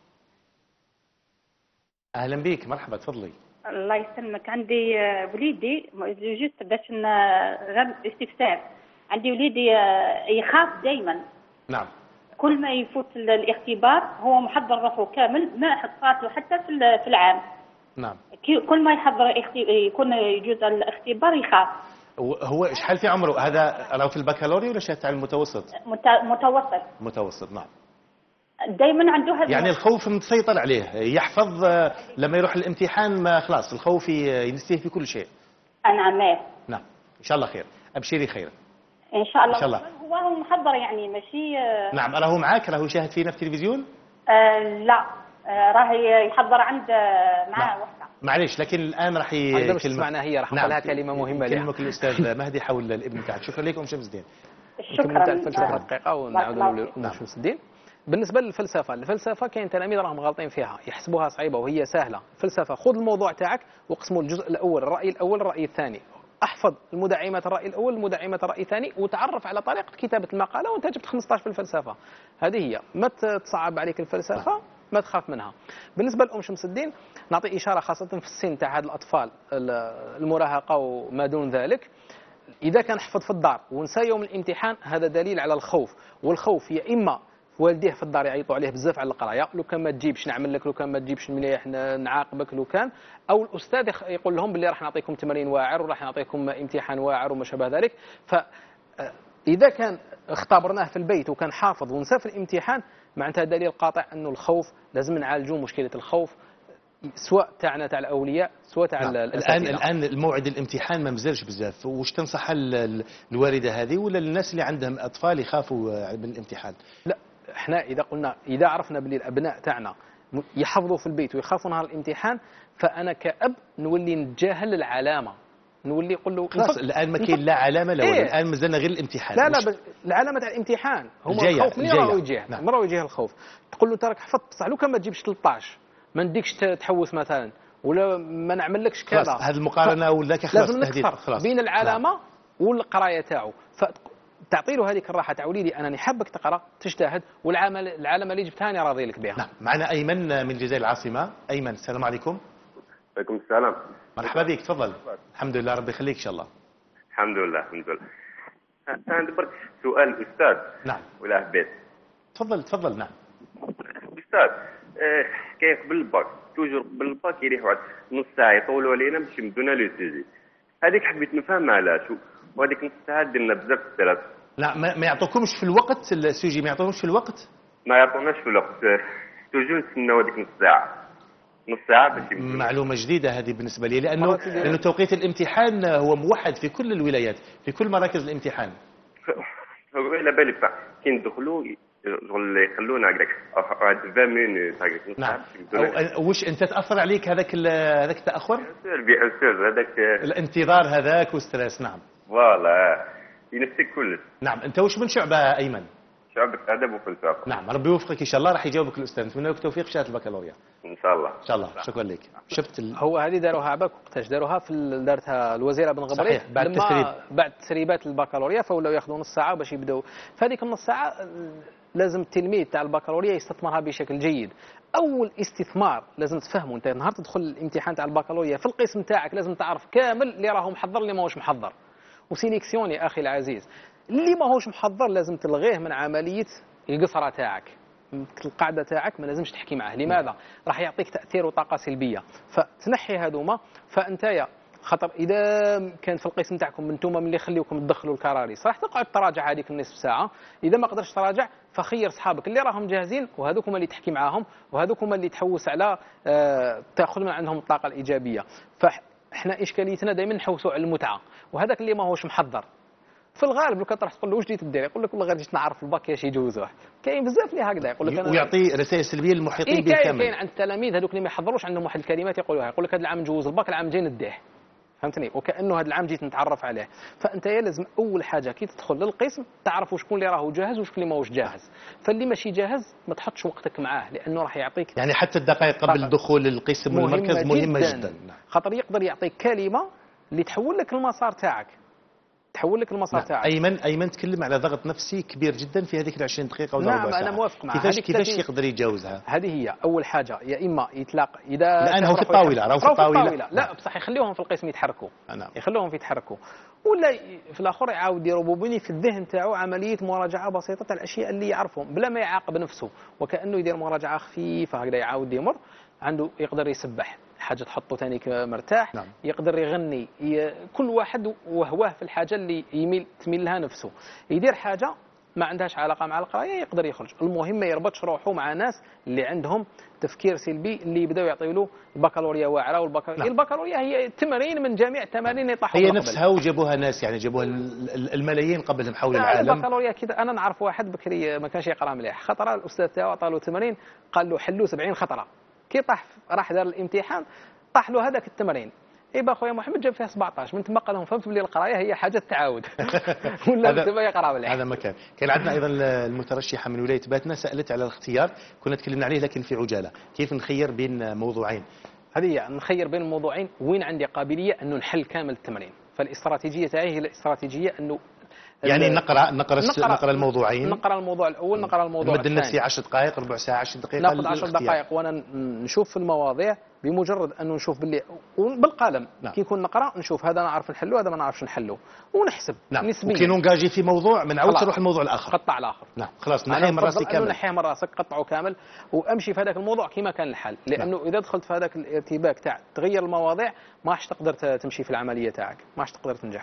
اهلا بك، مرحبا، تفضلي.
الله يسلمك. عندي وليدي جوست باش غير استفسار، عندي وليدي يخاف دائما.
نعم.
كل ما يفوت الاختبار هو محضر روحه كامل، ما حطاته حتى في العام.
نعم.
كل ما يحضر يكون يجوز الاختبار يخاف.
هو شحال في عمره هذا؟ راهو في البكالوريا ولا شهاده على المتوسط؟
متوسط.
متوسط. نعم.
دائما عنده هذا
يعني الخوف مسيطر عليه، يحفظ لما يروح الامتحان ما خلاص الخوف ينسيه في كل شيء.
نعم.
نعم ان شاء الله خير، ابشري خيرا
ان شاء الله.
ان شاء الله.
هو هو محضر يعني ماشي.
نعم. راهو معاك؟ راهو يشاهد فينا في التلفزيون؟
آه لا آه راه يحضر عند معاه وحده.
معليش، لكن الان راح ي...
كلمه معنا هي راح نقول لها كلمه مهمه لها.
كلمه الاستاذ مهدي حول الابن تاعك. شكرا لكم شمس الدين.
شكرا.
نكمل الفلسفه دقيقه ونعاودوا لشمس الدين. بالنسبه للفلسفه، الفلسفه كاين تلاميذ راهم غالطين فيها، يحسبوها صعيبه وهي سهله. الفلسفه خذ الموضوع تاعك وقسمه الجزء الاول، الراي الاول، الراي الثاني، احفظ المدعمات الراي الاول، المدعمات الراي الثاني، وتعرف على طريقه كتابه المقاله، وانت جبت خمسطاش في الفلسفه. هذه هي، ما تصعب عليك الفلسفه، ما تخاف منها. بالنسبه لام شمس الدين نعطي اشاره خاصه في السن تاع هاد الاطفال المراهقه وما دون ذلك. اذا كان حفظ في الدار ونسى يوم الامتحان هذا دليل على الخوف، والخوف يا اما والديه في الدار يعيطوا عليه بزاف على القرايه، لو كان ما تجيبش نعمل لك، لو كان ما تجيبش مليح نعاقبك، لو كان، او الاستاذ يقول لهم باللي راح نعطيكم تمرين واعر وراح نعطيكم امتحان واعر وما شابه ذلك. فاذا كان اختبرناه في البيت وكان حافظ ونسى في الامتحان معناتها دليل قاطع انه الخوف لازم نعالجوا مشكله الخوف، سواء تاعنا تاع الاولياء سواء تاع
نعم. الان الان الموعد الامتحان ما مازالش بزاف، واش تنصح الوالده هذه ولا الناس اللي عندهم اطفال يخافوا من الامتحان؟
لا، احنا اذا قلنا اذا عرفنا باللي الابناء تاعنا يحفظوا في البيت ويخافوا نهار الامتحان، فانا كأب نولي نتجاهل العلامه، نولي نقول له
خلاص الان ما كاين لا علامه لا
إيه؟
الان مازلنا غير الامتحان.
لا لا العلامه تاع الامتحان هو الخوف. منين راهو يجيه؟
نعم.
من راهو يجيه الخوف؟ تقول له انت راك حفظت بصح لو كان ما تجيبش ثلاطاش ما نديكش تحوس مثلا، ولا ما نعملكش كذا.
خلاص هذه المقارنه ولا خلاص
لازم نفرق بين العلامه نعم. والقرايه تاعو، فتعطي له هذيك الراحه تاع وليدي انا نحبك تقرا تجتهد، والعمل العلامه اللي جبتها انا راضي لك بها.
نعم. معنا ايمن من الجزائر العاصمه. ايمن السلام عليكم.
وعليكم السلام.
مرحبا بك، تفضل. الحمد لله، ربي يخليك ان شاء الله.
الحمد لله الحمد لله. عندي برك سؤال استاذ.
نعم.
ولا حبيت.
تفضل تفضل. نعم.
استاذ آه، حكايه قبل الباك توجور قبل الباك يريح واحد نص ساعه يطولوا علينا باش يمدونا لو سيجي. هذيك حبيت نفهم علاش، وهذيك نص ساعه درنا بزاف في الدرس.
لا ما, ما يعطوكمش في الوقت السوجي، ما يعطوكمش في الوقت.
ما يعطوناش في الوقت، آه، توجور نستناو هذيك نص ساعه نص ساعه باش يمدونا.
معلومه جديده هذه بالنسبه لي، لانه لانه توقيت الامتحان هو موحد في كل الولايات في كل مراكز الامتحان.
على بالي كي ندخلوا شغل يخلونا هكذاك واحد عشرين مينوت هكذاك.
نعم. واش انت تاثر عليك هذاك هذاك التاخر؟
بيان سور هذاك
الانتظار هذاك والستريس. نعم
فوالا ينسيك كلش.
نعم. انت واش من شعبه ايمن؟
شعبة ادب وفلسفه.
نعم ربي يوفقك ان شاء الله، راح يجاوبك الاستاذ، نتمنى لك التوفيق في شهاده البكالوريا
ان شاء الله.
ان شاء الله. شكرا لك. شفت ال...
هو هذه داروها عباك وقتاش داروها في دارتها الوزيره بن غبريت.
صحيح. بعد التسريب
بعد تسريبات البكالوريا فولاو ياخذوا نص ساعه باش يبداو. فهذيك النص ساعه لازم التلميذ تاع البكالوريا يستثمرها بشكل جيد. اول استثمار لازم تفهموا، انت نهار تدخل الامتحان تاع البكالوريا في القسم تاعك لازم تعرف كامل اللي راهو محضر اللي ماهوش محضر، وسيليكسيوني اخي العزيز. اللي ماهوش محضر لازم تلغيه من عمليه القصره تاعك. القاعده تاعك ما لازمش تحكي معاه. لماذا؟ راح يعطيك تاثير وطاقه سلبيه، فتنحي هذوما. فانت خطر اذا كان في القسم تاعكم انتم من اللي يخليوكم تدخلوا الكراريس راح تقعد تراجع هذيك النصف ساعه. اذا ما قدرتش تراجع فخير اصحابك اللي راهم جاهزين، وهذوك هما اللي تحكي معاهم، وهذوك هما اللي تحوس على آه تاخذ من عندهم الطاقه الايجابيه. فاحنا اشكاليتنا دائما نحوسوا على المتعه، وهذاك اللي ما هوش محضر في الغالب لو كتروح تقول له واش جيت دير يقول لك والله غير جيت نعرف الباك كيفاش يجوزوه. كاين بزاف اللي هكذا يقول لك انا
ويعطي رسائل سلبيه للمحيطين
إيه
بالكامل.
كاين عند التلاميذ هذوك اللي ما يحضروش عندهم واحد الكلمات يقولوها، يقول لك هذا العام نجوز الباك العام الجاي نديه. فهمتني؟ وكانه هذا العام جيت نتعرف عليه. فانت لازم اول حاجه كي تدخل للقسم تعرف شكون اللي راهو جاهز وشكون اللي ماهوش جاهز. فاللي ماشي جاهز ما تحطش وقتك معاه، لانه راح يعطيك
يعني حتى الدقائق قبل الدخول للقسم والمركز مهمه جدا, جداً.
خاطر يقدر يعطيك كلمه اللي تحول لك المسار تاعك، تحول لك المسار تاعك.
ايمن ايمن تكلم على ضغط نفسي كبير جدا في هذيك العشرين دقيقه ولا
نعم
ربع ساعه.
انا موافق معك.
كيفاش كيفاش يقدر يتجاوزها؟
هذه هي اول حاجه، يا اما يتلاقى اذا
لانه في الطاوله راهو في الطاوله.
لا, لا بصح يخليوهم في القسم يتحركوا.
نعم.
يخلوهم يتحركوا، ولا في الاخر يعاود يربوا في الذهن تاعو عمليه مراجعه بسيطه تاع الاشياء اللي يعرفهم بلا ما يعاقب نفسه، وكانه يدير مراجعه خفيفه هكذا يعاود يمر عنده. يقدر يسبح حاجه تحطه ثاني مرتاح.
نعم.
يقدر يغني ي... كل واحد وهواه في الحاجه اللي يميل تميل لها نفسه. يدير حاجه ما عندهاش علاقه مع القرايه يقدر يخرج. المهم ما يربطش روحه مع ناس اللي عندهم تفكير سلبي اللي يبداو يعطيوا له البكالوريا واعره. والبكالوريا نعم. البكالوريا هي تمارين من جميع التمارين يطيحوا
هي نفسها وجابوها ناس يعني جابوها الملايين قبلهم حول العالم.
البكالوريا كذا. انا نعرف واحد بكري ما كانش يقرا مليح، خطره الاستاذ تاعو عطى له تمارين قال له حلوا سبعين خطره. كي طاح راح دار الامتحان طاح له هذاك التمرين. ايبا خويا محمد جاب فيها سبعطاش. من تما قال لهم فهمت بلي القرايه هي حاجه تعاود ولا تبغى يقرا مليح.
هذا مكان. كان عندنا ايضا المترشحه من ولايه باتنا سالت على الاختيار، كنا تكلمنا عليه لكن في عجاله. كيف نخير بين موضوعين؟
هذه هي نخير بين الموضوعين وين عندي قابليه انه نحل كامل التمرين. فالاستراتيجيه تاعي هي الاستراتيجيه انه
يعني نقرا نقرا نقرا الموضوعين.
نقرا الموضوع الاول، نقرا الموضوع الثاني.
المد النفسي عشر دقائق ربع ساعه عشر دقائق.
ناخذ عشر دقائق وانا نشوف في المواضيع بمجرد انه نشوف باللي بالقلم. نعم. كي نكون نقرا نشوف هذا نعرف نحله هذا ما نعرفش نحله ونحسب.
نعم.
نسبيا.
وكي نونجاجي في موضوع ما نعاودش نروح الموضوع الاخر.
قطع الاخر.
نعم خلاص نحيه من راسي كامل.
نحيه من راسك قطعه كامل وامشي في هذاك الموضوع كما كان الحل. لانه نعم. اذا دخلت في هذاك الارتباك تاع تغير المواضيع ما راحش تقدر تمشي في العمليه تاعك، ما راحش تقدر تنجح.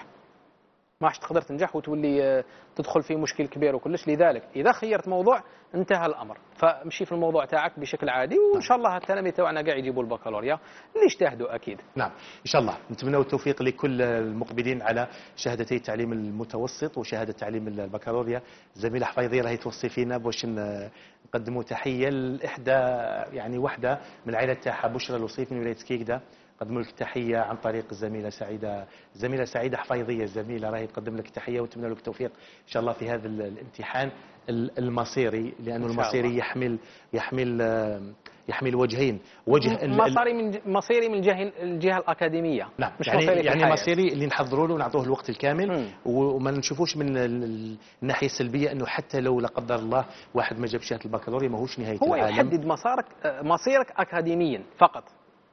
ما راح تقدر تنجح وتولي تدخل في مشكل كبير وكلش. لذلك اذا خيرت موضوع انتهى الامر، فامشي في الموضوع تاعك بشكل عادي وان شاء الله التلاميذ تاعنا قاعد يجيبوا البكالوريا اللي يجتهدوا اكيد.
نعم ان شاء الله. نتمنى التوفيق لكل المقبلين على شهادتي التعليم المتوسط وشهاده تعليم البكالوريا. زميله حفيظيه راهي توصي فينا باش نقدموا تحيه لاحدى يعني وحده من العائله تاعها بشرى الوصيف من ولايه سكيكدا. قدموا لك تحيه عن طريق الزميله سعيده الزميله سعيده حفيظيه الزميله راهي تقدم لك تحيه ونتمنى لك التوفيق ان شاء الله في هذا الامتحان المصيري، لانه المصيري يحمل يحمل يحمل وجهين. وجه
مصيري من مصيري من الجهه الجهه الاكاديميه.
نعم مش يعني يعني مصيري اللي نحضروا له ونعطوه الوقت الكامل. مم. وما نشوفوش من الناحيه السلبيه انه حتى لو لا قدر الله واحد ما جاب شهاده البكالوريا ماهوش نهايه
هو
العالم.
هو يحدد مسارك مصيرك اكاديميا فقط.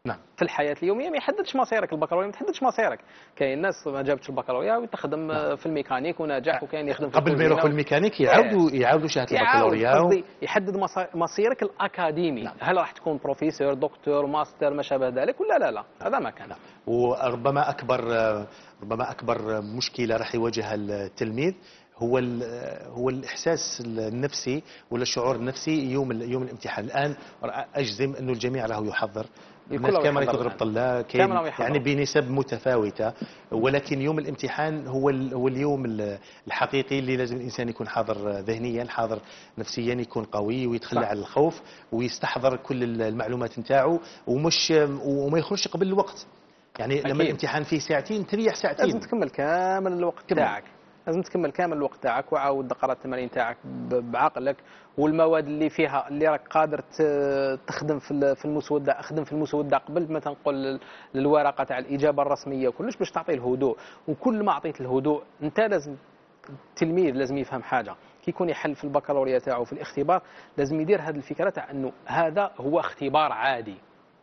نعم.
في الحياه اليوميه ما يحددش مصيرك. البكالوريا ما تحددش مصيرك. كاين ناس ما جابتش البكالوريا وتخدم نعم. في الميكانيك وناجح، وكاين يخدم في
قبل ما يروحوا الميكانيك يعاودوا يعاودوا شهاده البكالوريا
و... يحدد مصيرك الاكاديمي. نعم. هل راح تكون بروفيسور، دكتور، ماستر، ما شابه ذلك، ولا لا لا هذا ما كان. نعم.
وربما اكبر ربما اكبر مشكله راح يواجهها التلميذ هو هو الاحساس النفسي ولا الشعور النفسي يوم يوم الامتحان. الان اجزم انه الجميع راهو يحضر، الناس كامل تضرب طلاب يعني بنسب متفاوته، ولكن يوم الامتحان هو هو اليوم الحقيقي اللي لازم الانسان يكون حاضر ذهنيا، حاضر نفسيا، يكون قوي ويتخلى عن الخوف ويستحضر كل المعلومات نتاعو ومش وما يخرجش قبل الوقت. يعني أكيد. لما الامتحان فيه ساعتين تريح ساعتين،
لازم تكمل كامل الوقت تاعك، لازم تكمل كامل الوقت تاعك وعاود تقرا التمارين تاعك بعقلك، والمواد اللي فيها اللي راك قادر تخدم في في المسوده اخدم في المسوده قبل ما تنقل للورقه تاع الاجابه الرسميه وكلش باش تعطيه الهدوء. وكل ما عطيت الهدوء انت لازم التلميذ لازم يفهم حاجه كي يكون يحل في البكالوريا تاعو في الاختبار، لازم يدير هذه الفكره تاع انه هذا هو اختبار عادي.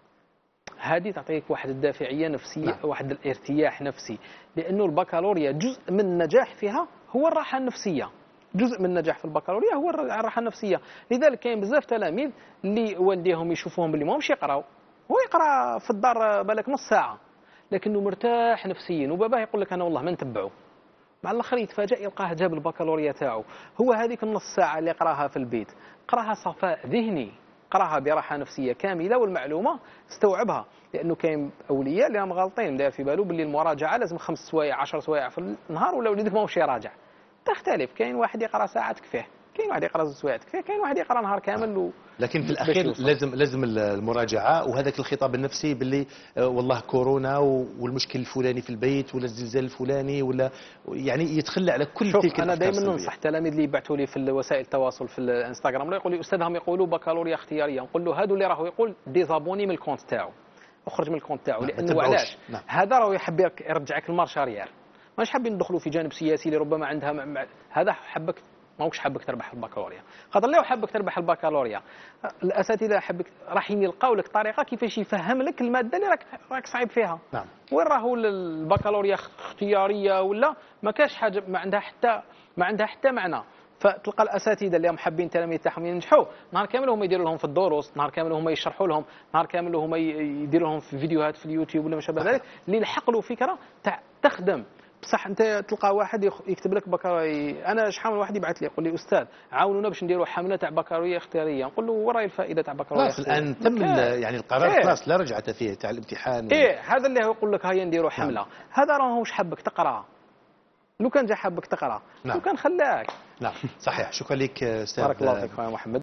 هذه تعطيك واحد الدافعيه نفسيه. نعم. واحد الارتياح نفسي، لانه البكالوريا جزء من النجاح فيها هو الراحه النفسيه. جزء من النجاح في البكالوريا هو الراحه النفسيه. لذلك كاين بزاف تلاميذ اللي والديهم يشوفوهم باللي ماهمش يقراو، هو يقرا في الدار بالك نص ساعه لكنه مرتاح نفسيا، وباباه يقول لك انا والله ما نتبعه، مع الاخر يتفاجئ يلقاه جاب البكالوريا تاعو. هو هذيك النص ساعه اللي قراها في البيت قراها صفاء ذهني، قراها براحه نفسيه كامله والمعلومه استوعبها. لانه كاين اولياء اللي هم غالطين داير في باله باللي المراجعه لازم خمس سوايع عشر سوايع في النهار ولا وليدك ماهوش يراجع. تختلف، كاين واحد يقرا ساعه تكفيه، كاين واحد يقرا زوج سوايع تكفيه، كاين واحد يقرا نهار كامل. و...
لكن في الاخير لازم لازم المراجعه وهذاك الخطاب النفسي باللي والله كورونا والمشكل الفلاني في البيت ولا الزلزال الفلاني ولا يعني يتخلى على كل تلك الافكار.
انا دائما ننصح تلاميذ اللي يبعثوا لي في وسائل التواصل في الانستغرام ولا يقول لي استاذهم يقولوا بكالوريا اختياريه، نقول له هادو اللي راهو يقول ديزابوني من الكونت تاعو، اخرج من الكونت تاعو. لانه علاش؟ نعم. هذا راهو يحب يرجعك المارشاريير، ماش حابين ندخلوا في جانب سياسي اللي ربما عندها مع... هذا حبك ماهوش حابك تربح البكالوريا، خاطر لو حابك تربح البكالوريا الاساتذه حابك راح يلقاو لك طريقه كيفاش يفهم لك الماده اللي راك راك صعيب فيها.
نعم.
وين راهو البكالوريا اختياريه ولا ما كاش حاجه ما عندها حتى ما عندها حتى معنى. فتلقى الاساتذه اللي هم حابين التلاميذ تاعهم ينجحوا نهار كامل هما يديروا لهم في الدروس، نهار كامل هما يشرحوا لهم، نهار كامل هما يديروا لهم في فيديوهات في اليوتيوب ولا ما شابه ذلك اللي يلحق له فكره تاع تخدم. بصح انت تلقى واحد يكتب لك بكالوريا. انا شحال من واحد يبعث لي يقول لي استاذ عاونونا باش نديروا حمله تاع بكالوريا اختياريه، نقول له وراي الفائده تاع بكالوريا
اختياريه؟ الان تم يعني القرار خلاص إيه؟ لا رجعه فيه تاع الامتحان.
ايه هذا اللي يقول لك هيا نديروا حمله. نعم. هذا راهوش حبك تقرا، لو كان جا حبك تقرا. نعم. لو كان خلاك.
نعم صحيح. شكرا لك استاذ
بارك الله فيك يا محمد.